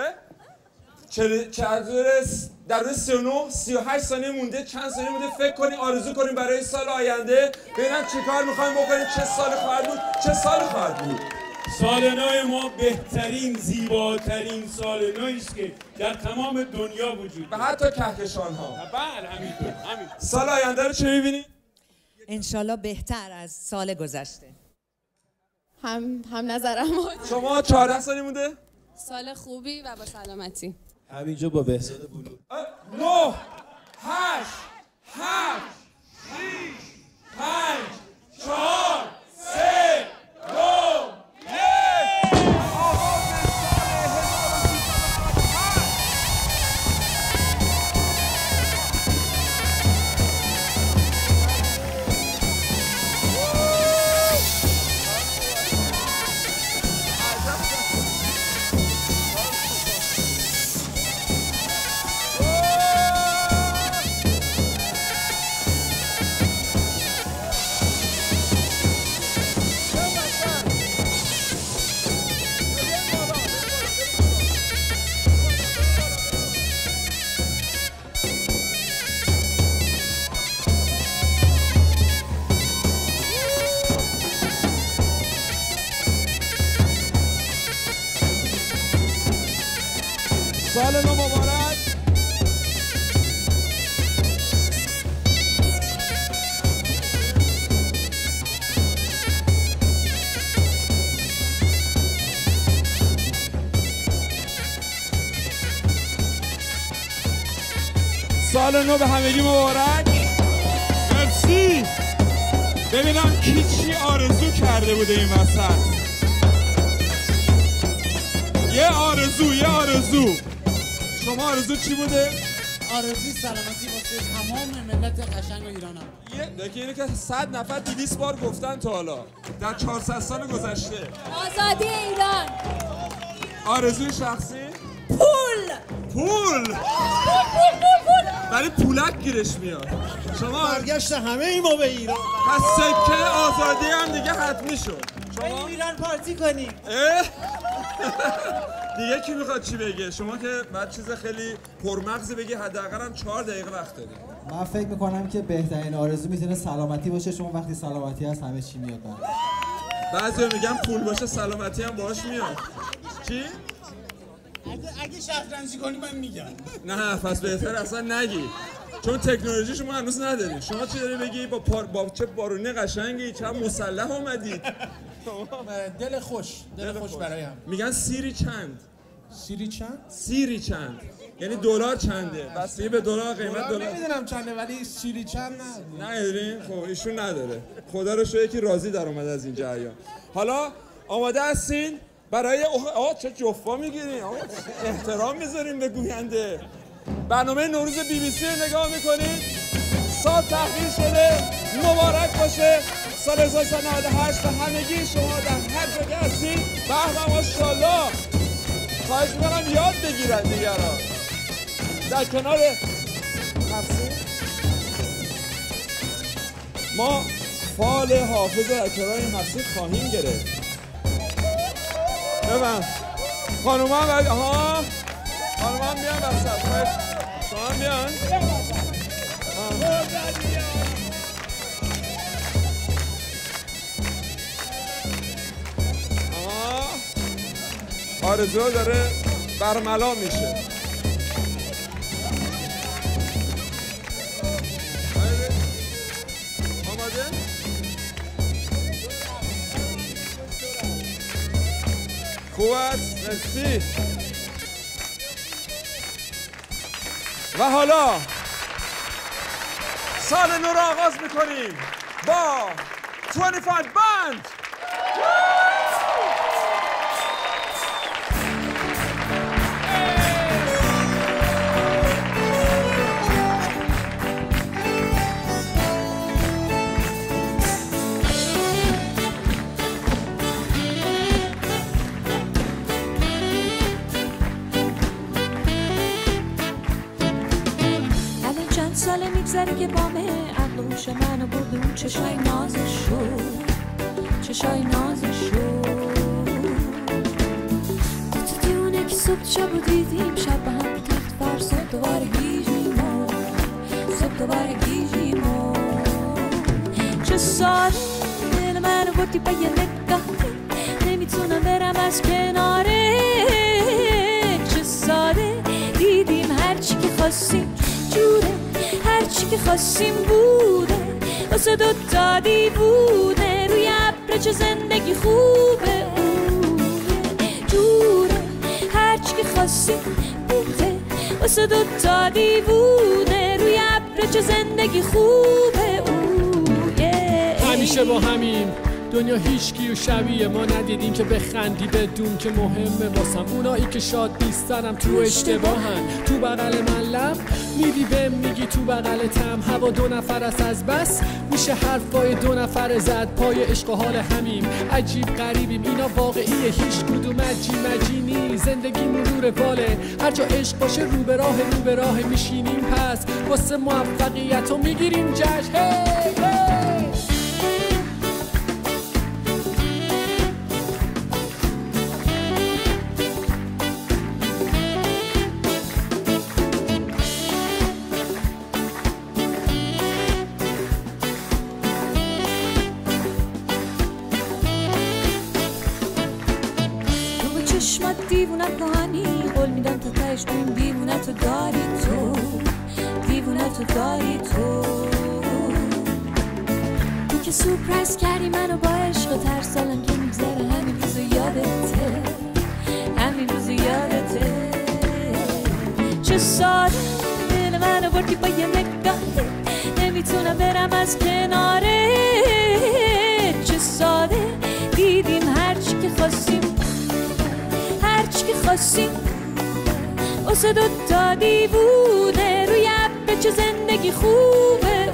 A: در روز 39 38 ثانیه مونده. چند ثانیه مونده فکر کنیم آرزو کنیم برای سال آینده. ببینم چیکار می‌خوایم بکنیم. چه سال خواهد بود.
V: سال نو ما بهترین زیباترین سال نویی است که در تمام دنیا وجود
A: داره و حتی کهکشان ها.
V: بله همینطور.
A: سال آینده رو چه می‌بینی؟
D: انشالله بهتر از سال گذشته.
K: هم نظرم.
A: شما 14 سالی مونده؟
K: سال خوبی و با سلامتی.
S: همینجا با بهزاد بلو.
A: 9 8 7 6 5 4 3 2 سال نو مبارک. سال نو به همگی مبارک. مرسی. ببینم کی چی آرزو کرده بوده این وسط. یه آرزو شما آرزو چی بوده؟
L: آرزوی سلامتی واسه تمام ملت قشنگ ایرانم.
A: یکی اینه که 100 نفر 200 بار گفتن تا حالا در 400 سال گذشته.
U: آزادی ایران.
A: آرزوی شخصی؟ پول. ولی پولک گیرش میاد. شما
L: برگشت همه ای ما به ایران.
A: پس سکه آزادی هم دیگه حتمی شد.
L: شما ایران پارتی کنیم.
A: دیگه کی میخواد چی بگه؟ شما که بعد چیز خیلی پرمغزی بگی، حداقل هم 4 دقیقه وقت دارید.
N: من فکر میکنم که بهترین آرزو میتونه سلامتی باشه، چون وقتی سلامتی هست همه چی میاد بعد.
A: بعضیا میگن پول باشه سلامتی هم باهاش میاد. چی؟
L: اگه شطرنجی کنی من میگم.
A: نه پس بهتر اصلا نگی. چون تکنولوژی شما هنوز ندارید. شما چی داری بگی؟ با چه بارونه قشنگی، چه مسلح اومدید.
L: دل خوش برای هم.
A: میگن سیری چند؟
L: سیری چند؟
A: یعنی دلار چنده؟ بستگی به دلار قیمت دلار.
L: نمیدونم چنده ولی سیری چند نه.
A: ندارین؟ خب ایشون نداره. خدا رو شکر یکی راضی در اومده از این جریان. حالا آماده هستین برای چه جفا میگیرین؟ احترام میذارین به گوینده. برنامه نوروز BBC رو نگاه میکنین. سال تحویل شده. مبارک باشه. سال 1998 به همگی شما در هر جا هستید. به ماشاءالله. خواهش میکنم یاد بگیرن دیگران. در کنار ما فال حافظ در کنار این مفسید خواهیم گرفت. ببین خانوم هم بیان بسید. شما هم بیان. آرزو داره برملا میشه. آماده؟ خوب است. مرسی. و حالا سال نو رو آغاز میکنیم با 25 بند.
J: ساله میگذره که بامه عقل و هوش منو برد اون چشای نازشو تو دیونه که صبح شب و دیدیم شب با هم رو تخت فر صبح دوباره گیجیمو چه ساله دل منو بردی با یه نگاه نمیتونم از کناره. چه ساده دیدیم هرچی که خواستیم جوره، هرچی که خواستیم بوده، واسه دوتا دیوونه. روی ابر چه زندگی خوبه، جوره هرچی که خواستیم بوده، واسه دوتا دیوونه. روی ابر چه زندگی خوبه.
T: همیشه با همین دنیا هیچکی و شبیه ما ندیدیم که بخندی بدون که مهمه واسم. اونایی که شاد نیستنم تو اشتباهن. تو بغل من لب میدی بهم میگی تو بغلتم. هوا دو نفر است از بس میشه حرفای دو نفر زد. پای عشق و حال همیم عجیب غریبیم. اینا واقعیه هیچ کدوم مجی نی. زندگی مرور واله هر جا عشق باشه رو به راه میشینیم. پس واسه موفقیت رو میگیریم جشن.
J: دیوونه کهانی قول میدم تا تهش اون دیوونه تو داری تو، دیوونه تو داری تو. تو که سورپرایز کردی منو با عشق و ترسالم که میگذره. همین روزو یادته، همین روزو یادته. چه ساده دل منو بردی با یه نگاهه، نمیتونم برم از کناره. چه ساده دیدیم هرچی که خواستیم، هرچی که خواستیم، واسه دوتا دیوونه. روی ابر چه زندگی خوبه،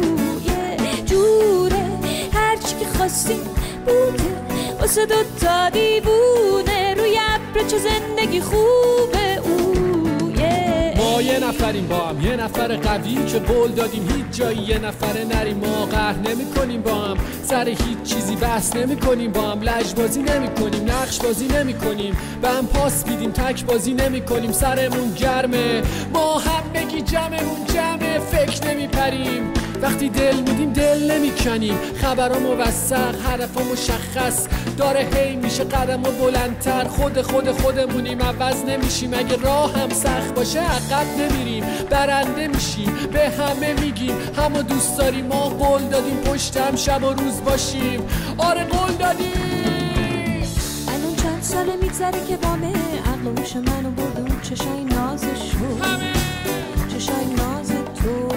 J: جوره هرچی که خواستیم بوده، واسه دوتا دیوونه. روی ابر چه زندگی خوبه.
T: ما یه نفریم با هم، یه نفر قوی که قول دادیم هیچ جایی یه نفر نریم. ما قهر نمی کنیم با هم، سر هیچ چیزی بحث نمی کنیم با هم. لجبازی نمی کنیم، نقش بازی نمی کنیم، به هم پاس میدیم، تک بازی نمی کنیم. سرمون گرمه، ما هم بگی جمعمون جمعه. فکر نمی پریم، وقتی دل میدیم دل نمی کنیم. خبرها موثق، هدفها مشخص، داره هی میشه قدمو بلندتر. خودمونیم، عوض نمیشیم. اگه راه هم سخت باشه عقب نمیریم، برنده میشیم. به همه میگیم همو دوست داریم. ما قول دادیم پشت هم شب و روز باشیم. آره قول دادیم.
J: الان چند ساله میگذره که بامه، عقل و هوش منو بردون چشای نازشو، چشای ناز تو.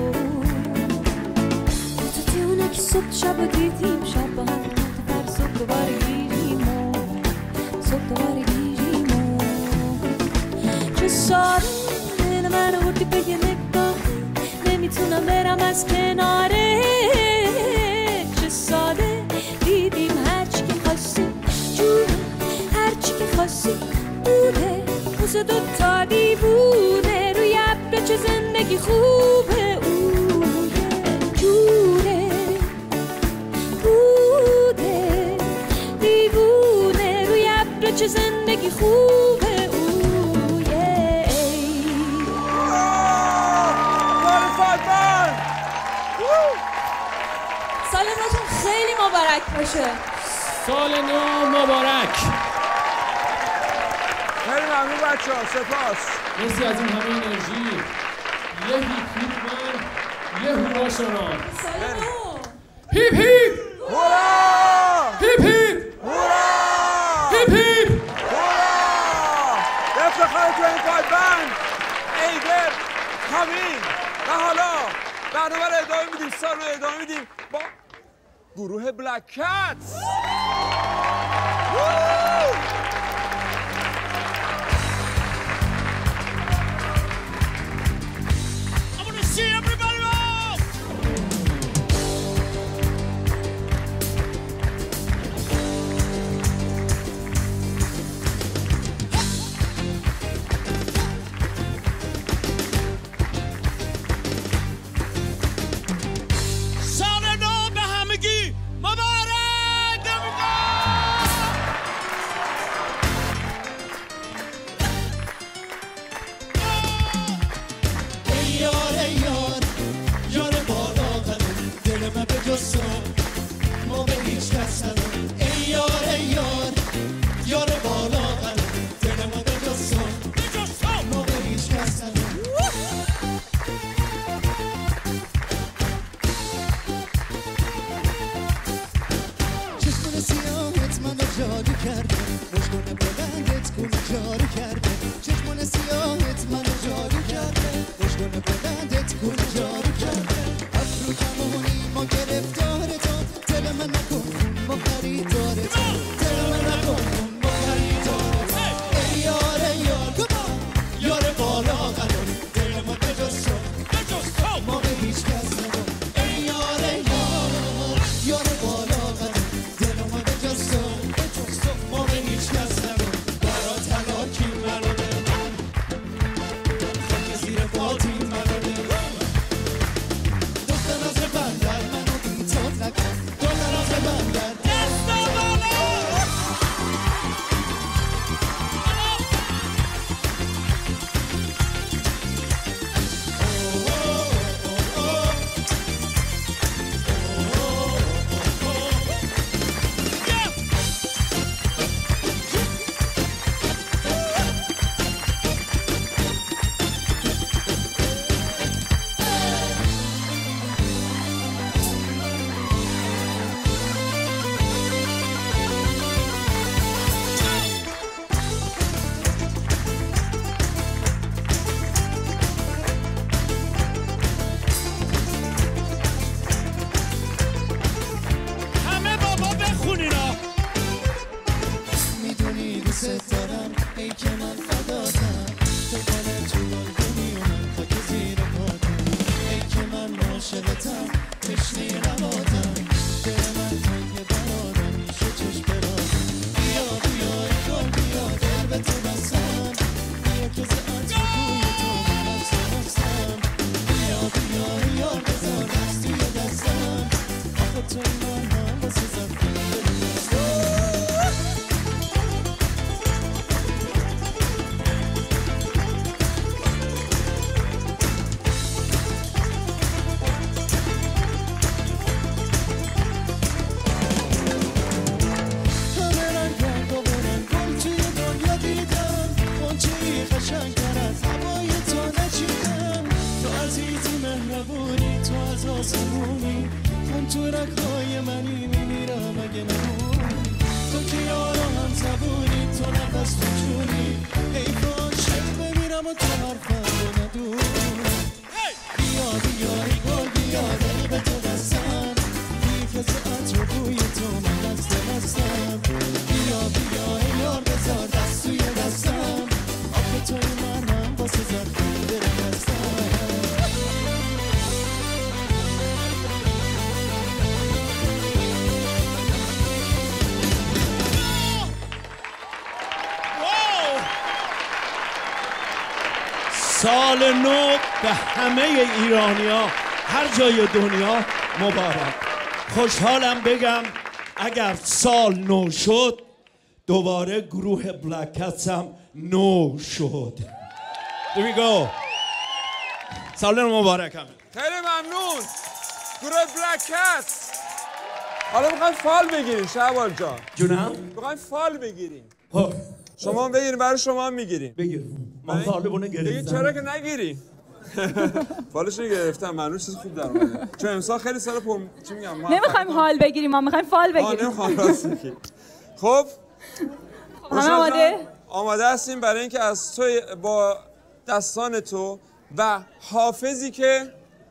J: تو تیونه که صبح شب دیدیم، شب با هم پر صبح دوباره گیریم و صبح دوباره گیریم و. چه ساده دل منو بردی به یه نگاه، نمیتونم برم از کناره. چه ساده دیدیم هرچی که خواستیم جوره، هرچی که خواستیم بوده، واسه دوتا دیوونه. روی ابر چه زندگی خوبه، جوره بوده دیوونه. روی ابر چه زندگی خوبه.
U: سال نوتون خیلی مبارک باشه.
T: سال نو مبارک.
A: خیلی ممنون بچه ها، سپاس.
T: مرسی از این همه انرژی. یه هیپ هیپ من، یه هورا شما.
U: سال نو.
T: هیپ هیپ
A: هورا،
T: هیپ هیپ
A: هورا،
T: هیپ هیپ
A: هورا. افتخار تو این پایبند ایدر همین. و حالا برنامه رو ادامه میدیم، سال رو ادامه میدیم با گروه بلک کتس.
M: کرده مشکل بلندت کنه جاری کرده چشمان سیاهت منو جاری کرده مشکل بلندت کنه جاری کرده افرو کمانی ما گرفتاره تا دل من نکن ما خریداره تا دل من نکن ما خریداره تا ای یار یار بالا قرار دل ما بجز تو ما به هیچ کس ندار ای یار بالا قرار دل ما بجز تو ما به هیچ کس ندار برات هلاکی منو نمون خاک زیر پاتی منو نمون دختر از بندر منو بیتاب نکن دختر از بندر
E: سال نو به همه ایرانیا هر جای دنیا مبارک. خوشحالم بگم اگر سال نو شد دوباره گروه بلک کتس هم نو شد. There we go. سال نو مبارک هم.
A: خیلی ممنون گروه بلک کتس. حالا میخوایم فال بگیریم شعبان جان.
E: جونم؟
A: میخوایم فال بگیریم. شما هم بگیریم برای شما هم میگیریم.
E: بگیر. من فالمون گرفتم.
A: چرا که نگیریم؟ فالش رو گرفتم معلوم چیز خوب در اومده. چون امسال خیلی سال چی میگم؟
U: نمیخوایم حال بگیریم، ما میخوایم فال بگیریم.
A: نمیخوایم راست میگی. خب
U: همه آماده؟
A: آماده هستیم برای اینکه از تو با دستان تو و حافظی که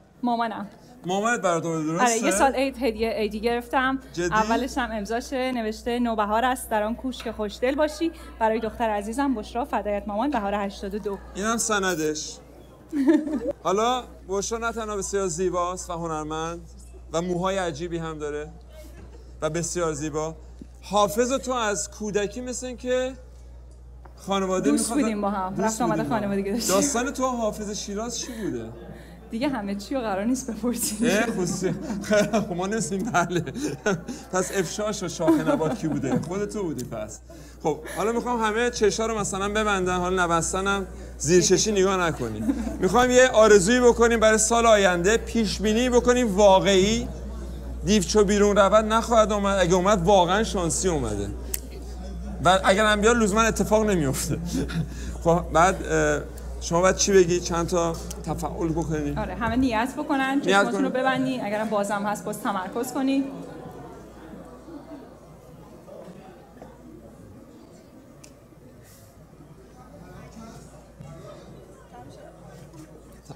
A: مامانت برات درسته؟
U: آره یه سال هدیه عیدی گرفتم. جدی؟ اولش هم امضاشه نوشته نوبهار است در آن کوش که خوشدل باشی برای دختر عزیزم بشرا فدایت مامان بهار 82.
A: اینم سندش. حالا بشرا نه تنها بسیار زیباست و هنرمند و موهای عجیبی هم داره و بسیار زیبا. حافظ تو از کودکی مثل این که خانواده
U: دوست بودیم با هم. رفت آمده خانوادگی داشتیم.
A: داستان تو حافظ شیراز چی بوده؟
U: دیگه همه چی رو قرار نیست بپرسید.
A: خصوصی خب ما نمی‌دونیم. بله پس افشاش و شاخ نبات کی بوده؟ خودت تو بودی پس. خب حالا میخوام همه چشا رو مثلا ببندن، حالا نبستنم زیر چشی نگاه نکنیم. میخوایم یه آرزویی بکنیم برای سال آینده، پیش بینی بکنیم واقعی. دیوچو بیرون رود نخواهد اومد، اگه اومد واقعا شانسی اومده و اگر هم بیاد لزوما اتفاق نمیفته. خب بعد شما باید چی بگی؟ چند تا تفعول بکنی؟
U: آره همه نیت بکنن، چشماتون رو ببندی، اگرم بازم هست باز تمرکز کنی.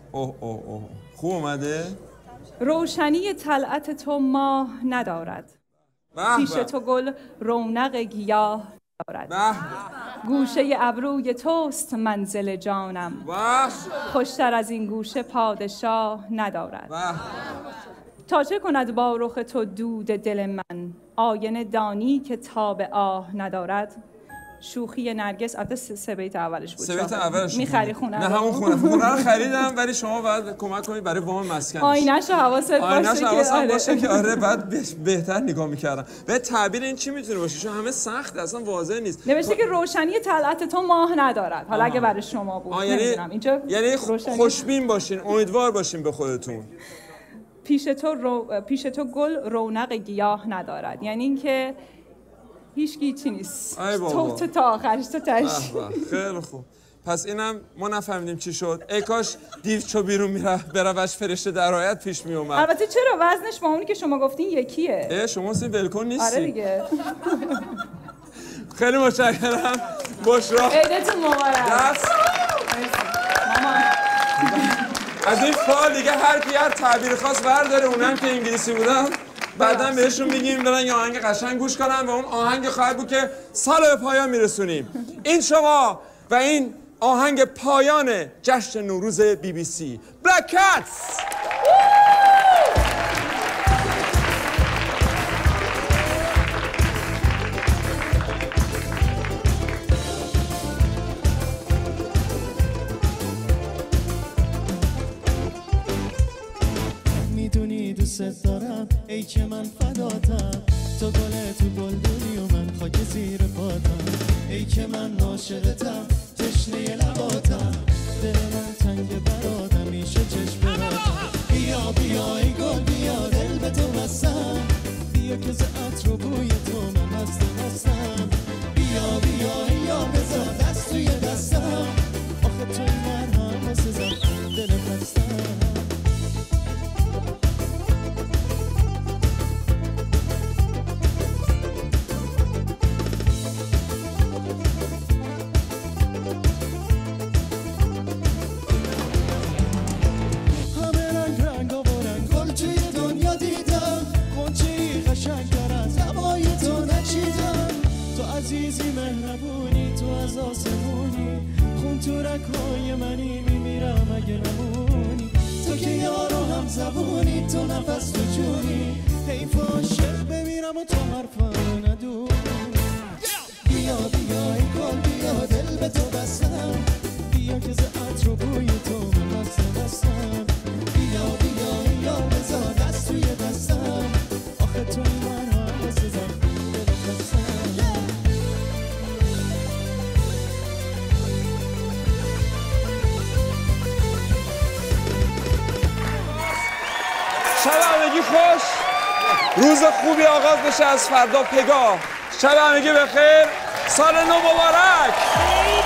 A: اوه اوه اوه خوب اومده؟
U: روشنی طلعت تو ماه ندارد، پیش تو گل رونق گیاه دارد، گوشه ابروی توست منزل جانم، خوشتر از این گوشه پادشاه ندارد. تا چه کند با رخ تو دود دل من، آینه دانی که تاب آه ندارد. شوخی نرگس، البته 3 بیت اولش بود.
A: 3 بیت اولش
U: میخری خونه؟
A: نه همون خونه رو خریدم، ولی شما باید کمک کنید برای وام مسکنش.
U: آینه‌شو حواست
A: باشه که آره بعد بهتر نگاه می‌کردم. به تعبیر این چی میتونه باشه؟ چون همه سخت اصلا واضح نیست.
U: نوشته که روشنی طلعت تو ماه ندارد. حالا اگه برای شما بود نمیدونم. اینجا
A: یعنی خوشبین باشین، امیدوار باشین به خودتون.
U: پیش تو گل رونق گیاه ندارد، یعنی اینکه هیچکی چی نیست. تو تا آخرش تو تاش.
A: خیلی خوب. پس اینم ما نفهمیدیم چی شد. ای کاش دیو چو بیرون بروش فرشته در آیت پیش می اومد.
U: البته چرا وزنش با اونی که شما گفتین یکیه.
A: شما سی ولکن نیستی.
U: آره دیگه.
A: خیلی متشکرم. بشرا.
U: عیدتون مبارک.
A: از این فال دیگه هر کی هر تعبیر خاص برداره، اونم که انگلیسی بودن بعداً بهشون میگیم برن یه آهنگ قشنگ گوش کنن و اون آهنگ خواهد بود که سال به پایان میرسونیم. این شما و این آهنگ پایان جشن نوروز BBC Black Cats.
M: میدونی دوست دارم ای که من فداتم، تو گل تو گلدونی و من خاک زیر پاتم، ای که من عاشقتم تشنه لباتم، دل من تنگ برادم میشه چشم براتم. بیا بیا ای گل بیا دل به تو بستم، بیا که ز عطر و بوی تو من مستم. بیا بیا یا بذار دست توی دستم، آخه توی من هم واسه زن دل بستم. عزیزی مهربونی تو از آسمونی، خون تو رگ‌های منی میمیرم اگه نمونی، تو که یارو هم زبونی تو نفس تو جونی، حیف عاشق بمیرم و تو حرفم ندونی. بیا بیا ای گل بیا دل به تو بستم، بیا که ز عطر و بوی تو من بستم. بیا بیا یا بذار دست توی دستم، آخه تو من هم واسه زن دل بستم.
A: شب همگی خوش، روز خوبی آغاز بشه از فردا پگاه. شب همگی بخیر، سال نو مبارک.